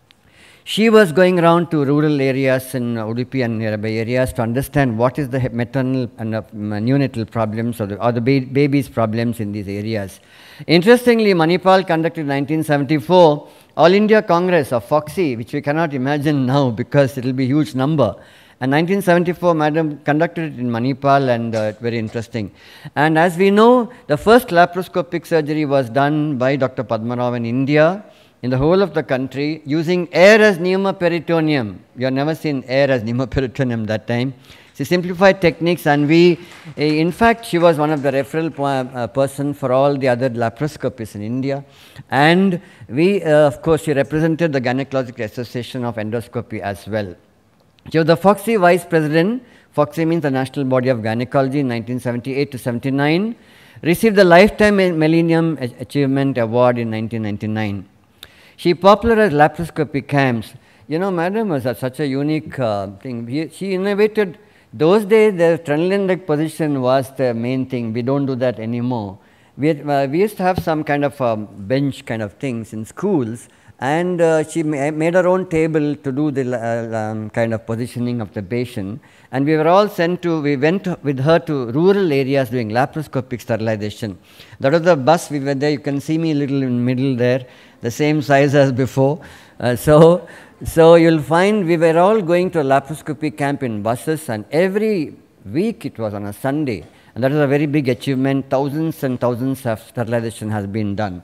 She was going around to rural areas in Udupi and nearby areas to understand what is the maternal and uh, neonatal problems or the, or the ba baby's problems in these areas. Interestingly, Manipal conducted in nineteen seventy-four All India Congress of Foxy, which we cannot imagine now because it will be a huge number. And nineteen seventy-four, Madam conducted it in Manipal, and uh, very interesting. And as we know, the first laparoscopic surgery was done by Doctor Padma Rao in India, in the whole of the country, using air as pneumoperitoneum. You have never seen air as pneumoperitoneum that time. She simplified techniques, and we, in fact, she was one of the referral uh, person for all the other laparoscopists in India. And we, uh, of course, she represented the Gynecological Association of Endoscopy as well. She was the Foxy Vice President. Foxy means the National Body of Gynecology in nineteen seventy-eight to seventy-nine. Received the Lifetime Millennium Achievement Award in nineteen ninety-nine. She popularized laparoscopy camps. You know, Madam was a, such a unique uh, thing. He, she innovated. Those days, the Trendelenburg position was the main thing. We don't do that anymore. We, had, uh, we used to have some kind of um, bench kind of things in schools, And uh, she ma made her own table to do the uh, um, kind of positioning of the patient. And we were all sent to, we went to, with her to rural areas doing laparoscopic sterilization. That was the bus, we were there, you can see me a little in the middle there, the same size as before. Uh, so, so you'll find we were all going to a laparoscopy camp in buses, and every week it was on a Sunday. And that was a very big achievement. Thousands and thousands of sterilization has been done.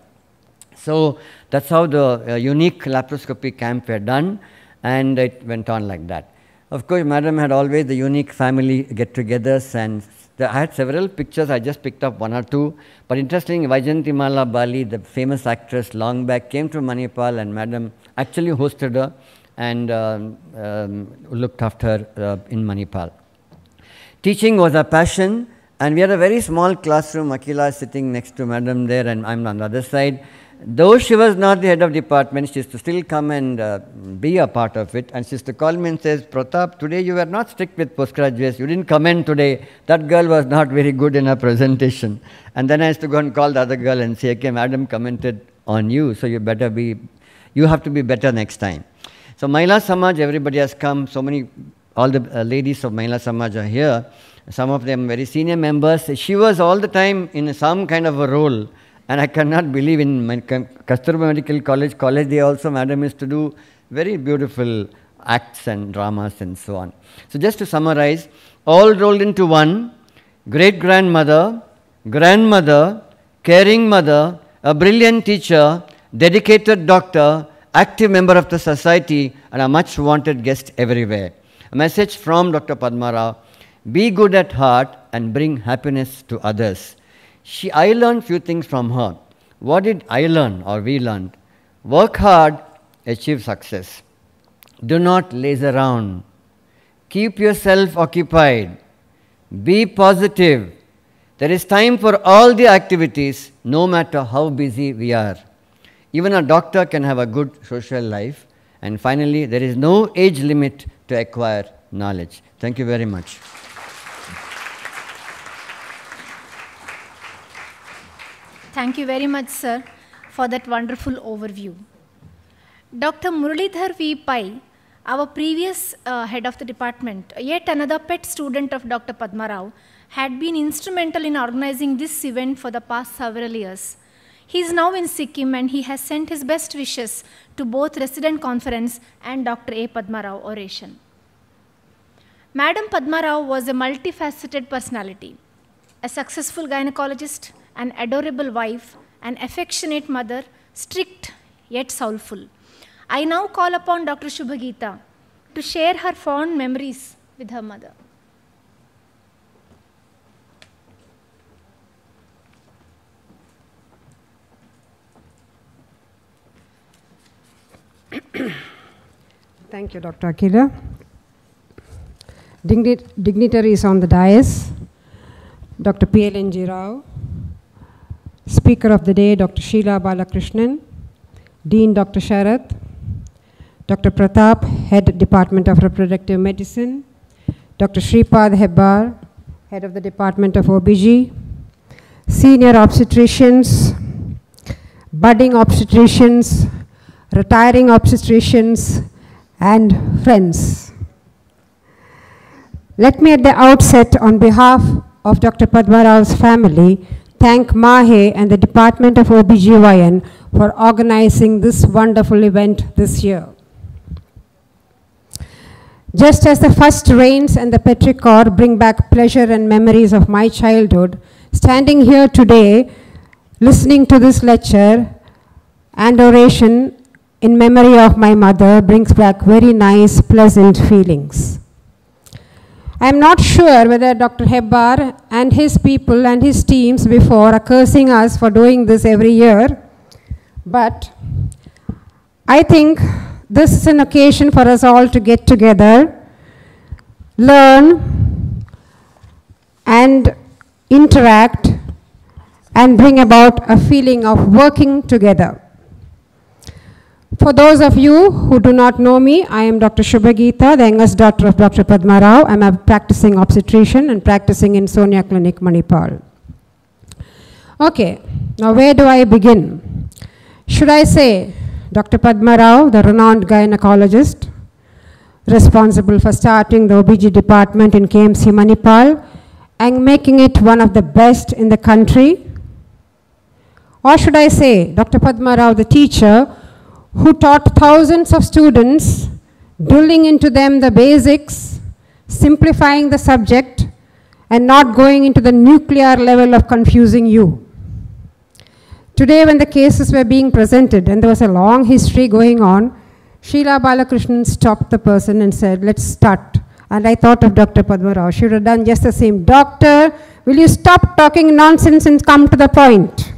So that's how the uh, unique laparoscopy camp were done, and it went on like that. Of course, Madam had always the unique family get-togethers, and the, I had several pictures. I just picked up one or two. But interesting, Vaijayantimala Bali, the famous actress, long back, came to Manipal, and Madam actually hosted her and um, um, looked after her uh, in Manipal. Teaching was a passion, and we had a very small classroom. Akila is sitting next to Madam there, and I'm on the other side. Though she was not the head of department, she used to still come and uh, be a part of it. And she used to call me and says, Pratap, today you were not strict with postgraduates. You didn't comment today. That girl was not very good in her presentation. And then I used to go and call the other girl and say, okay, Madam commented on you, so you better be, you have to be better next time. So Mahila Samaj, everybody has come. So many, all the uh, ladies of Mahila Samaj are here. Some of them very senior members. She was all the time in some kind of a role. And I cannot believe in Kasturba Medical College, college they also, Madam used to do very beautiful acts and dramas and so on. So just to summarize, all rolled into one, great-grandmother, grandmother, caring mother, a brilliant teacher, dedicated doctor, active member of the society, and a much wanted guest everywhere. A message from Doctor Padma Rao: be good at heart and bring happiness to others. She, I learned few things from her. What did I learn or we learned? Work hard, achieve success. Do not laze around. Keep yourself occupied. Be positive. There is time for all the activities, no matter how busy we are. Even a doctor can have a good social life. And finally, there is no age limit to acquire knowledge. Thank you very much. Thank you very much, sir, for that wonderful overview. Doctor Muralidhar V. Pai, our previous uh, head of the department, yet another pet student of Doctor Padma Rao, had been instrumental in organizing this event for the past several years. He is now in Sikkim, and he has sent his best wishes to both Resident Conference and Doctor A. Padma Rao oration. Madam Padma Rao was a multifaceted personality, a successful gynecologist, an adorable wife, an affectionate mother, strict yet soulful. I now call upon Doctor Shubhagita to share her fond memories with her mother. Thank you, Doctor Akila. Dignit dignitaries on the dais, Doctor P L N G Rao, Speaker of the Day, Doctor Sheila Balakrishnan, Dean Doctor Sharath, Doctor Pratap, Head Department of Reproductive Medicine, Doctor Shripad Hebbar, Head of the Department of O B G, Senior Obstetricians, Budding Obstetricians, Retiring Obstetricians, and friends. Let me at the outset, on behalf of Doctor Padma Rao's family, thank MAHE and the Department of O B G Y N for organizing this wonderful event this year. Just as the first rains and the petrichor bring back pleasure and memories of my childhood, standing here today, listening to this lecture and oration in memory of my mother brings back very nice, pleasant feelings. I am not sure whether Doctor Hebbar and his people and his teams before are cursing us for doing this every year, but I think this is an occasion for us all to get together, learn, and interact, and bring about a feeling of working together. For those of you who do not know me, I am Doctor Shubhagita, the youngest daughter of Doctor Padma Rao. I am a practicing obstetrician and practicing in Sonia Clinic, Manipal. Okay, now where do I begin? Should I say Doctor Padma Rao, the renowned gynecologist, responsible for starting the O B G department in K M C Manipal and making it one of the best in the country. Or should I say, Doctor Padma Rao, the teacher, who taught thousands of students, drilling into them the basics, simplifying the subject, and not going into the nuclear level of confusing you. Today, when the cases were being presented, and there was a long history going on, Sheila Balakrishnan stopped the person and said, let's start. And I thought of Doctor Padma Rao. She would have done just the same. Doctor, will you stop talking nonsense and come to the point?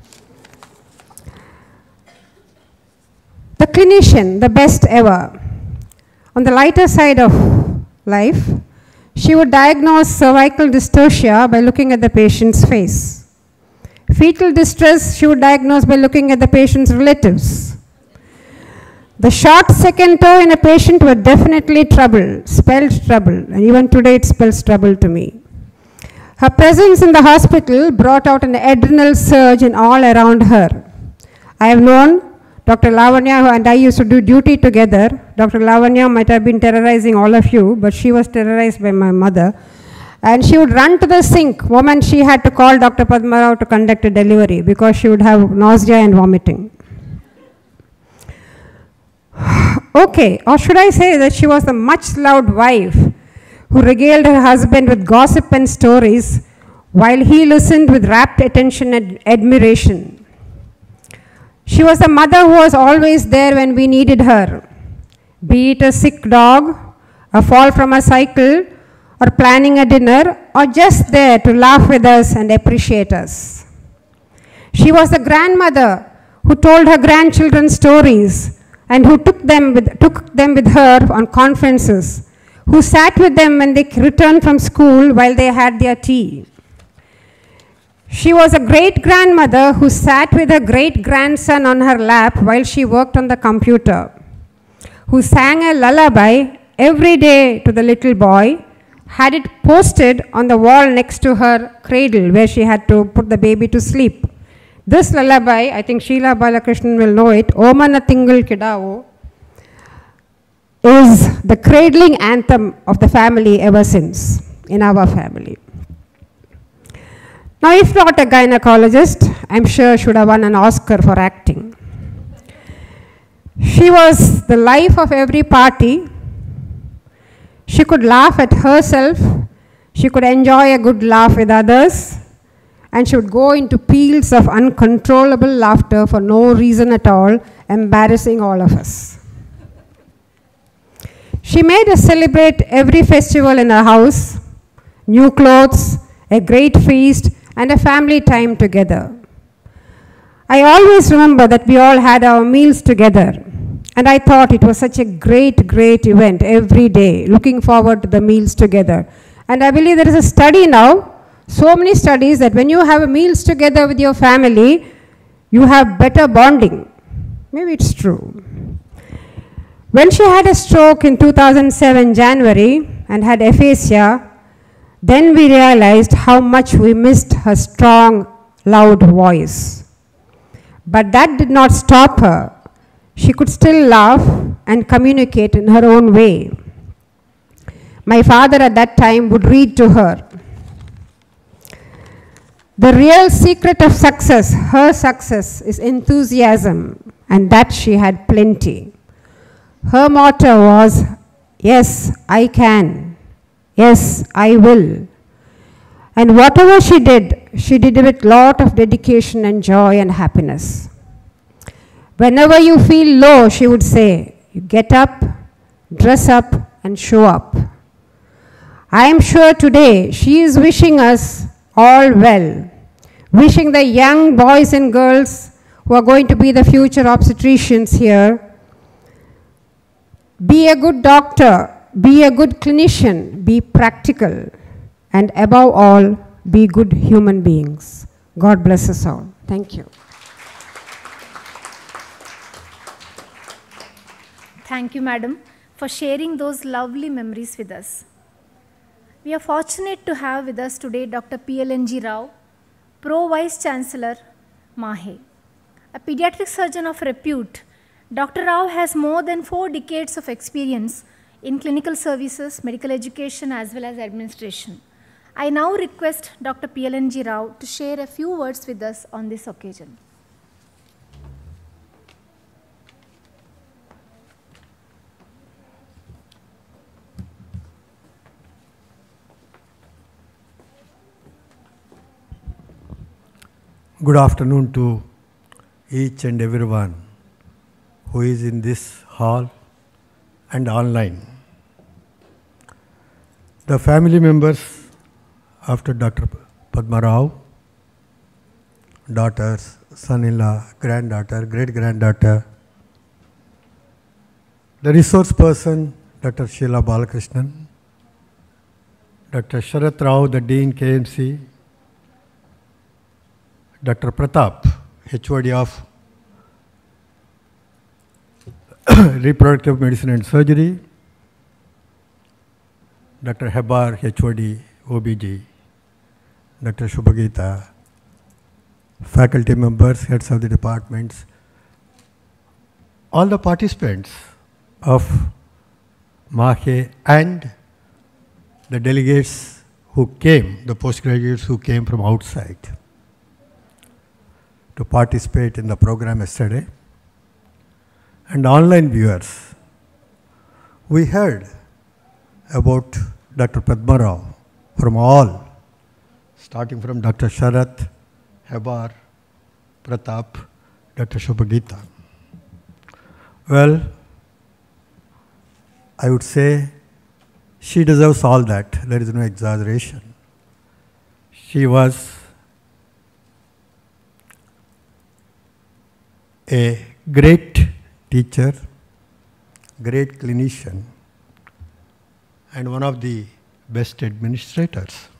The clinician, the best ever. On the lighter side of life, she would diagnose cervical dystocia by looking at the patient's face. Fetal distress, she would diagnose by looking at the patient's relatives. The short second toe in a patient were definitely trouble, spelled trouble, and even today it spells trouble to me. Her presence in the hospital brought out an adrenal surge in all around her. I have known Doctor Lavanya and I used to do duty together. Doctor Lavanya might have been terrorizing all of you, but she was terrorized by my mother. And she would run to the sink the moment she had to call Doctor Padma Rao to conduct a delivery because she would have nausea and vomiting. Okay, or should I say that she was a much loved wife who regaled her husband with gossip and stories while he listened with rapt attention and admiration. She was the mother who was always there when we needed her, be it a sick dog, a fall from a cycle, or planning a dinner, or just there to laugh with us and appreciate us. She was the grandmother who told her grandchildren stories and who took them with, took them with her on conferences, who sat with them when they returned from school while they had their tea. She was a great-grandmother who sat with her great-grandson on her lap while she worked on the computer, who sang a lullaby every day to the little boy, had it posted on the wall next to her cradle where she had to put the baby to sleep. This lullaby, I think Sheila Balakrishnan will know it, Omana Tingal Kidavo, is the cradling anthem of the family ever since, in our family. Now, if not a gynecologist, I'm sure should have won an Oscar for acting. She was the life of every party. She could laugh at herself, she could enjoy a good laugh with others, and she would go into peals of uncontrollable laughter for no reason at all, embarrassing all of us. She made us celebrate every festival in her house, new clothes, a great feast, and a family time together. I always remember that we all had our meals together. And I thought it was such a great, great event every day, looking forward to the meals together. And I believe there is a study now, so many studies, that when you have meals together with your family, you have better bonding. Maybe it's true. When she had a stroke in two thousand seven, January, and had aphasia, then we realized how much we missed her strong, loud voice. But that did not stop her. She could still laugh and communicate in her own way. My father at that time would read to her. The real secret of success, her success, is enthusiasm, and that she had plenty. Her motto was, yes, I can. Yes, I will. And whatever she did, she did it with a lot of dedication and joy and happiness. Whenever you feel low, she would say, you get up, dress up, and show up. I am sure today she is wishing us all well, wishing the young boys and girls who are going to be the future obstetricians here, be a good doctor, be a good clinician, be practical, and above all, be good human beings. God bless us all. Thank you. Thank you, madam, for sharing those lovely memories with us. We are fortunate to have with us today Doctor P L N G Rao, Pro Vice Chancellor, MAHE, a pediatric surgeon of repute Doctor Rao has more than four decades of experience in clinical services, medical education, as well as administration. I now request Doctor P L N G Rao to share a few words with us on this occasion. Good afternoon to each and everyone who is in this hall and online. The family members after Doctor Padma Rao, daughters, son-in-law, granddaughter, great-granddaughter, the resource person, Doctor Sheila Balakrishnan, Doctor Sharat Rao, the Dean K M C, Doctor Pratap, H O D of Reproductive Medicine and Surgery, Doctor Hebar, H O D, O B G, Doctor Shubhagita, faculty members, heads of the departments, all the participants of MAHE and the delegates who came, the postgraduates who came from outside to participate in the program yesterday, and online viewers. We heard about Doctor Padma Rao from all, starting from Doctor Sharat, Hebar, Pratap, Doctor Shubhagita. Well, I would say she deserves all that. There is no exaggeration. She was a great teacher, great clinician, and one of the best administrators.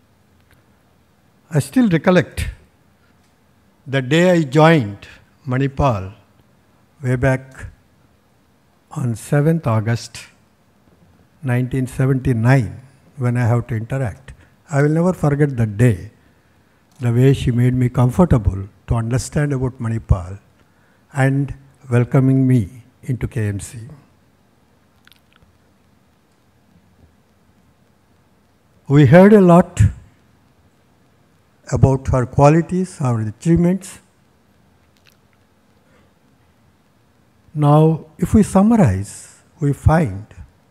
I still recollect the day I joined Manipal way back on seventh August nineteen seventy-nine, when I have to interact. I will never forget that day, the way she made me comfortable to understand about Manipal and welcoming me into K M C. We heard a lot about her qualities, her achievements. Now, if we summarize, we find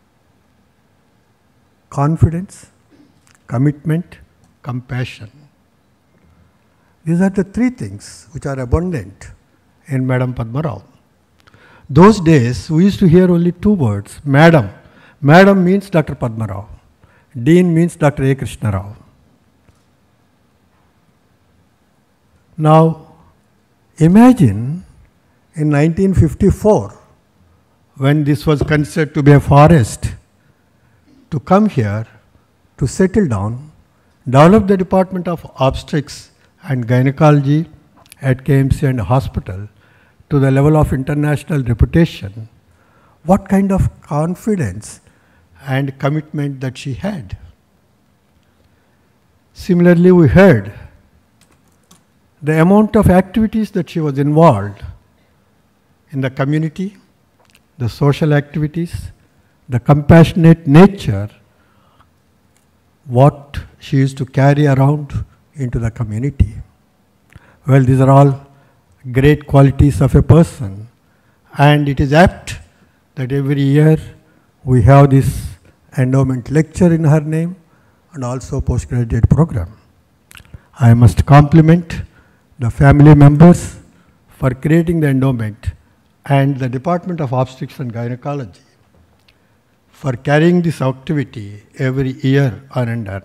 confidence, commitment, compassion. These are the three things which are abundant in Madam Padma Rao. Those days, we used to hear only two words, Madam. Madam means Doctor Padma Rao. Dean means Doctor A. Krishna Rao. Now, imagine in nineteen fifty-four, when this was considered to be a forest, to come here, to settle down, develop the Department of Obstetrics and Gynecology at K M C and hospital to the level of international reputation. What kind of confidence and commitment that she had. Similarly, we heard the amount of activities that she was involved in the community, the social activities, the compassionate nature, what she used to carry around into the community. Well, these are all great qualities of a person, and it is apt that every year we have this endowment lecture in her name and also postgraduate program. I must compliment the family members for creating the endowment and the Department of Obstetrics and Gynecology for carrying this activity every year on and on.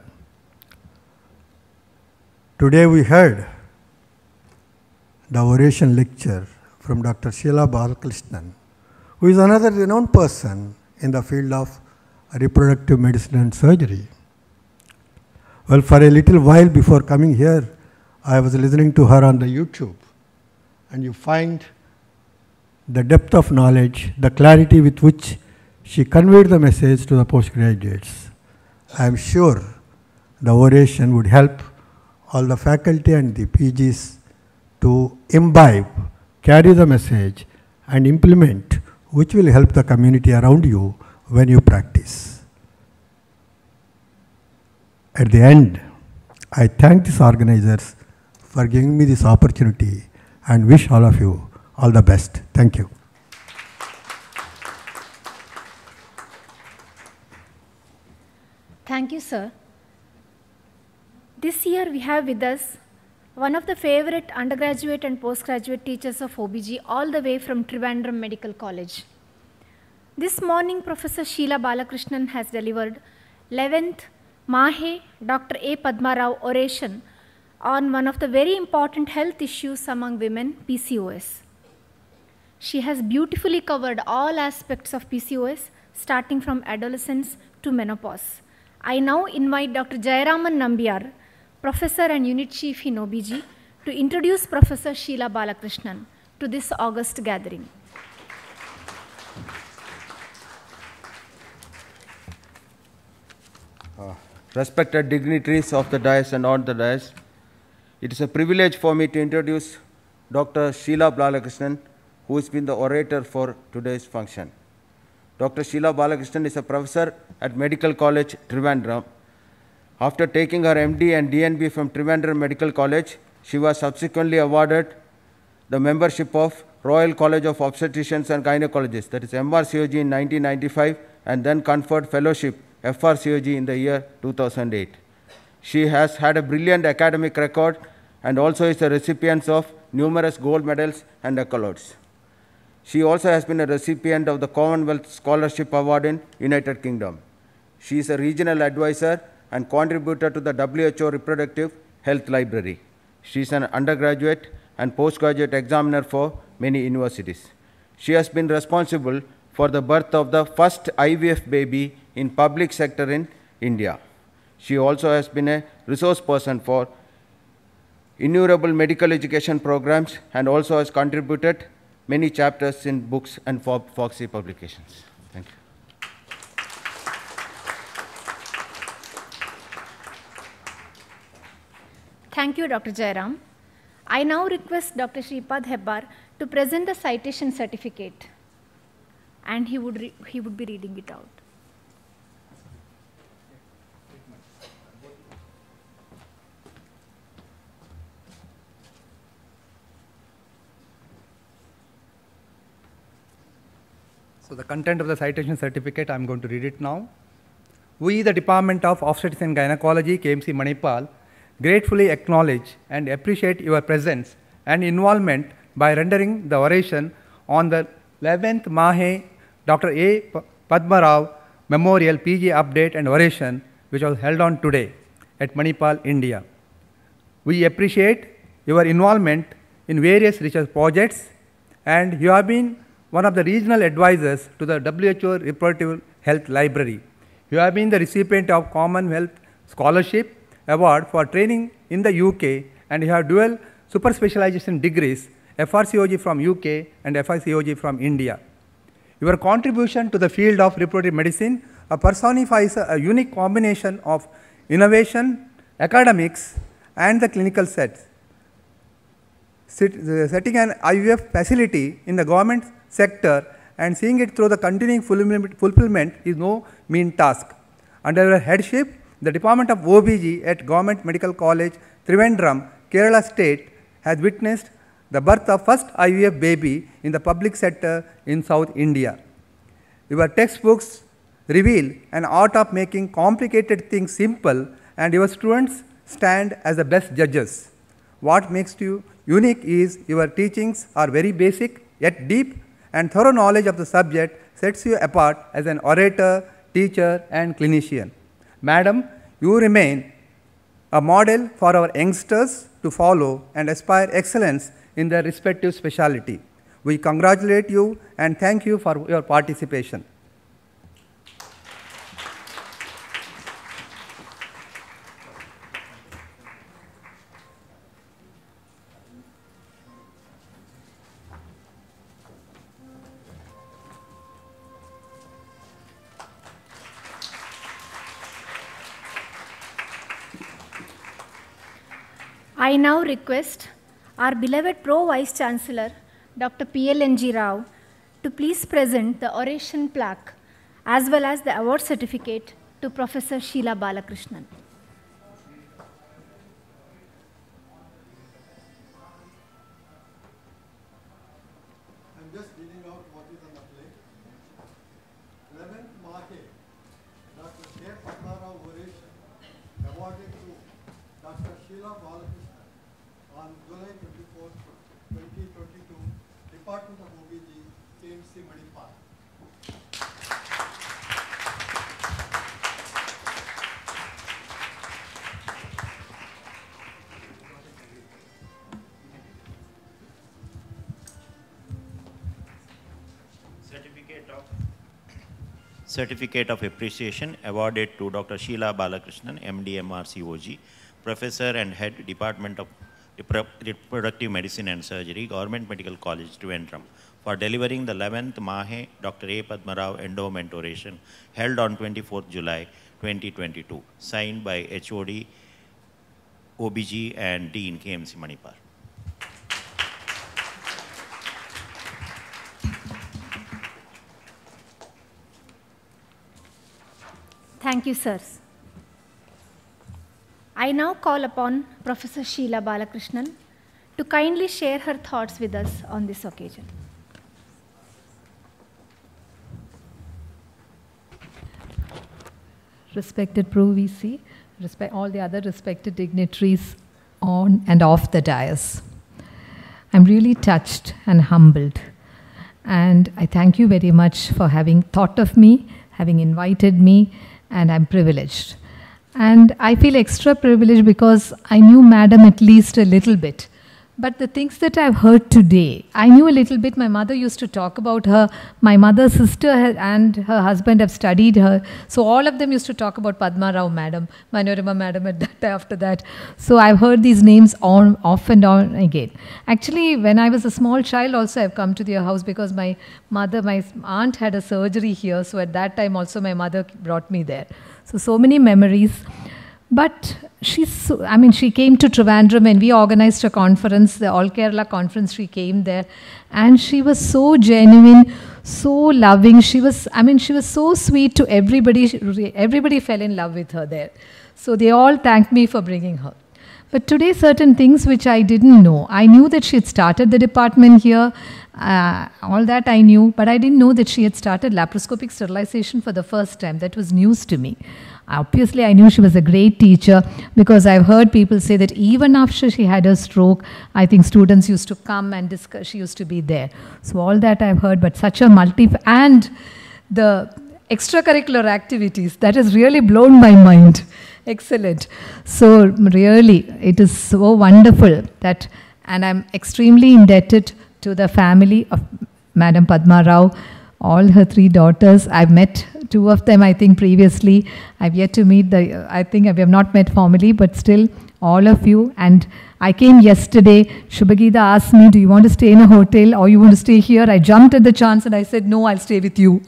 Today we heard the oration lecture from Doctor Sheila Balakrishnan, who is another renowned person in the field of reproductive medicine and surgery. Well, for a little while before coming here, I was listening to her on the YouTube, and you find the depth of knowledge, the clarity with which she conveyed the message to the postgraduates. I am sure the oration would help all the faculty and the P Gs to imbibe, carry the message, and implement, which will help the community around you when you practice. At the end, I thank these organizers for giving me this opportunity and wish all of you all the best. Thank you. Thank you, sir. This year we have with us one of the favorite undergraduate and postgraduate teachers of O B G all the way from Trivandrum Medical College. This morning, Professor Sheila Balakrishnan has delivered eleventh MAHE Doctor A. Padma Rao oration on one of the very important health issues among women, P C O S. She has beautifully covered all aspects of P C O S, starting from adolescence to menopause. I now invite Doctor Jayaraman Nambiar, Professor and Unit Chief in O B G, to introduce Professor Sheila Balakrishnan to this august gathering. Uh, respected dignitaries of the dais and on the dais, it is a privilege for me to introduce Doctor Sheila Balakrishnan, who has been the orator for today's function. Doctor Sheila Balakrishnan is a professor at Medical College, Trivandrum. After taking her M D and D N B from Trivandrum Medical College, she was subsequently awarded the membership of Royal College of Obstetricians and Gynecologists, that is M R C O G in nineteen ninety-five, and then conferred fellowship F R C O G in the year two thousand eight. She has had a brilliant academic record and also is a recipient of numerous gold medals and accolades. She also has been a recipient of the Commonwealth Scholarship Award in United Kingdom. She is a regional advisor and contributor to the W H O Reproductive Health Library. She is an undergraduate and postgraduate examiner for many universities. She has been responsible for the birth of the first I V F baby in public sector in India. She also has been a resource person for innumerable medical education programs and also has contributed many chapters in books and for Foxy publications. Thank you. Thank you, Doctor Jairam. I now request Doctor Shripad Hebbar to present the citation certificate, and he would, he would be reading it out. So the content of the citation certificate, I am going to read it now. We, the Department of Obstetrics and Gynecology, K M C Manipal, gratefully acknowledge and appreciate your presence and involvement by rendering the oration on the eleventh MAHE Doctor A. Padma Rao Memorial P G Update and Oration, which was held on today at Manipal, India. We appreciate your involvement in various research projects, and you have been one of the regional advisors to the W H O Reproductive Health Library. You have been the recipient of Commonwealth Scholarship Award for training in the U K, and you have dual super specialization degrees, F R C O G from U K and F R C O G from India. Your contribution to the field of reproductive medicine uh, personifies a, a unique combination of innovation, academics, and the clinical sets. Sit, uh, setting an I V F facility in the government sector and seeing it through the continuing fulfillment, fulfillment is no mean task. Under your headship, the Department of O B G at Government Medical College, Trivandrum, Kerala State, has witnessed the birth of first I V F baby in the public sector in South India. Your textbooks reveal an art of making complicated things simple, and your students stand as the best judges. What makes you unique is your teachings are very basic yet deep, and thorough knowledge of the subject sets you apart as an orator, teacher, and clinician. Madam, you remain a model for our youngsters to follow and aspire excellence in their respective specialty. We congratulate you and thank you for your participation. I now request our beloved Pro Vice Chancellor, Doctor P L N G Rao, to please present the oration plaque as well as the award certificate to Professor Sheila Balakrishnan. I'm just reading out what is on the plate. eleventh MAHE, Doctor K. Padma Rao Oration, awarded to Doctor Sheila Balakrishnan on July twenty-fourth, twenty twenty-two, Department of O B G, K M C Manipal. Certificate of Certificate of Appreciation awarded to Doctor Sheila Balakrishnan, M D M R C O G, Professor and Head, Department of Reproductive Medicine and Surgery, Government Medical College, Trivandrum, for delivering the eleventh MAHE Doctor A. Padma Rao Endowment Oration held on twenty-fourth July twenty twenty-two, signed by H O D, O B G and Dean, K M C Manipal. Thank you, sirs. I now call upon Professor Sheila Balakrishnan to kindly share her thoughts with us on this occasion. Respected Pro V C, respect all the other respected dignitaries on and off the dais. I'm really touched and humbled. And I thank you very much for having thought of me, having invited me, and I'm privileged. And I feel extra privileged because I knew Madam at least a little bit. But the things that I've heard today, I knew a little bit. My mother used to talk about her. My mother's sister and her husband have studied her. So all of them used to talk about Padma Rao Madam, Manorama Madam at that, after that. So I've heard these names on, off and on again. Actually, when I was a small child also, I've come to their house because my mother, my aunt had a surgery here. So at that time also my mother brought me there. So, so many memories. But she's, so, I mean, she came to Trivandrum and we organized a conference, the All Kerala conference, she came there. And she was so genuine, so loving. She was, I mean, she was so sweet to everybody. Everybody fell in love with her there. So they all thanked me for bringing her. But today, certain things which I didn't know. I knew that she had started the department here. Uh, all that I knew, but I didn't know that she had started laparoscopic sterilization for the first time. That was news to me. Obviously, I knew she was a great teacher because I've heard people say that even after she had a stroke, I think students used to come and discuss, she used to be there. So all that I've heard, but such a multi, and the extracurricular activities, that has really blown my mind. Excellent. So really, it is so wonderful that, and I'm extremely indebted to the family of Madam Padma Rao, all her three daughters. I've met two of them, I think, previously. I've yet to meet the, I think we have not met formally, but still, all of you. And I came yesterday, Shubhagita asked me, do you want to stay in a hotel or you want to stay here? I jumped at the chance and I said, no, I'll stay with you.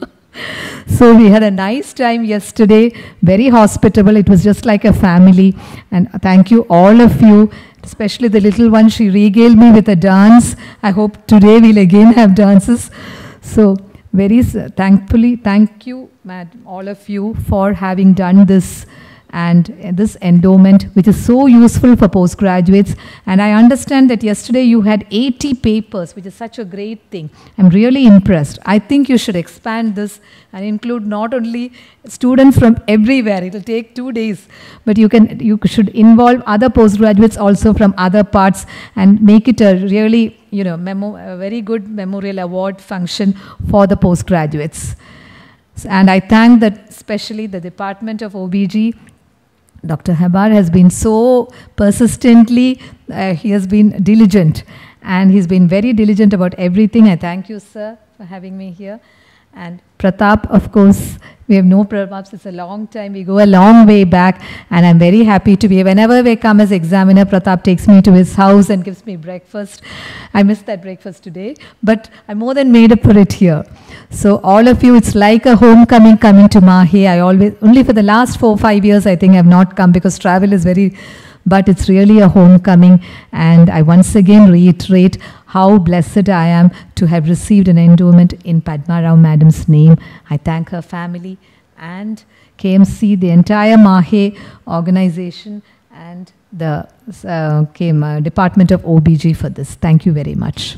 So we had a nice time yesterday, very hospitable. It was just like a family. And thank you, all of you, especially the little one. She regaled me with a dance. I hope today we'll again have dances. So very thankfully, thank you, madam, all of you, for having done this and this endowment, which is so useful for postgraduates. And I understand that yesterday you had eighty papers, which is such a great thing. I'm really impressed. I think you should expand this and include not only students from everywhere. It will take two days, but you can you should involve other postgraduates also from other parts and make it a really, you know, memo, a very good memorial award function for the postgraduates. And I thank that especially the Department of O B G. Doctor Hebar has been so persistently, uh, he has been diligent, and he's been very diligent about everything. I thank you, sir, for having me here. And Pratap, of course, we have no Pratap, it's a long time, we go a long way back, and I'm very happy to be here. Whenever we come as examiner, Pratap takes me to his house and gives me breakfast. I missed that breakfast today, but I more than made up for it here. So all of you, it's like a homecoming coming to Mahe. I always, only for the last four or five years, I think I've not come because travel is very, but it's really a homecoming. And I once again reiterate how blessed I am to have received an endowment in Padma Rao Madam's name. I thank her family and K M C, the entire MAHE organization, and the uh, K M, uh, Department of O B G for this. Thank you very much.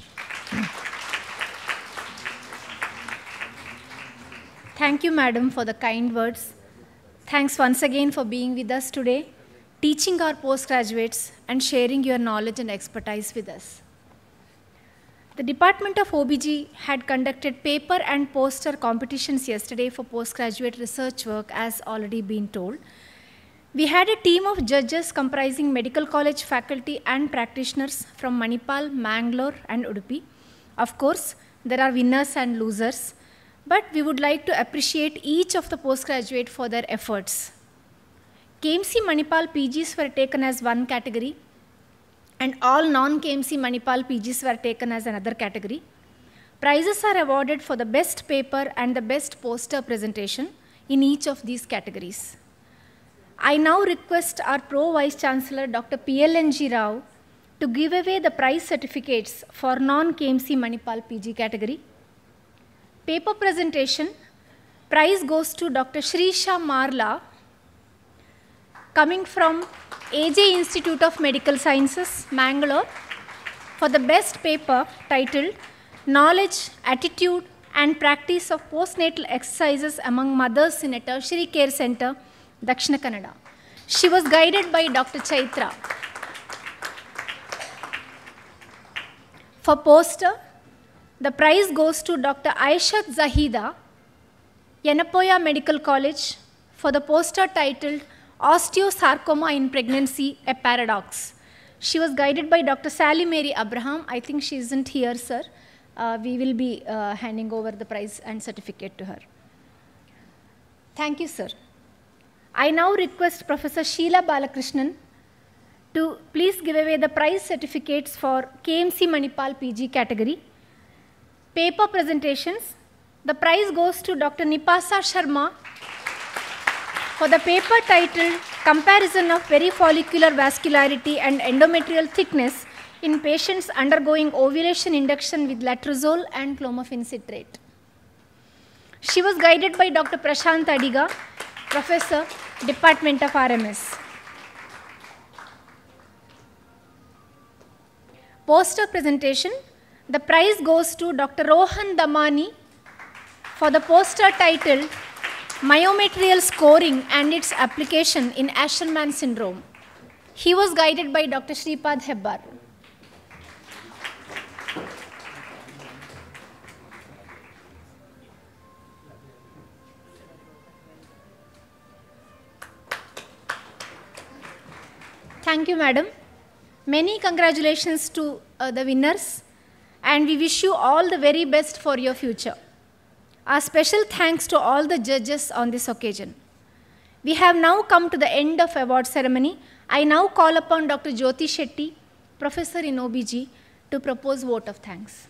Thank you, madam, for the kind words. Thanks once again for being with us today, teaching our postgraduates and sharing your knowledge and expertise with us. The Department of O B G had conducted paper and poster competitions yesterday for postgraduate research work, as already been told. We had a team of judges comprising medical college faculty and practitioners from Manipal, Mangalore, and Udupi. Of course, there are winners and losers, but we would like to appreciate each of the postgraduate for their efforts. K M C Manipal P Gs were taken as one category, and all non-K M C Manipal P Gs were taken as another category. Prizes are awarded for the best paper and the best poster presentation in each of these categories. I now request our Pro Vice Chancellor, Doctor P L N G Rao, to give away the prize certificates for non-K M C Manipal P G category. Paper presentation, prize goes to Doctor Shrisha Marla, coming from A J Institute of Medical Sciences, Mangalore, for the best paper titled Knowledge, Attitude and Practice of Postnatal Exercises Among Mothers in a Tertiary Care Center, Dakshina Kannada. She was guided by Doctor Chaitra. For poster, the prize goes to Doctor Aishat Zahida, Yenapoya Medical College, for the poster titled Osteosarcoma in Pregnancy, a Paradox. She was guided by Doctor Sally Mary Abraham. I think she isn't here, sir. Uh, we will be uh, handing over the prize and certificate to her. Thank you, sir. I now request Professor Sheila Balakrishnan to please give away the prize certificates for K M C Manipal P G category. Paper presentations, the prize goes to Doctor Nipasa Sharma for the paper titled Comparison of Perifollicular Vascularity and Endometrial Thickness in Patients Undergoing Ovulation Induction with Letrozole and Clomiphene Citrate. She was guided by Doctor Prashant Adiga, Professor, Department of R M S. Poster presentation, the prize goes to Doctor Rohan Damani for the poster titled Myometrial Scoring and its Application in Asherman Syndrome. He was guided by Doctor Shripad Hebbar. Thank you, madam. Many congratulations to uh, the winners, and we wish you all the very best for your future. Our special thanks to all the judges on this occasion. We have now come to the end of award ceremony. I now call upon Doctor Jyoti Shetty, Professor in O B G, to propose vote of thanks.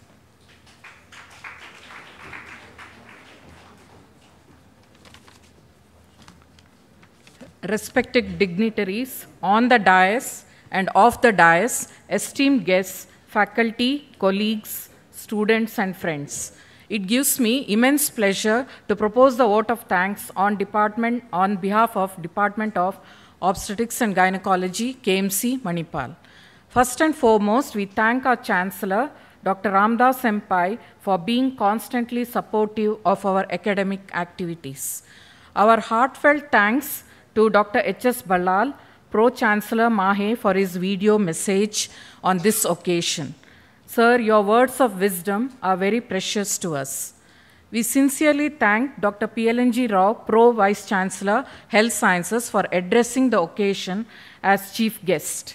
Respected dignitaries on the dais and off the dais, esteemed guests, faculty, colleagues, students and friends. It gives me immense pleasure to propose the vote of thanks on, department, on behalf of Department of Obstetrics and Gynecology, K M C, Manipal. First and foremost, we thank our Chancellor, Doctor Ramdas Senpai, for being constantly supportive of our academic activities. Our heartfelt thanks to Doctor H S Ballal, Pro-Chancellor MAHE, for his video message on this occasion. Sir, your words of wisdom are very precious to us. We sincerely thank Doctor P L N G Rao, Pro-Vice Chancellor, Health Sciences, for addressing the occasion as chief guest.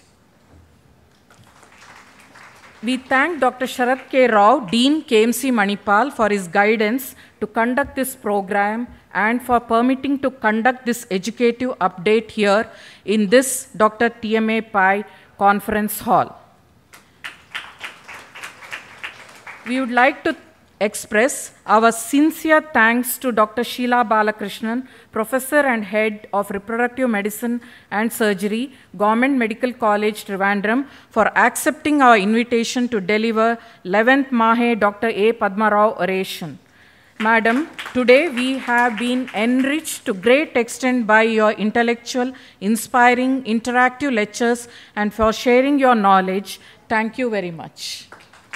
We thank Doctor Sharad K. Rao, Dean, K M C Manipal, for his guidance to conduct this program and for permitting to conduct this educative update here in this Doctor T M A Pai Conference Hall. We would like to express our sincere thanks to Doctor Sheila Balakrishnan, Professor and Head of Reproductive Medicine and Surgery, Government Medical College, Trivandrum, for accepting our invitation to deliver eleventh MAHE Doctor A. Padma Rao oration. Madam, today we have been enriched to great extent by your intellectual, inspiring, interactive lectures and for sharing your knowledge. Thank you very much.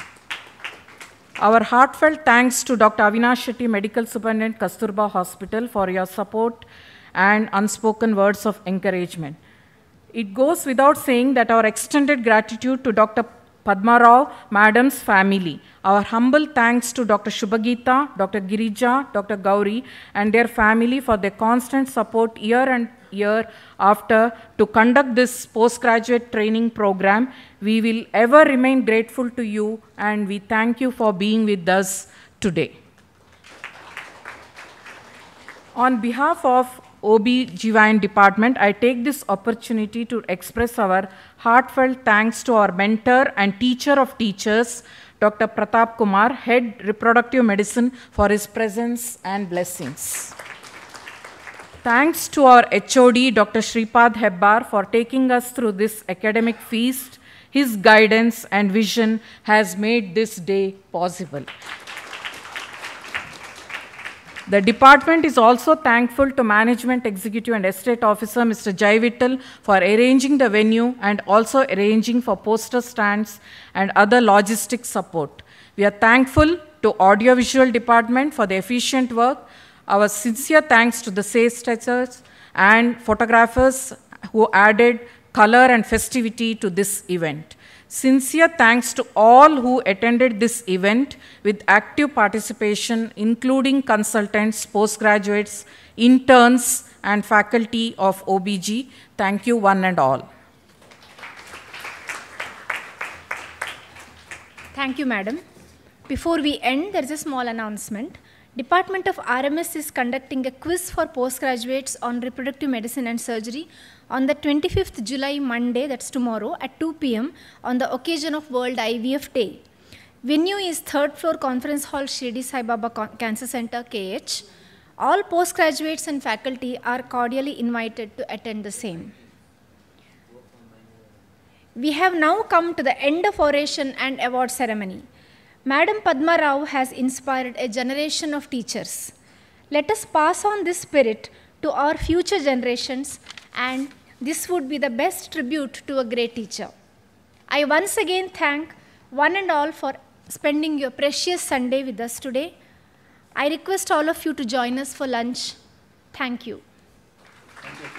Our heartfelt thanks to Doctor Avinash Shetty, Medical Superintendent, Kasturba Hospital, for your support and unspoken words of encouragement. It goes without saying that our extended gratitude to Doctor Padma Rao, Madam's family. Our humble thanks to Doctor Shubhagita, Doctor Girija, Doctor Gauri, and their family for their constant support year and year after to conduct this postgraduate training program. We will ever remain grateful to you, and we thank you for being with us today. On behalf of O B G Y N department, I take this opportunity to express our heartfelt thanks to our mentor and teacher of teachers, Doctor Pratap Kumar, Head Reproductive Medicine, for his presence and blessings. Thanks to our H O D, Doctor Shripad Hebbar, for taking us through this academic feast. His guidance and vision has made this day possible. The department is also thankful to Management Executive and Estate Officer Mister Jai Vittal for arranging the venue and also arranging for poster stands and other logistic support. We are thankful to Audiovisual Department for the efficient work. Our sincere thanks to the stage teachers and photographers who added color and festivity to this event. Sincere thanks to all who attended this event with active participation, including consultants, postgraduates, interns, and faculty of O B G. Thank you one and all. Thank you, Madam. Before we end, there is a small announcement. Department of R M S is conducting a quiz for postgraduates on reproductive medicine and surgery on the twenty-fifth July, Monday, that's tomorrow, at two p m on the occasion of World I V F Day. Venue is third floor Conference Hall, Shirdi Sai Baba Cancer Center, K H. All postgraduates and faculty are cordially invited to attend the same. We have now come to the end of oration and award ceremony. Madam Padma Rao has inspired a generation of teachers. Let us pass on this spirit to our future generations, and this would be the best tribute to a great teacher. I once again thank one and all for spending your precious Sunday with us today. I request all of you to join us for lunch. Thank you. Thank you.